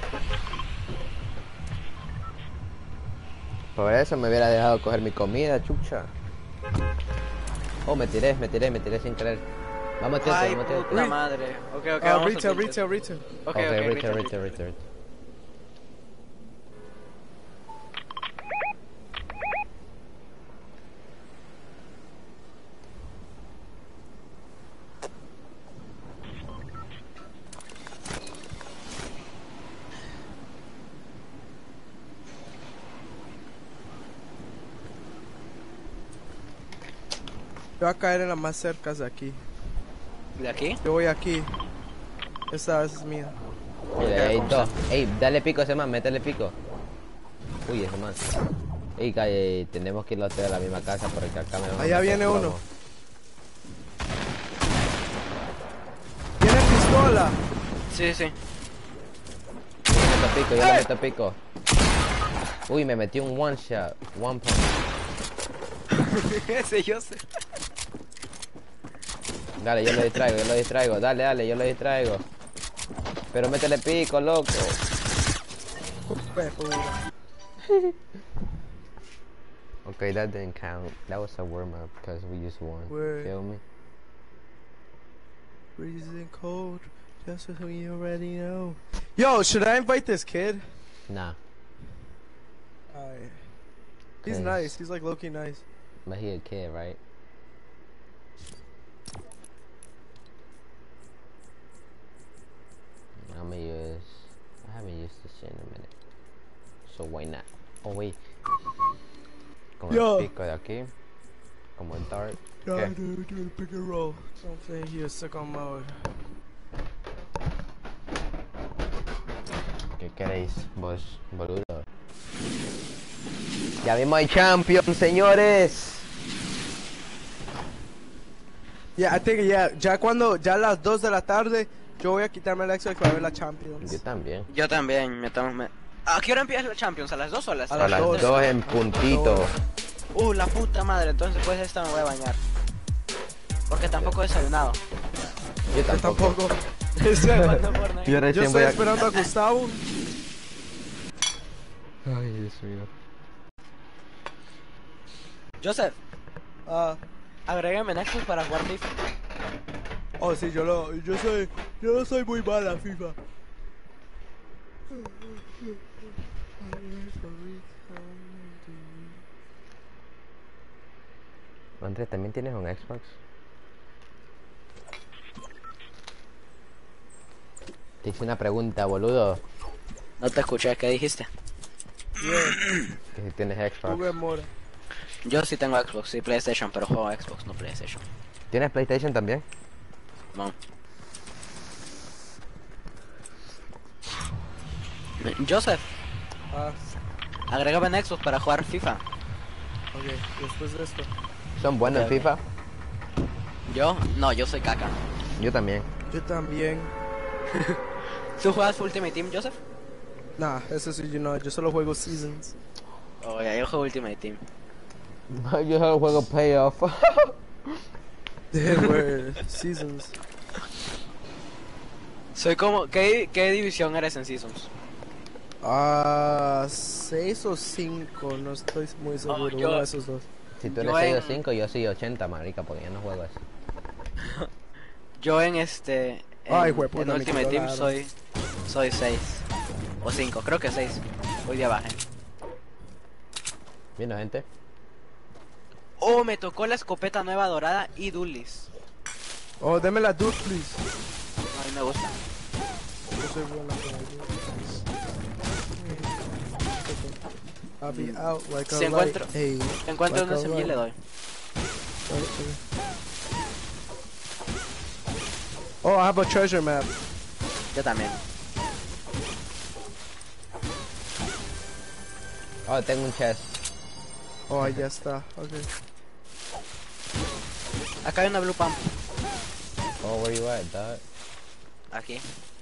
Por eso me hubiera dejado coger mi comida, chucha. Oh, me tiré sin querer. Vamos, tío, Ay, vamos, tío. puta madre. Ok, Ah, vamos retail, al retail, retail. Ok, Richard. Yo voy a caer en las más cercas de aquí. ¿De aquí? Yo voy aquí. Esa es mía. Mira, hay dos. Ey, dale pico a ese man, métele pico. Uy, ese man. Ey, calle, tenemos que ir los tres a la misma casa porque acá me van a Allá meter viene plomo. uno. ¡Tiene pistola! Sí, sí. Yo le meto pico. Uy, me metí un one shot, one punch. Ese yo sé. Dale, yo lo distraigo. Dale, yo lo distraigo. Pero métele pico, loco. Okay, that didn't count. That was a warm up because we used one. Word. Feel me? Freezing cold, just so you already know. Yo, should I invite this kid? Nah, Alright. He's 'Cause- nice. He's like low-key nice. but he a kid, right? I haven't used this shit in a minute. So why not? Oh wait. Con Yo. el pico de aquí. Como el dart. Yeah, ¿Qué? do the pick and roll. Something here, sicko mode. ¿Qué queréis, vos, boludo? Ya vimos el champion, señores. Yeah, I think, yeah, ya a las 2 de la tarde, yo voy a quitarme el Xbox para ver la Champions. Yo también. Yo también. ¿A qué hora empieza la Champions? ¿A las 2 o a las 3? A A las las dos. 2 en puntito. La puta madre. Entonces pues esta me voy a bañar. Porque tampoco he desayunado. Yo Yo tampoco. tampoco. Estoy jugando Fortnite. Yo Yo recién estoy voy a... esperando a Gustavo. Ay, Dios mío. Joseph, Ah, agrégame en Xbox para jugar FIFA. oh sí, yo no soy muy mala FIFA. Andrés, ¿también tienes un Xbox? Te hice una pregunta, boludo. No te escuché, ¿qué dijiste? Que si tienes Jugué Xbox. Mora. Yo sí tengo Xbox y PlayStation, pero juego a Xbox, no PlayStation. ¿Tienes PlayStation también? No. Joseph, Ah, agrégame en Xbox para jugar FIFA. ok, después de esto. ¿Son buenos en Ok. FIFA? ¿Yo? No, yo soy caca. Yo también. Yo también. ¿Tú juegas Ultimate Team, Joseph? Nah, eso sí, yo solo juego Seasons. Oh, ya, yo juego Ultimate Team. Yo solo juego Playoff. Word, Seasons. Soy como... ¿Qué división eres en Seasons? Ah, 6 o 5, no estoy muy seguro. yo- Uno de esos dos. Si tú eres Yo 6 o en- 5, yo soy 80, marica, porque ya no juego eso. Yo en Ay, hueputa, en me Ultimate quedó Team la- soy 6 o 5, creo que 6. Hoy día bajé. ¿Vino gente? Oh, me tocó la escopeta nueva dorada y Dullis. Oh, deme la dude, please. A mí me gusta. Yo soy buena con la dude. I'll be out like a Si encuentro, light. Hey, encuentro like un a SMG le light. doy. Oh, I have a treasure map. Yo también. Oh, tengo un chest. Oh, ya está. Okay. Acá hay una blue pump. Oh, where you at, dog? Aquí.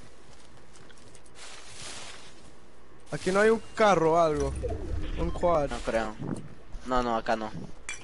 Aquí no hay un carro o algo. Un quad. No creo. No, no, acá no.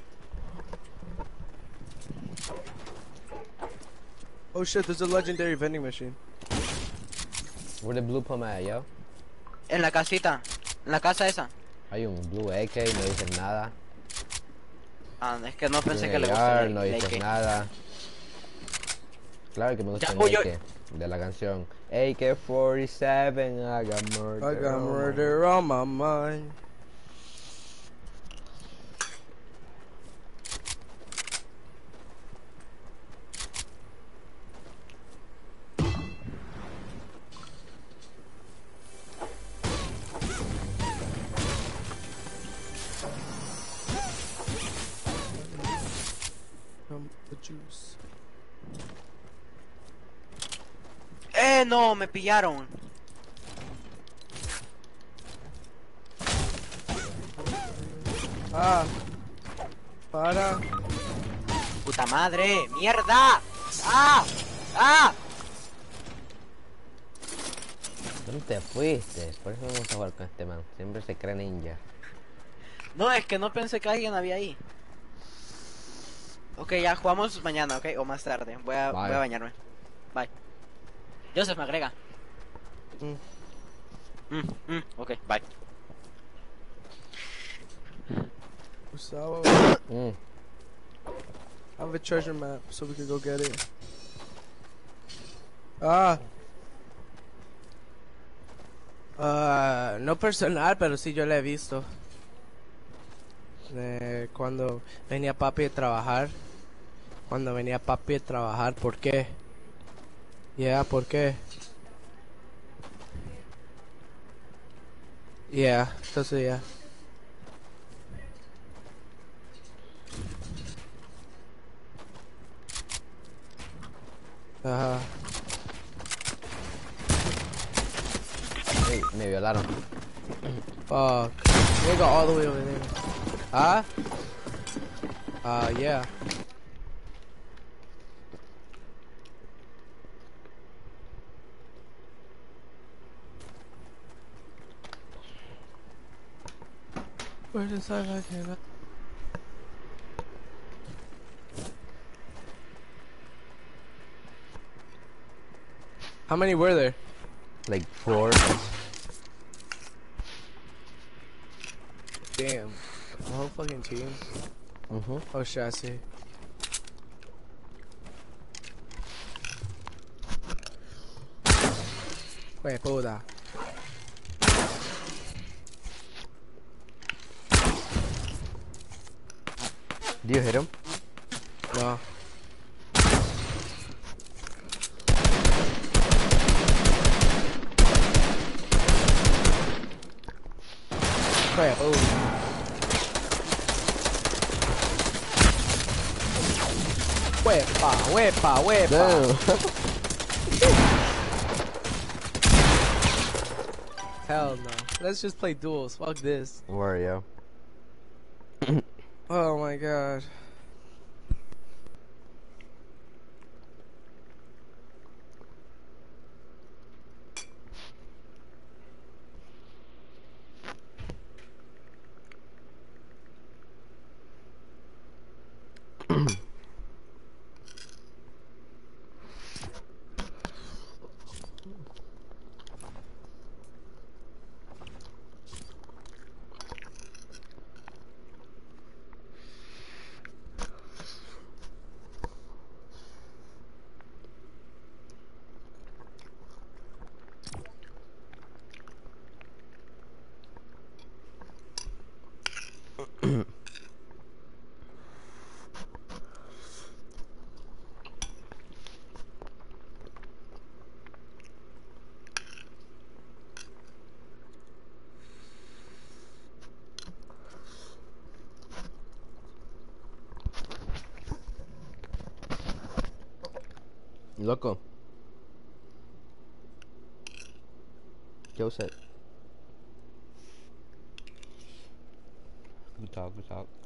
Oh shit, there's a legendary vending machine. Where the blue pump at, yo? En la casita. En la casa esa. Hay un blue AK, no dice nada. Ah, es que no pensé que le AR, gustaba no el dice AK. nada. Claro que me gusta Ya, el uy, AK de la canción AK-47, I got murder. I got on my murder on my mind. The juice. No, me pillaron. Ah. Para. Puta madre, mierda. Ah, ah. ¿Dónde te fuiste? Por eso me gusta jugar con este man. Siempre se cree ninja. No, es que no pensé que alguien había ahí. Ok, ya jugamos mañana, ok, o más tarde. Voy a Bye. bañarme. Bye. Joseph me agrega. Ok, bye. Gustavo. Mm. I have a treasure map so we can go get it. Ah. No personal, pero sí yo la he visto. Cuando venía papi de trabajar. Cuando venía papi de trabajar, ¿por qué? ¿por qué? Entonces Ajá. Hey, me violaron. Fuck. They go all the way over there. Huh? Yeah. Where's the side I can? How many were there? Like 4. Damn. The whole fucking team. Oh shit, I see. Wait, puta. Do you hit him? No. Crap, Wepa. Damn. Hell no. Let's just play duels. Fuck this. Wario. Oh my god. Loco. Yo said. Good talk, good talk.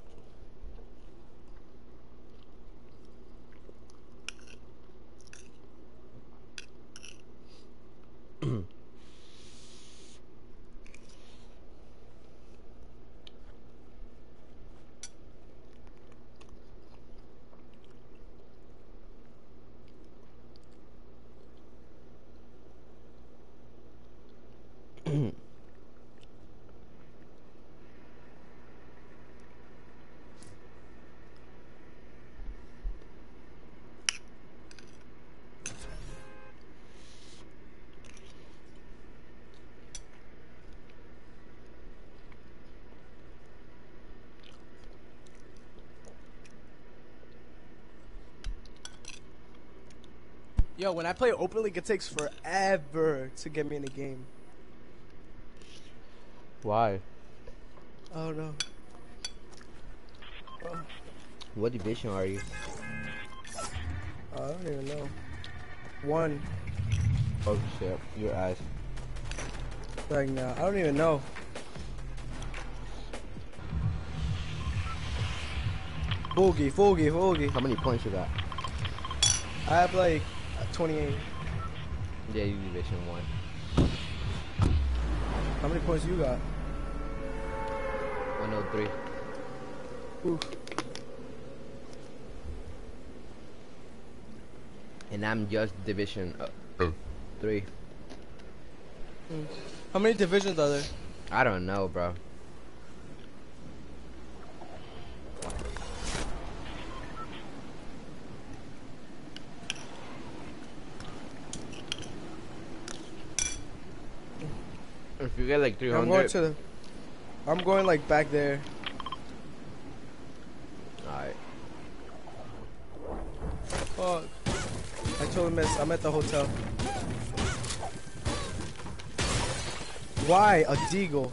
Yo, when I play Open League, it takes forever to get me in the game. Why? I don't know. What division are you? I don't even know. 1. Oh shit, your ass. Like, nah, I don't even know. Foogie. How many points you got? I have like 28. Yeah, you division 1. How many points you got? 103. Oof. And I'm just division 3. How many divisions are there? I don't know, bro. If you get like 300. I'm going like back there. Alright. Oh, I totally missed. I'm at the hotel. Why a deagle?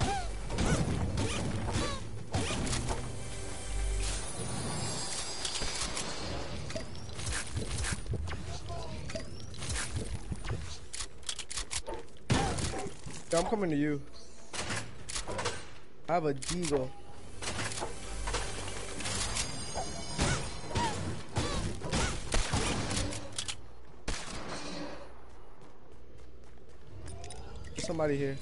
I'm coming to you. I have a deagle. Somebody here.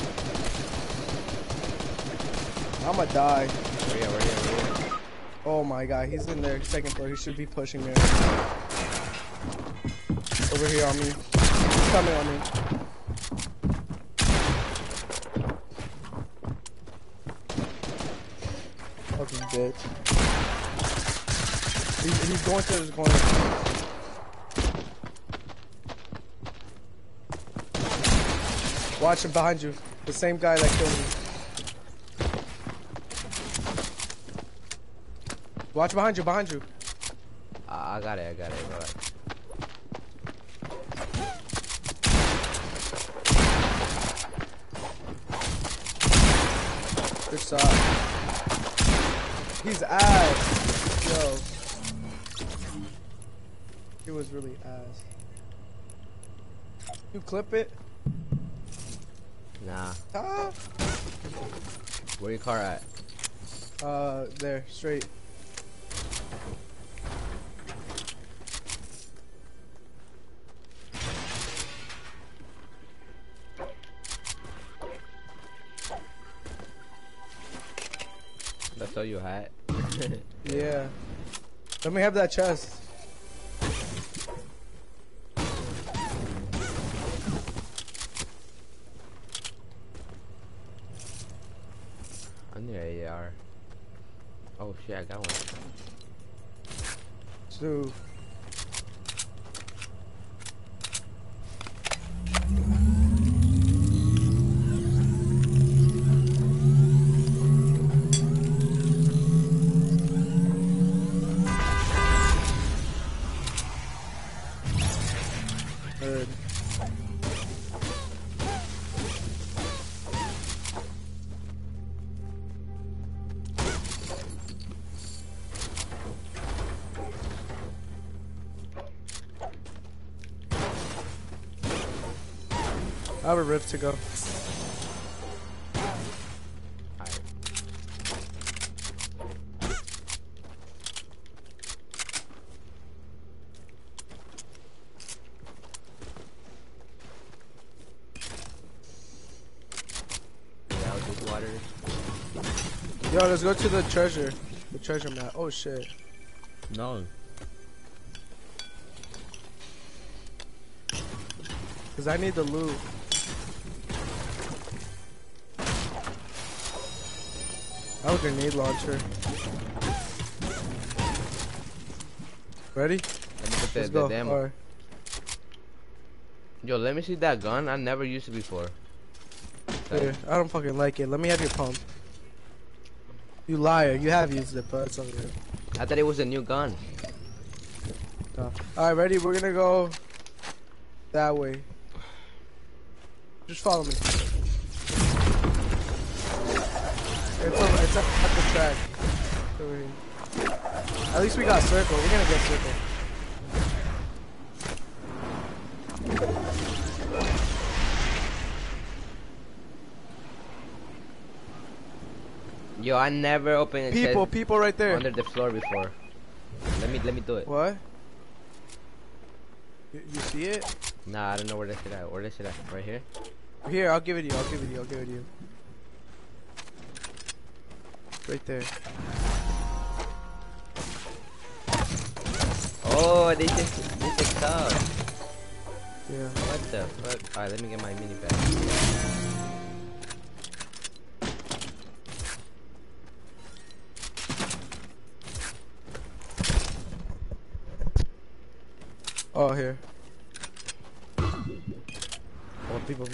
I'ma die. Where you? Oh my god, he's in there, second floor. He should be pushing me. Over here on me. He's coming on me. Fucking bitch. He's going to his corner. Watch him behind you. The same guy that killed me. Watch behind you, I got it. Alright. Good shot. He's ass. Yo. He was really ass. You clip it? Nah. Ah. Where your car at? There, straight. That's all you had? Yeah. Let me have that chest. I need an AR. Oh shit, I got one. Dude. Good. I have a rift to go. Alright. Yeah, I'll do water. Yo, let's go to the treasure. The treasure map. Oh shit. No. Cause I need the loot. I have a grenade launcher. Ready? Let me get Let's go. the ammo. Alright. Yo, let me see that gun. I never used it before. Here, I don't fucking like it. Let me have your pump. You liar. You have used it, but it's over here. I thought it was a new gun. Alright, ready? We're gonna go that way. Just follow me. It's up at the track. Over here. At least we got circle. We're gonna get circle. Yo, I never opened a chest People right there. under the floor before. Let me do it. What? You see it? Nah, I don't know where that shit at. Where that shit at? Right here? Here, I'll give it to you. I'll give it to you. I'll give it to you. Right there. Oh, they just up. Yeah. What the fuck? Alright, let me get my mini bag. Oh, here. Oh, people.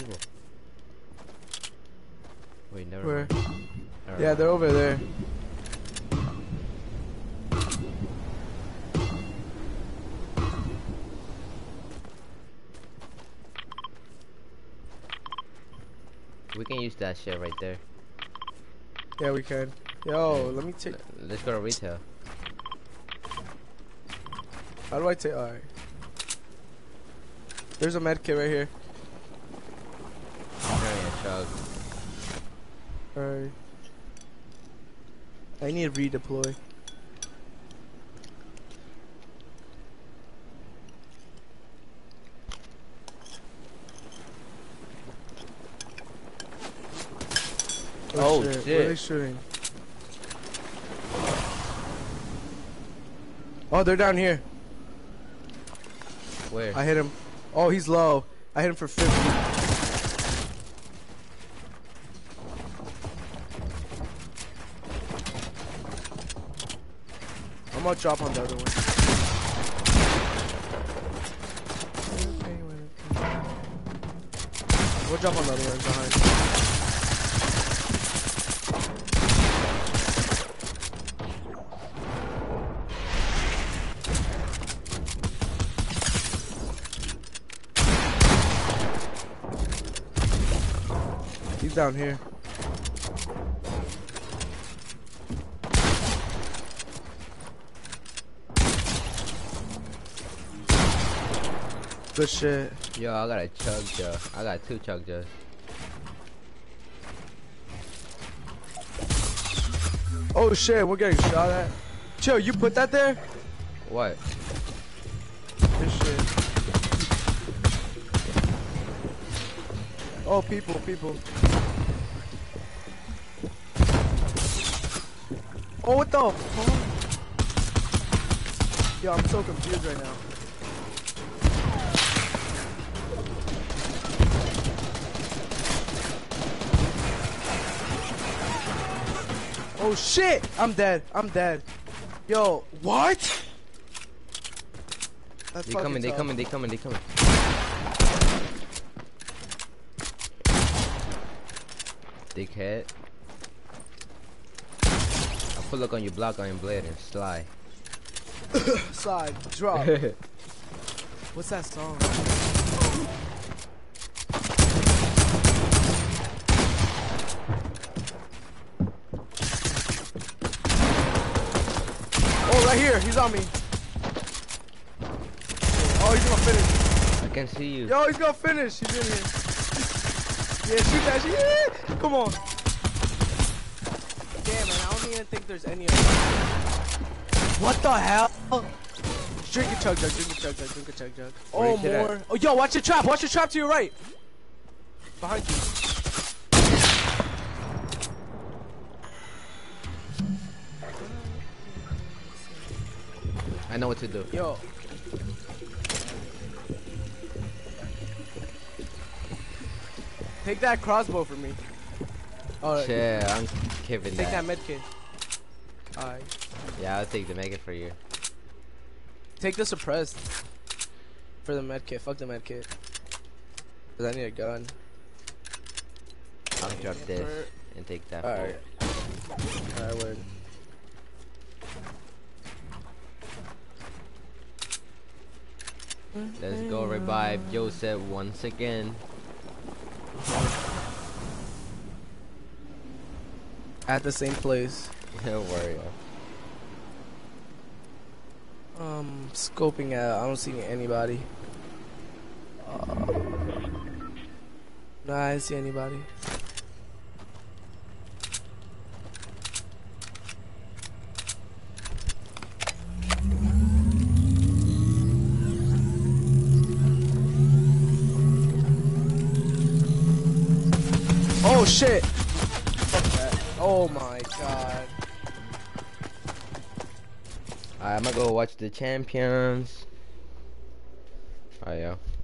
Wait, never Where? mind. Never Yeah, mind. they're over there. We can use that shit right there. Yeah, we can. Yo, let me take. Let's go to retail. How do I take? Alright. There's a med kit right here. I'm carrying a chug. Alright. I need to redeploy. Oh, Where are shit. they shooting? Oh, they're down here. Where? I hit him. Oh, he's low. I hit him for 50. I'm gonna drop on the other one. We'll drop on the other one behind. He's down here. Good shit. Yo, I got a chug jar. I got 2 chug jars. Oh shit, we're getting shot at. Chill, you put that there? What? This shit. Oh, people. Oh, what the fuck? Yo, I'm so confused right now. Oh shit! I'm dead. Yo, what? That's They fucking coming. tough. Dickhead. I'll pull up on your block on your blade and slide. Slide, drop. What's that song? Oh, right here. He's on me. Oh, he's gonna finish. I can see you. Yo, he's gonna finish. He's in here. Yeah, shoot that shit. Yeah. Come on. Damn, man, I don't even think there's any of them. What the hell? Drink a chug jug, drink a chug jug, drink a chug jug. Oh, Where's it at? more. Oh, yo, watch the trap to your right. Behind you. I know what to do. Yo. Take that crossbow from me. Alright. Shit, I'm giving Take that that. medkit. Alright. Yeah, I'll take the mega for you. Take the suppressed. For the medkit. Fuck the medkit. Cause I need a gun. I'll drop this and take that. Alright. Alright, word. Let's go revive Joseph once again. At the same place. Don't worry. Scoping out. I don't see anybody. Nah, I didn't see anybody. Oh shit! Fuck that. Oh my god. Alright, I'm gonna go watch the champions. Oh yeah.